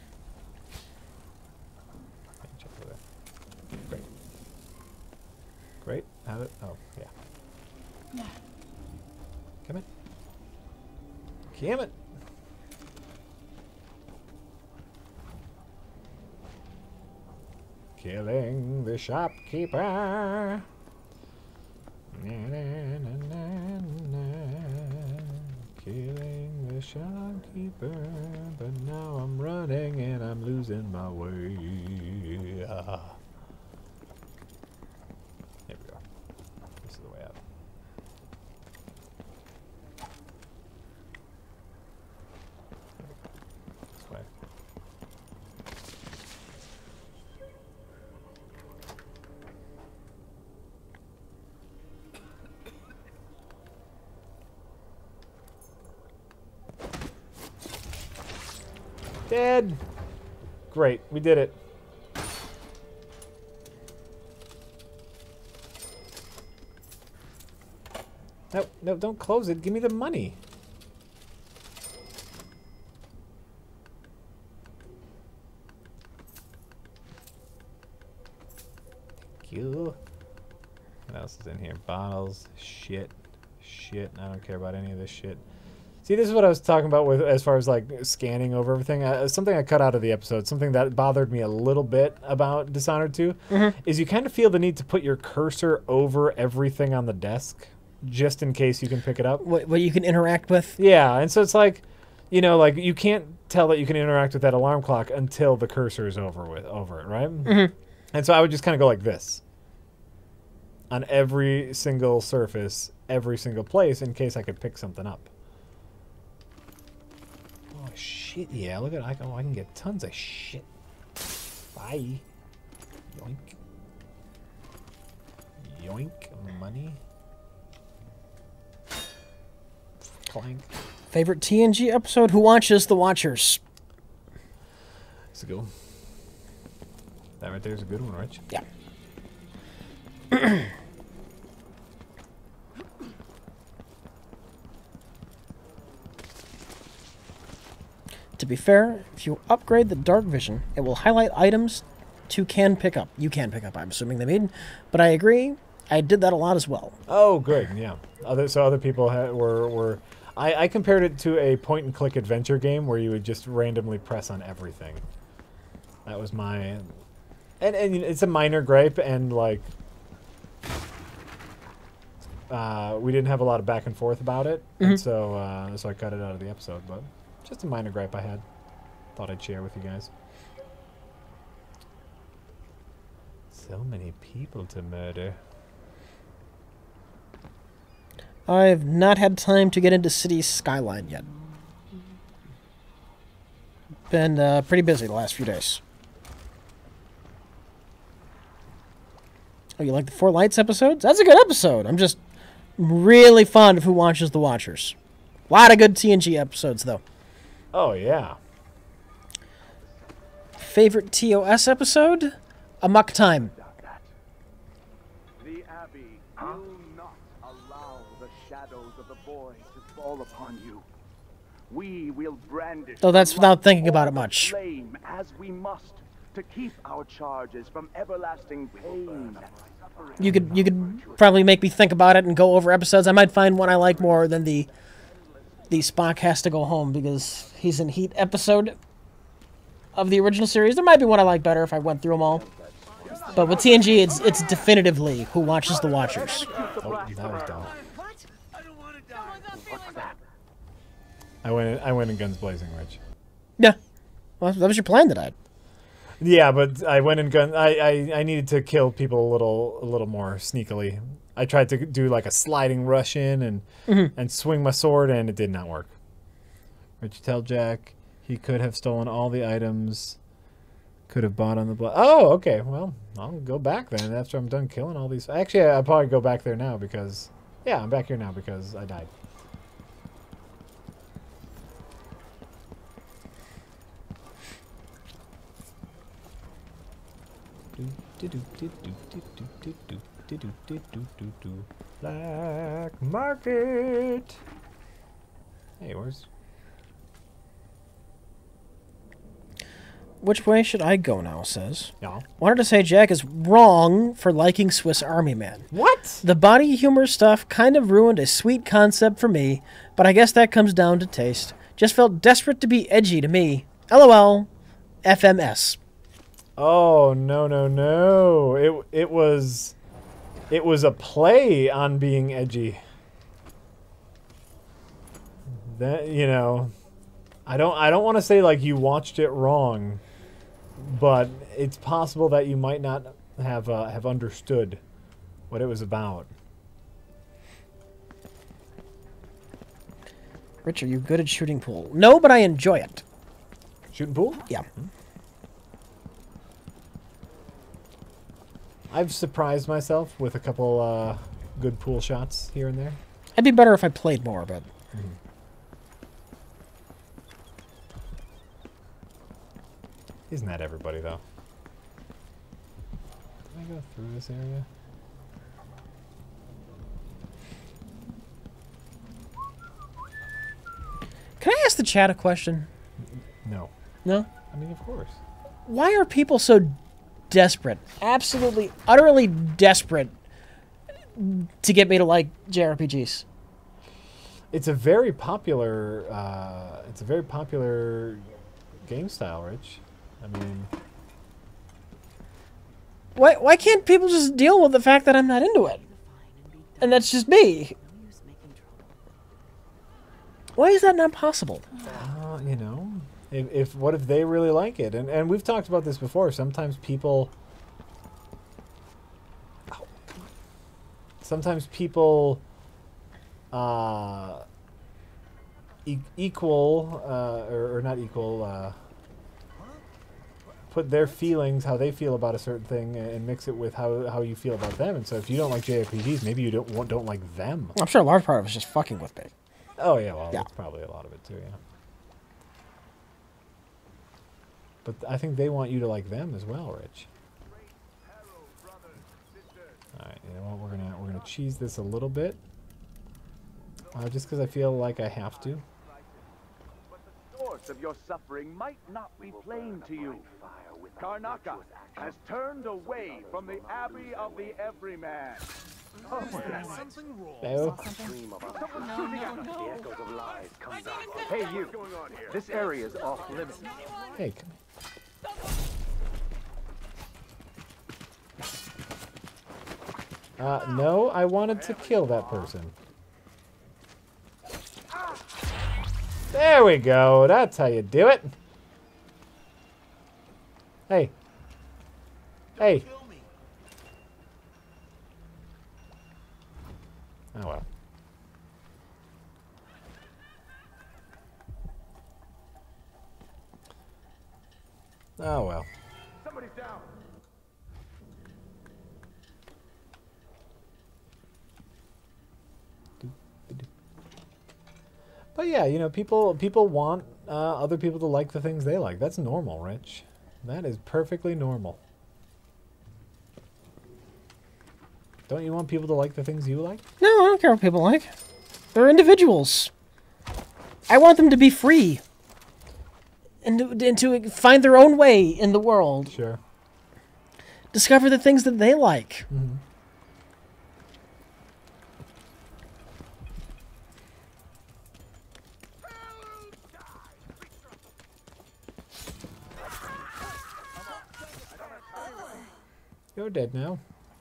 Let me check over there. Great. Great. Have it. Oh, yeah. Come in. Come in. Killing the shopkeeper. Na, na, na, na, na. Killing the shopkeeper. But now I'm running and I'm losing my way. Ah. Here we go. This is the way out. This way. Dead. Great, we did it. No, no, don't close it. Give me the money. Thank you. What else is in here? Bottles. Shit. Shit. I don't care about any of this shit. See, this is what I was talking about with as far as like scanning over everything. Uh, something I cut out of the episode, something that bothered me a little bit about Dishonored two, Mm-hmm. is you kind of feel the need to put your cursor over everything on the desk, just in case you can pick it up. What, what you can interact with. Yeah, and so it's like, you know, like you can't tell that you can interact with that alarm clock until the cursor is over with over it, right? Mm-hmm. And so I would just kind of go like this on every single surface, every single place, in case I could pick something up. Oh shit! Yeah, look at I can. Oh, I can get tons of shit. Bye. Yoink. Yoink. Money. Clank. Favorite T N G episode? Who watches The Watchers? It's a good one. That right there is a good one, Rich. Yeah. To be fair, if you upgrade the dark vision, it will highlight items to can pick up. You can pick up, I'm assuming they mean. But I agree, I did that a lot as well. Oh, good. Yeah. Other so other people had, were were. I, I compared it to a point and click adventure game where you would just randomly press on everything. That was my, and and it's a minor gripe, and like, uh, we didn't have a lot of back and forth about it, Mhm. and so uh, so I cut it out of the episode. But just a minor gripe I had. Thought I'd share with you guys. So many people to murder. I've not had time to get into Cities Skyline yet. Been uh, pretty busy the last few days. Oh, you like the Four Lights episodes? That's a good episode. I'm just really fond of Who Watches the Watchers. A lot of good T N G episodes, though. Oh, yeah. favorite T O S episode? Amok Time. The Abbey will not allow the shadows of the boy to fall upon you. We will brandish. Though that's the without light thinking about or it the much. Flame as we must to keep our charges from everlasting pain. You could you could probably make me think about it and go over episodes. I might find one I like more than the the Spock has to go home because he's in Heat episode of the original series. There might be one I like better if I went through them all. But with T N G, it's it's definitively Who Watches the Watchers. Oh, that was dumb. I don't want to die. I went. I went in guns blazing, Rich. Yeah, well, that was your plan tonight. Yeah, but I went in gun. I, I I needed to kill people a little a little more sneakily. I tried to do like a sliding rush in and Mm-hmm. and swing my sword, and it did not work. Rich, tell Jack he could have stolen all the items. Could have bought on the block. Oh, okay. Well, I'll go back then after I'm done killing all these. Actually, I'll probably go back there now because yeah, I'm back here now because I died. Black market. Hey, where's? Which way should I go now, says. Yeah. Wanted to say Jack is wrong for liking Swiss Army Man. What? The body humor stuff kind of ruined a sweet concept for me, but I guess that comes down to taste. Just felt desperate to be edgy to me. LOL. F M S. Oh no no no! It it was, it was a play on being edgy. That you know, I don't I don't want to say like you watched it wrong, but it's possible that you might not have uh, have understood what it was about. Rich, are you good at shooting pool? No, but I enjoy it. Shooting pool? Yeah. I've surprised myself with a couple uh, good pool shots here and there. It'd be better if I played more, but... Mm-hmm. Isn't that everybody, though? Can I go through this area? Can I ask the chat a question? No. No? I mean, of course. Why are people so desperate, absolutely, utterly desperate to get me to like J R P Gs? It's a very popular, uh, it's a very popular game style, Rich. I mean... Why, why can't people just deal with the fact that I'm not into it? And that's just me. Why is that not possible? Uh, you know, if, if what if they really like it? And and we've talked about this before. Sometimes people, sometimes people, uh, e equal uh, or, or not equal, uh, put their feelings, how they feel about a certain thing, and mix it with how how you feel about them. And so, if you don't like J R P Gs, maybe you don't want, don't like them. I'm sure a large part of it is just fucking with me. Oh yeah, well, Yeah. that's probably a lot of it too, yeah. But I think they want you to like them as well, Rich. All right, you know what? We're gonna we're gonna cheese this a little bit, uh, just because I feel like I have to. But the source of your suffering might not be plain to you. Karnaka has turned away from the Abbey of the Everyman. No. Hey, you. This area is off limits. Hey, come here. Uh, no, I wanted to kill that person. There we go. That's how you do it. Hey. Hey. Oh well. Oh well. Somebody's down. But yeah, you know, people people want uh, other people to like the things they like. That's normal, Rich. That is perfectly normal. Don't you want people to like the things you like? No, I don't care what people like. They're individuals. I want them to be free. And to, and to find their own way in the world. Sure. Discover the things that they like. Mm-hmm. You're dead now.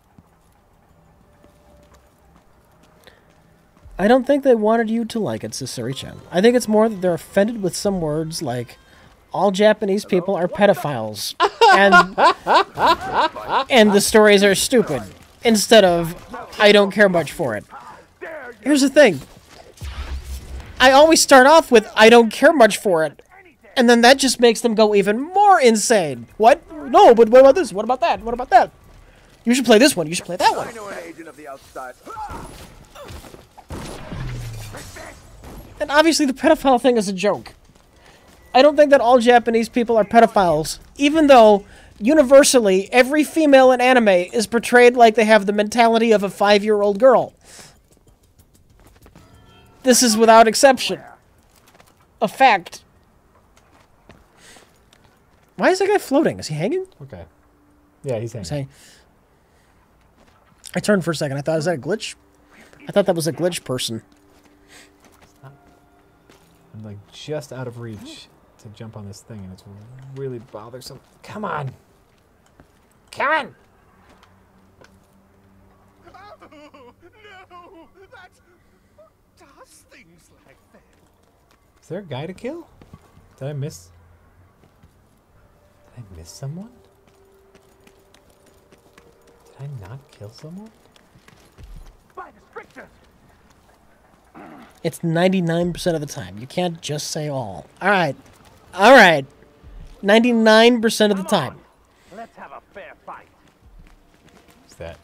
I don't think they wanted you to like it, Sasori-chan. I think it's more that they're offended with some words like, all Japanese people are pedophiles. and, and the stories are stupid. Instead of, I don't care much for it. Here's the thing. I always start off with, I don't care much for it. And then that just makes them go even more insane. What? No, but what about this? What about that? What about that? You should play this one. You should play that one. I know an agent of the outside. And obviously the pedophile thing is a joke. I don't think that all Japanese people are pedophiles, even though universally every female in anime is portrayed like they have the mentality of a five-year-old girl. This is without exception. A fact. Why is that guy floating? Is he hanging? Okay. Yeah, he's hanging. Say. I turned for a second. I thought, is that a glitch? I thought that was a glitch person. I'm like just out of reach to jump on this thing, and it's really bothersome. Come on. Come on. Oh, no! That does things like that. Is there a guy to kill? Did I miss? Did I miss someone? Did I not kill someone? By the strictures. It's ninety-nine percent of the time. You can't just say all. Alright. Alright. ninety-nine percent of the time. Let's have a fair fight. What's that?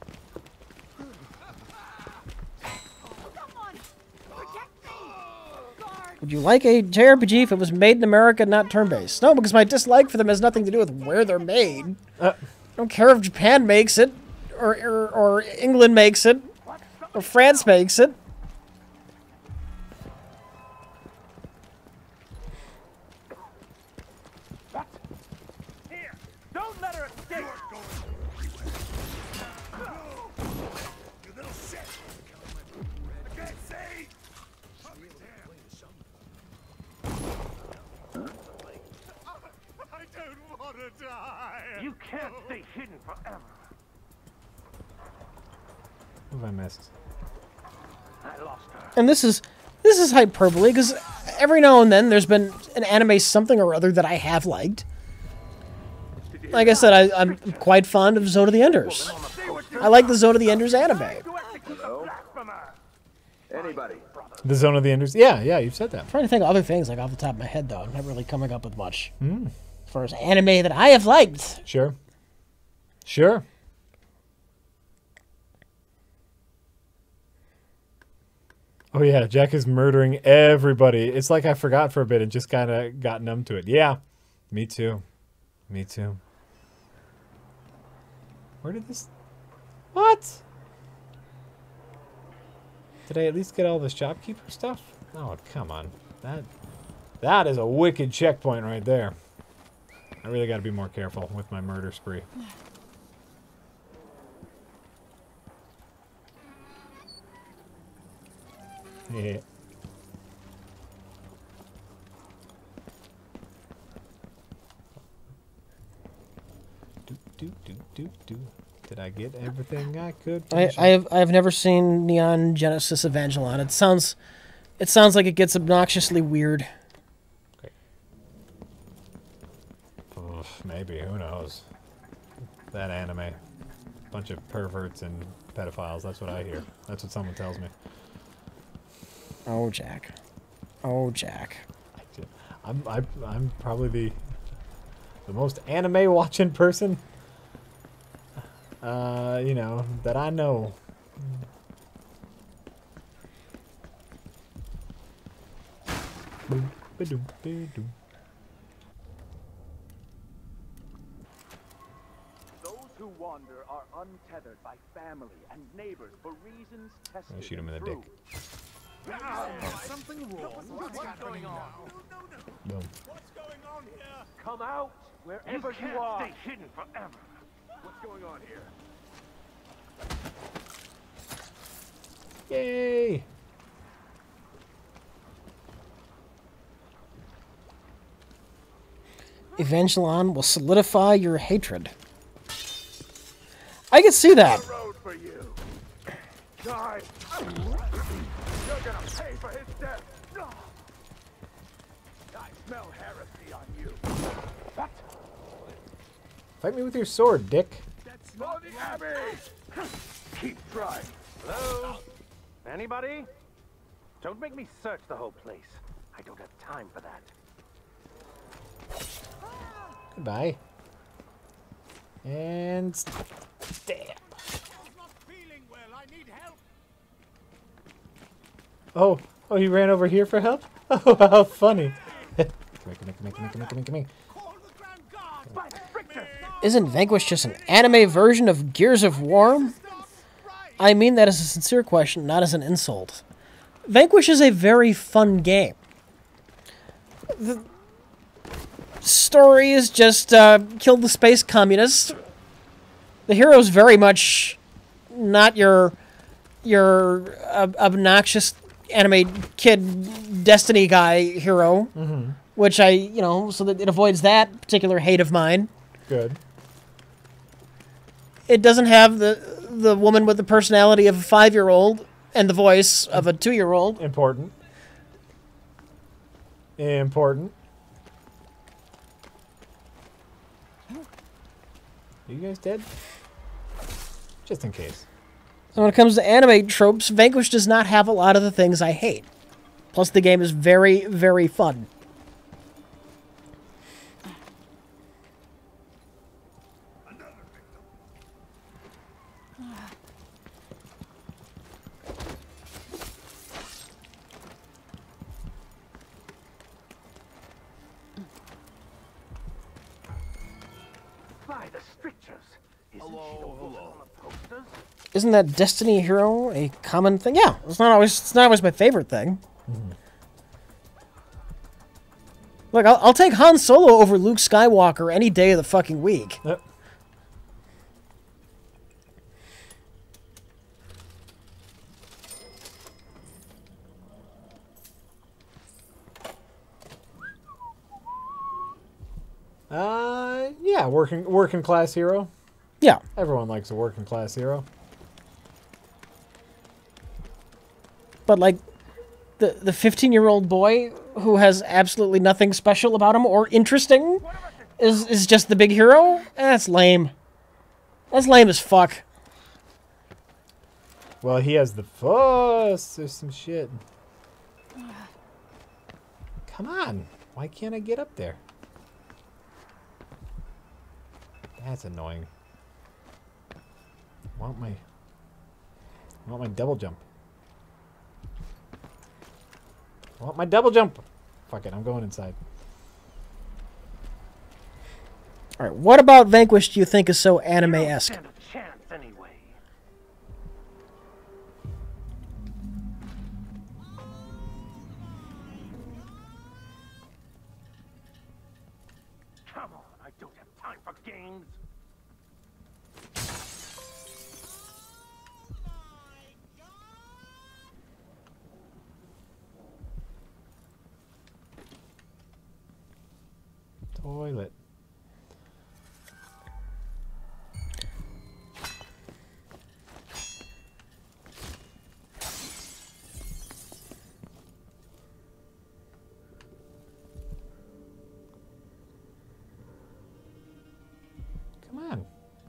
Would you like a J R P G if it was made in America, not turn-based? No, because my dislike for them has nothing to do with where they're made. Uh. I don't care if Japan makes it, or, or, or England makes it, or France makes it. Here, don't let her escape. You little shit! I can't see! I don't want to die! You can't stay hidden forever. What have I missed? I lost her. And this is this is hyperbole, because every now and then there's been an anime something or other that I have liked. Like I said, I, I'm quite fond of Zone of the Enders. I like the Zone of the Enders anime. Anybody? The Zone of the Enders? Yeah, yeah, you've said that. I'm trying to think of other things like off the top of my head, though. I'm not really coming up with much. Mm. As far as anime that I have liked. Sure. Sure. Oh yeah, Jack is murdering everybody. It's like I forgot for a bit and just kind of got numb to it. Yeah, me too. Me too. Where did this... What? Did I at least get all the shopkeeper stuff? Oh, come on. That that is a wicked checkpoint right there. I really got to be more careful with my murder spree. Yeah. Do, do, do, do, do. Did I get everything I could? I, I have I have never seen Neon Genesis Evangelion. It sounds it sounds like it gets obnoxiously weird. Okay. Oof, maybe, who knows? That anime. Bunch of perverts and pedophiles, that's what I hear. That's what someone tells me. Oh, Jack. Oh, Jack. I'm I, I'm probably the the most anime watching person, uh, you know, that I know. Boom, ba-doom, ba-doom. who wander are untethered by family and neighbors for reasons tested. Shoot him in the through. dick. Something wrong. What's going on? No, no, no. Boom. What's going on here? Come out wherever you, can't are. stay hidden forever. What's going on here? Yay! Evangelon will solidify your hatred. I can see that. The road for you. Die. You're gonna pay for his death. I smell heresy on you. What? Fight me with your sword, dick. That's not the Abbey. Keep trying. Hello? Anybody? Don't make me search the whole place. I don't have time for that. Goodbye. And damn. Not feeling well. I need help. Oh, oh, he ran over here for help? Oh, how funny. Come here, come here, come here, come here, come here, come here, come here. Call the Grand Guard. Isn't Vanquish just an anime version of Gears of War? I mean that as a sincere question, not as an insult. Vanquish is a very fun game. The story is just uh, kill the space communists. The hero's very much not your your uh, obnoxious anime kid Destiny guy hero, Mm-hmm. which I, you know, so that it avoids that particular hate of mine. Good. It doesn't have the the woman with the personality of a five-year-old and the voice of a two-year-old. Important. Important. Are you guys dead? Just in case. So when it comes to anime tropes, Vanquish does not have a lot of the things I hate. Plus, the game is very, very fun. By the strictures. Isn't she the woman on the posters? Isn't that Destiny hero a common thing? Yeah, it's not always it's not always my favorite thing. Mm-hmm. Look, I'll, I'll take Han Solo over Luke Skywalker any day of the fucking week. Yep. Uh, yeah, working working class hero. Yeah. Everyone likes a working class hero. But like the the fifteen-year-old boy who has absolutely nothing special about him or interesting is is just the big hero? Eh, that's lame. That's lame as fuck. Well, he has the fuss. There's some shit. Come on. Why can't I get up there? That's annoying. I want my I want my double jump. I want my double jump. Fuck it, I'm going inside. All right, what about Vanquish do you think is so anime-esque? Stand a chance anyway. Come on, I don't have time for games. Toilet. Come on.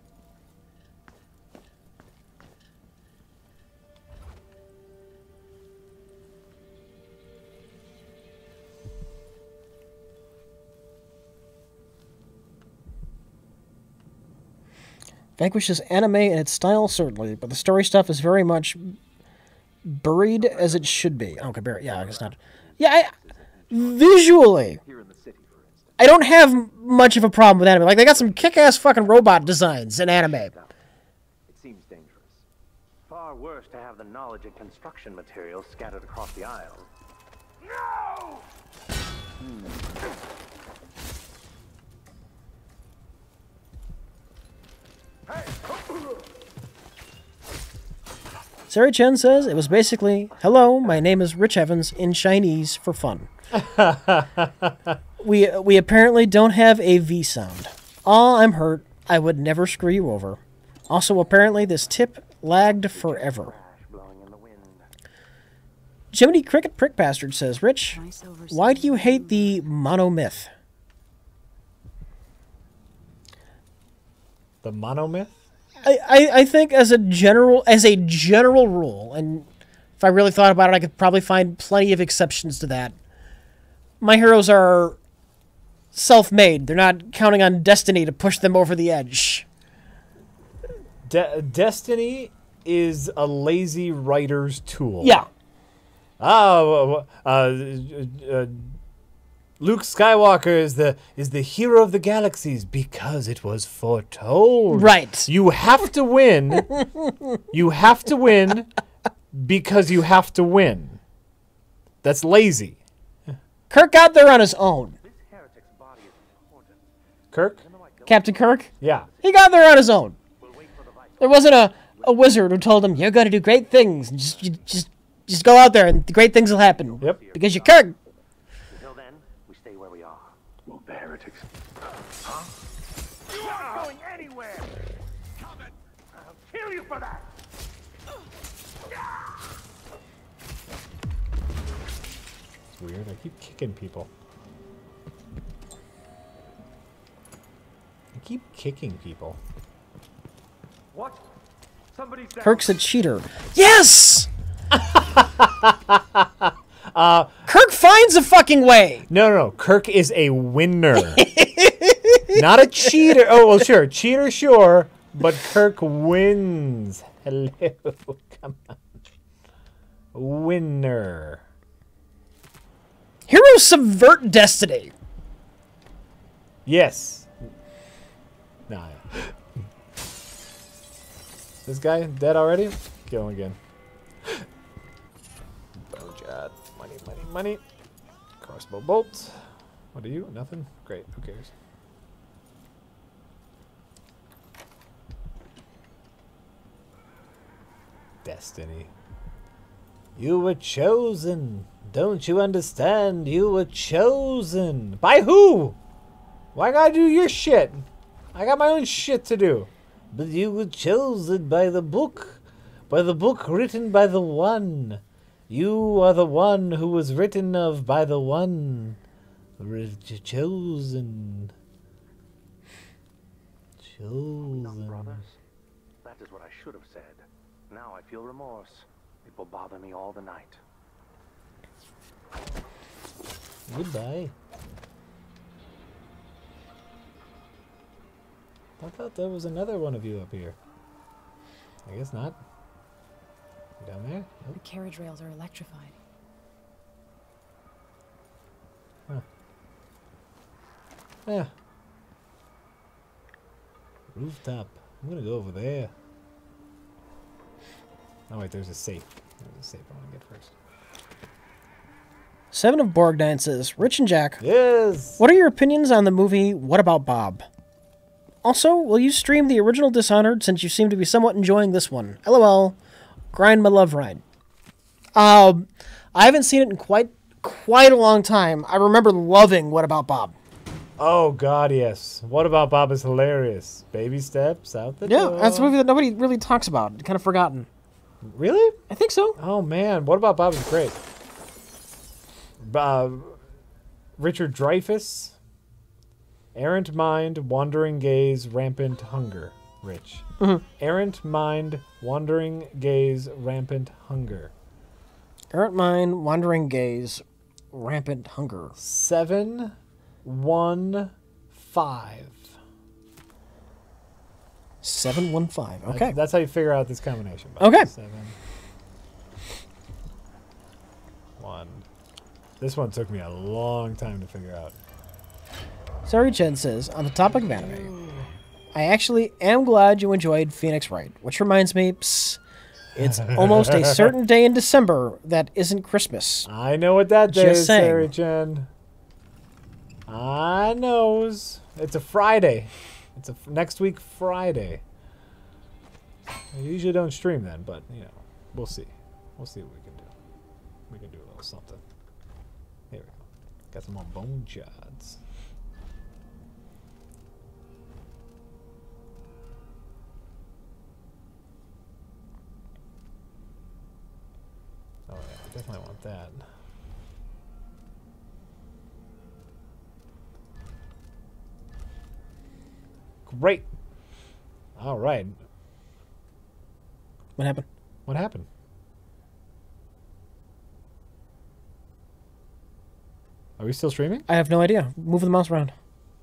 Vanquish is anime in its style, certainly, but the story stuff is very much buried as it should be. Okay, buried. Yeah, it's not. Yeah, I, visually, Here in the city, for instance. I don't have much of a problem with anime. Like, they got some kick-ass fucking robot designs in anime. It seems dangerous. Far worse to have the knowledge of construction materials scattered across the aisles. No! Hmm. Sari Chen says it was basically, hello, my name is Rich Evans in Chinese for fun. we we apparently don't have a V sound. Aw, I'm hurt. I would never screw you over. Also, apparently this tip lagged forever. Jiminy Cricket Prick Bastard says, Rich, why do you hate the monomyth? The monomyth? I, I, I think as a general as a general rule, and if I really thought about it, I could probably find plenty of exceptions to that. My heroes are self-made. They're not counting on destiny to push them over the edge. De Destiny is a lazy writer's tool. Yeah. Ah, uh, uh, Luke Skywalker is the is the hero of the galaxies because it was foretold. Right. You have to win. You have to win because you have to win. That's lazy. Kirk got there on his own. Kirk? Captain Kirk? Yeah. He got there on his own. There wasn't a, a wizard who told him, you're going to do great things. And just, you, just, just go out there and the great things will happen. Yep. Because you're Kirk. Until then, we stay where we are. Move the heretics. Huh? You aren't going anywhere! Coming! I'll kill you for that! It's weird. I keep kicking people. I keep kicking people. What? Somebody's down. Kirk's a cheater. Yes! uh, Kirk finds a fucking way. No, no, no. Kirk is a winner. Not a cheater. Oh, well, sure. Cheater, sure. But Kirk wins. Hello. Come on. Winner. Heroes subvert destiny. Yes. Nah. This guy dead already? Kill him again. Oh, God. Money, money, money. Crossbow bolt. What are you? Nothing? Great. Who cares? Destiny. You were chosen. Don't you understand? You were chosen. By who? Why gotta do your shit? I got my own shit to do. But you were chosen by the book. By the book written by the one. You are the one who was written of by the one. Chosen. Chosen. Brothers, that is what I should have said. Now I feel remorse. It will bother me all the night. Goodbye. I thought there was another one of you up here. I guess not. Down there? The carriage rails are electrified. Huh. Yeah. Rooftop. I'm gonna go over there. Oh wait, there's a safe. There's a safe I want to get first. Seven of Borgnine says, Rich and Jack. Yes! What are your opinions on the movie What About Bob? Also, will you stream the original Dishonored since you seem to be somewhat enjoying this one? LOL. Grind my love ride. Um, I haven't seen it in quite quite a long time. I remember loving What About Bob. Oh God, yes. What About Bob is hilarious. Baby steps out the Yeah, door. that's a movie that nobody really talks about. Kind of forgotten. Really? I think so. Oh man, What About Bob is great. Uh, Richard Dreyfuss. Errant mind, wandering gaze, rampant hunger. Rich. Mm-hmm. Errant mind, wandering gaze, rampant hunger. Errant mind, wandering gaze, rampant hunger. Seven, one, five. Seven, one, five. Okay. That's, that's how you figure out this combination. Okay. Seven, one. This one took me a long time to figure out. Sarah Chen says, on the topic of anime, I actually am glad you enjoyed Phoenix Wright, which reminds me, psst, it's almost a certain day in December that isn't Christmas. I know what that day Just is, saying. Sarah Jen. I knows. It's a Friday. It's a next week Friday. I usually don't stream then, but you know, we'll see. We'll see what we can do. We can do a little something. Here we go. Got some more bone shots. Oh yeah, definitely want that. Great. All right. What happened? What happened? Are we still streaming? I have no idea. Move the mouse around.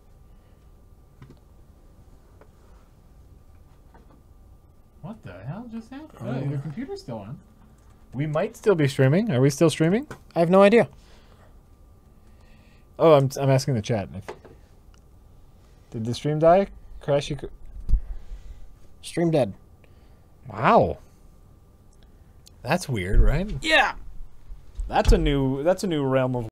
What the hell just happened? Oh, the computer's still on. We might still be streaming. Are we still streaming? I have no idea. Oh, I'm I'm asking the chat. If, did the stream die? Crash? You could... Stream dead. Wow. That's weird, right? Yeah. That's a new that's a new realm of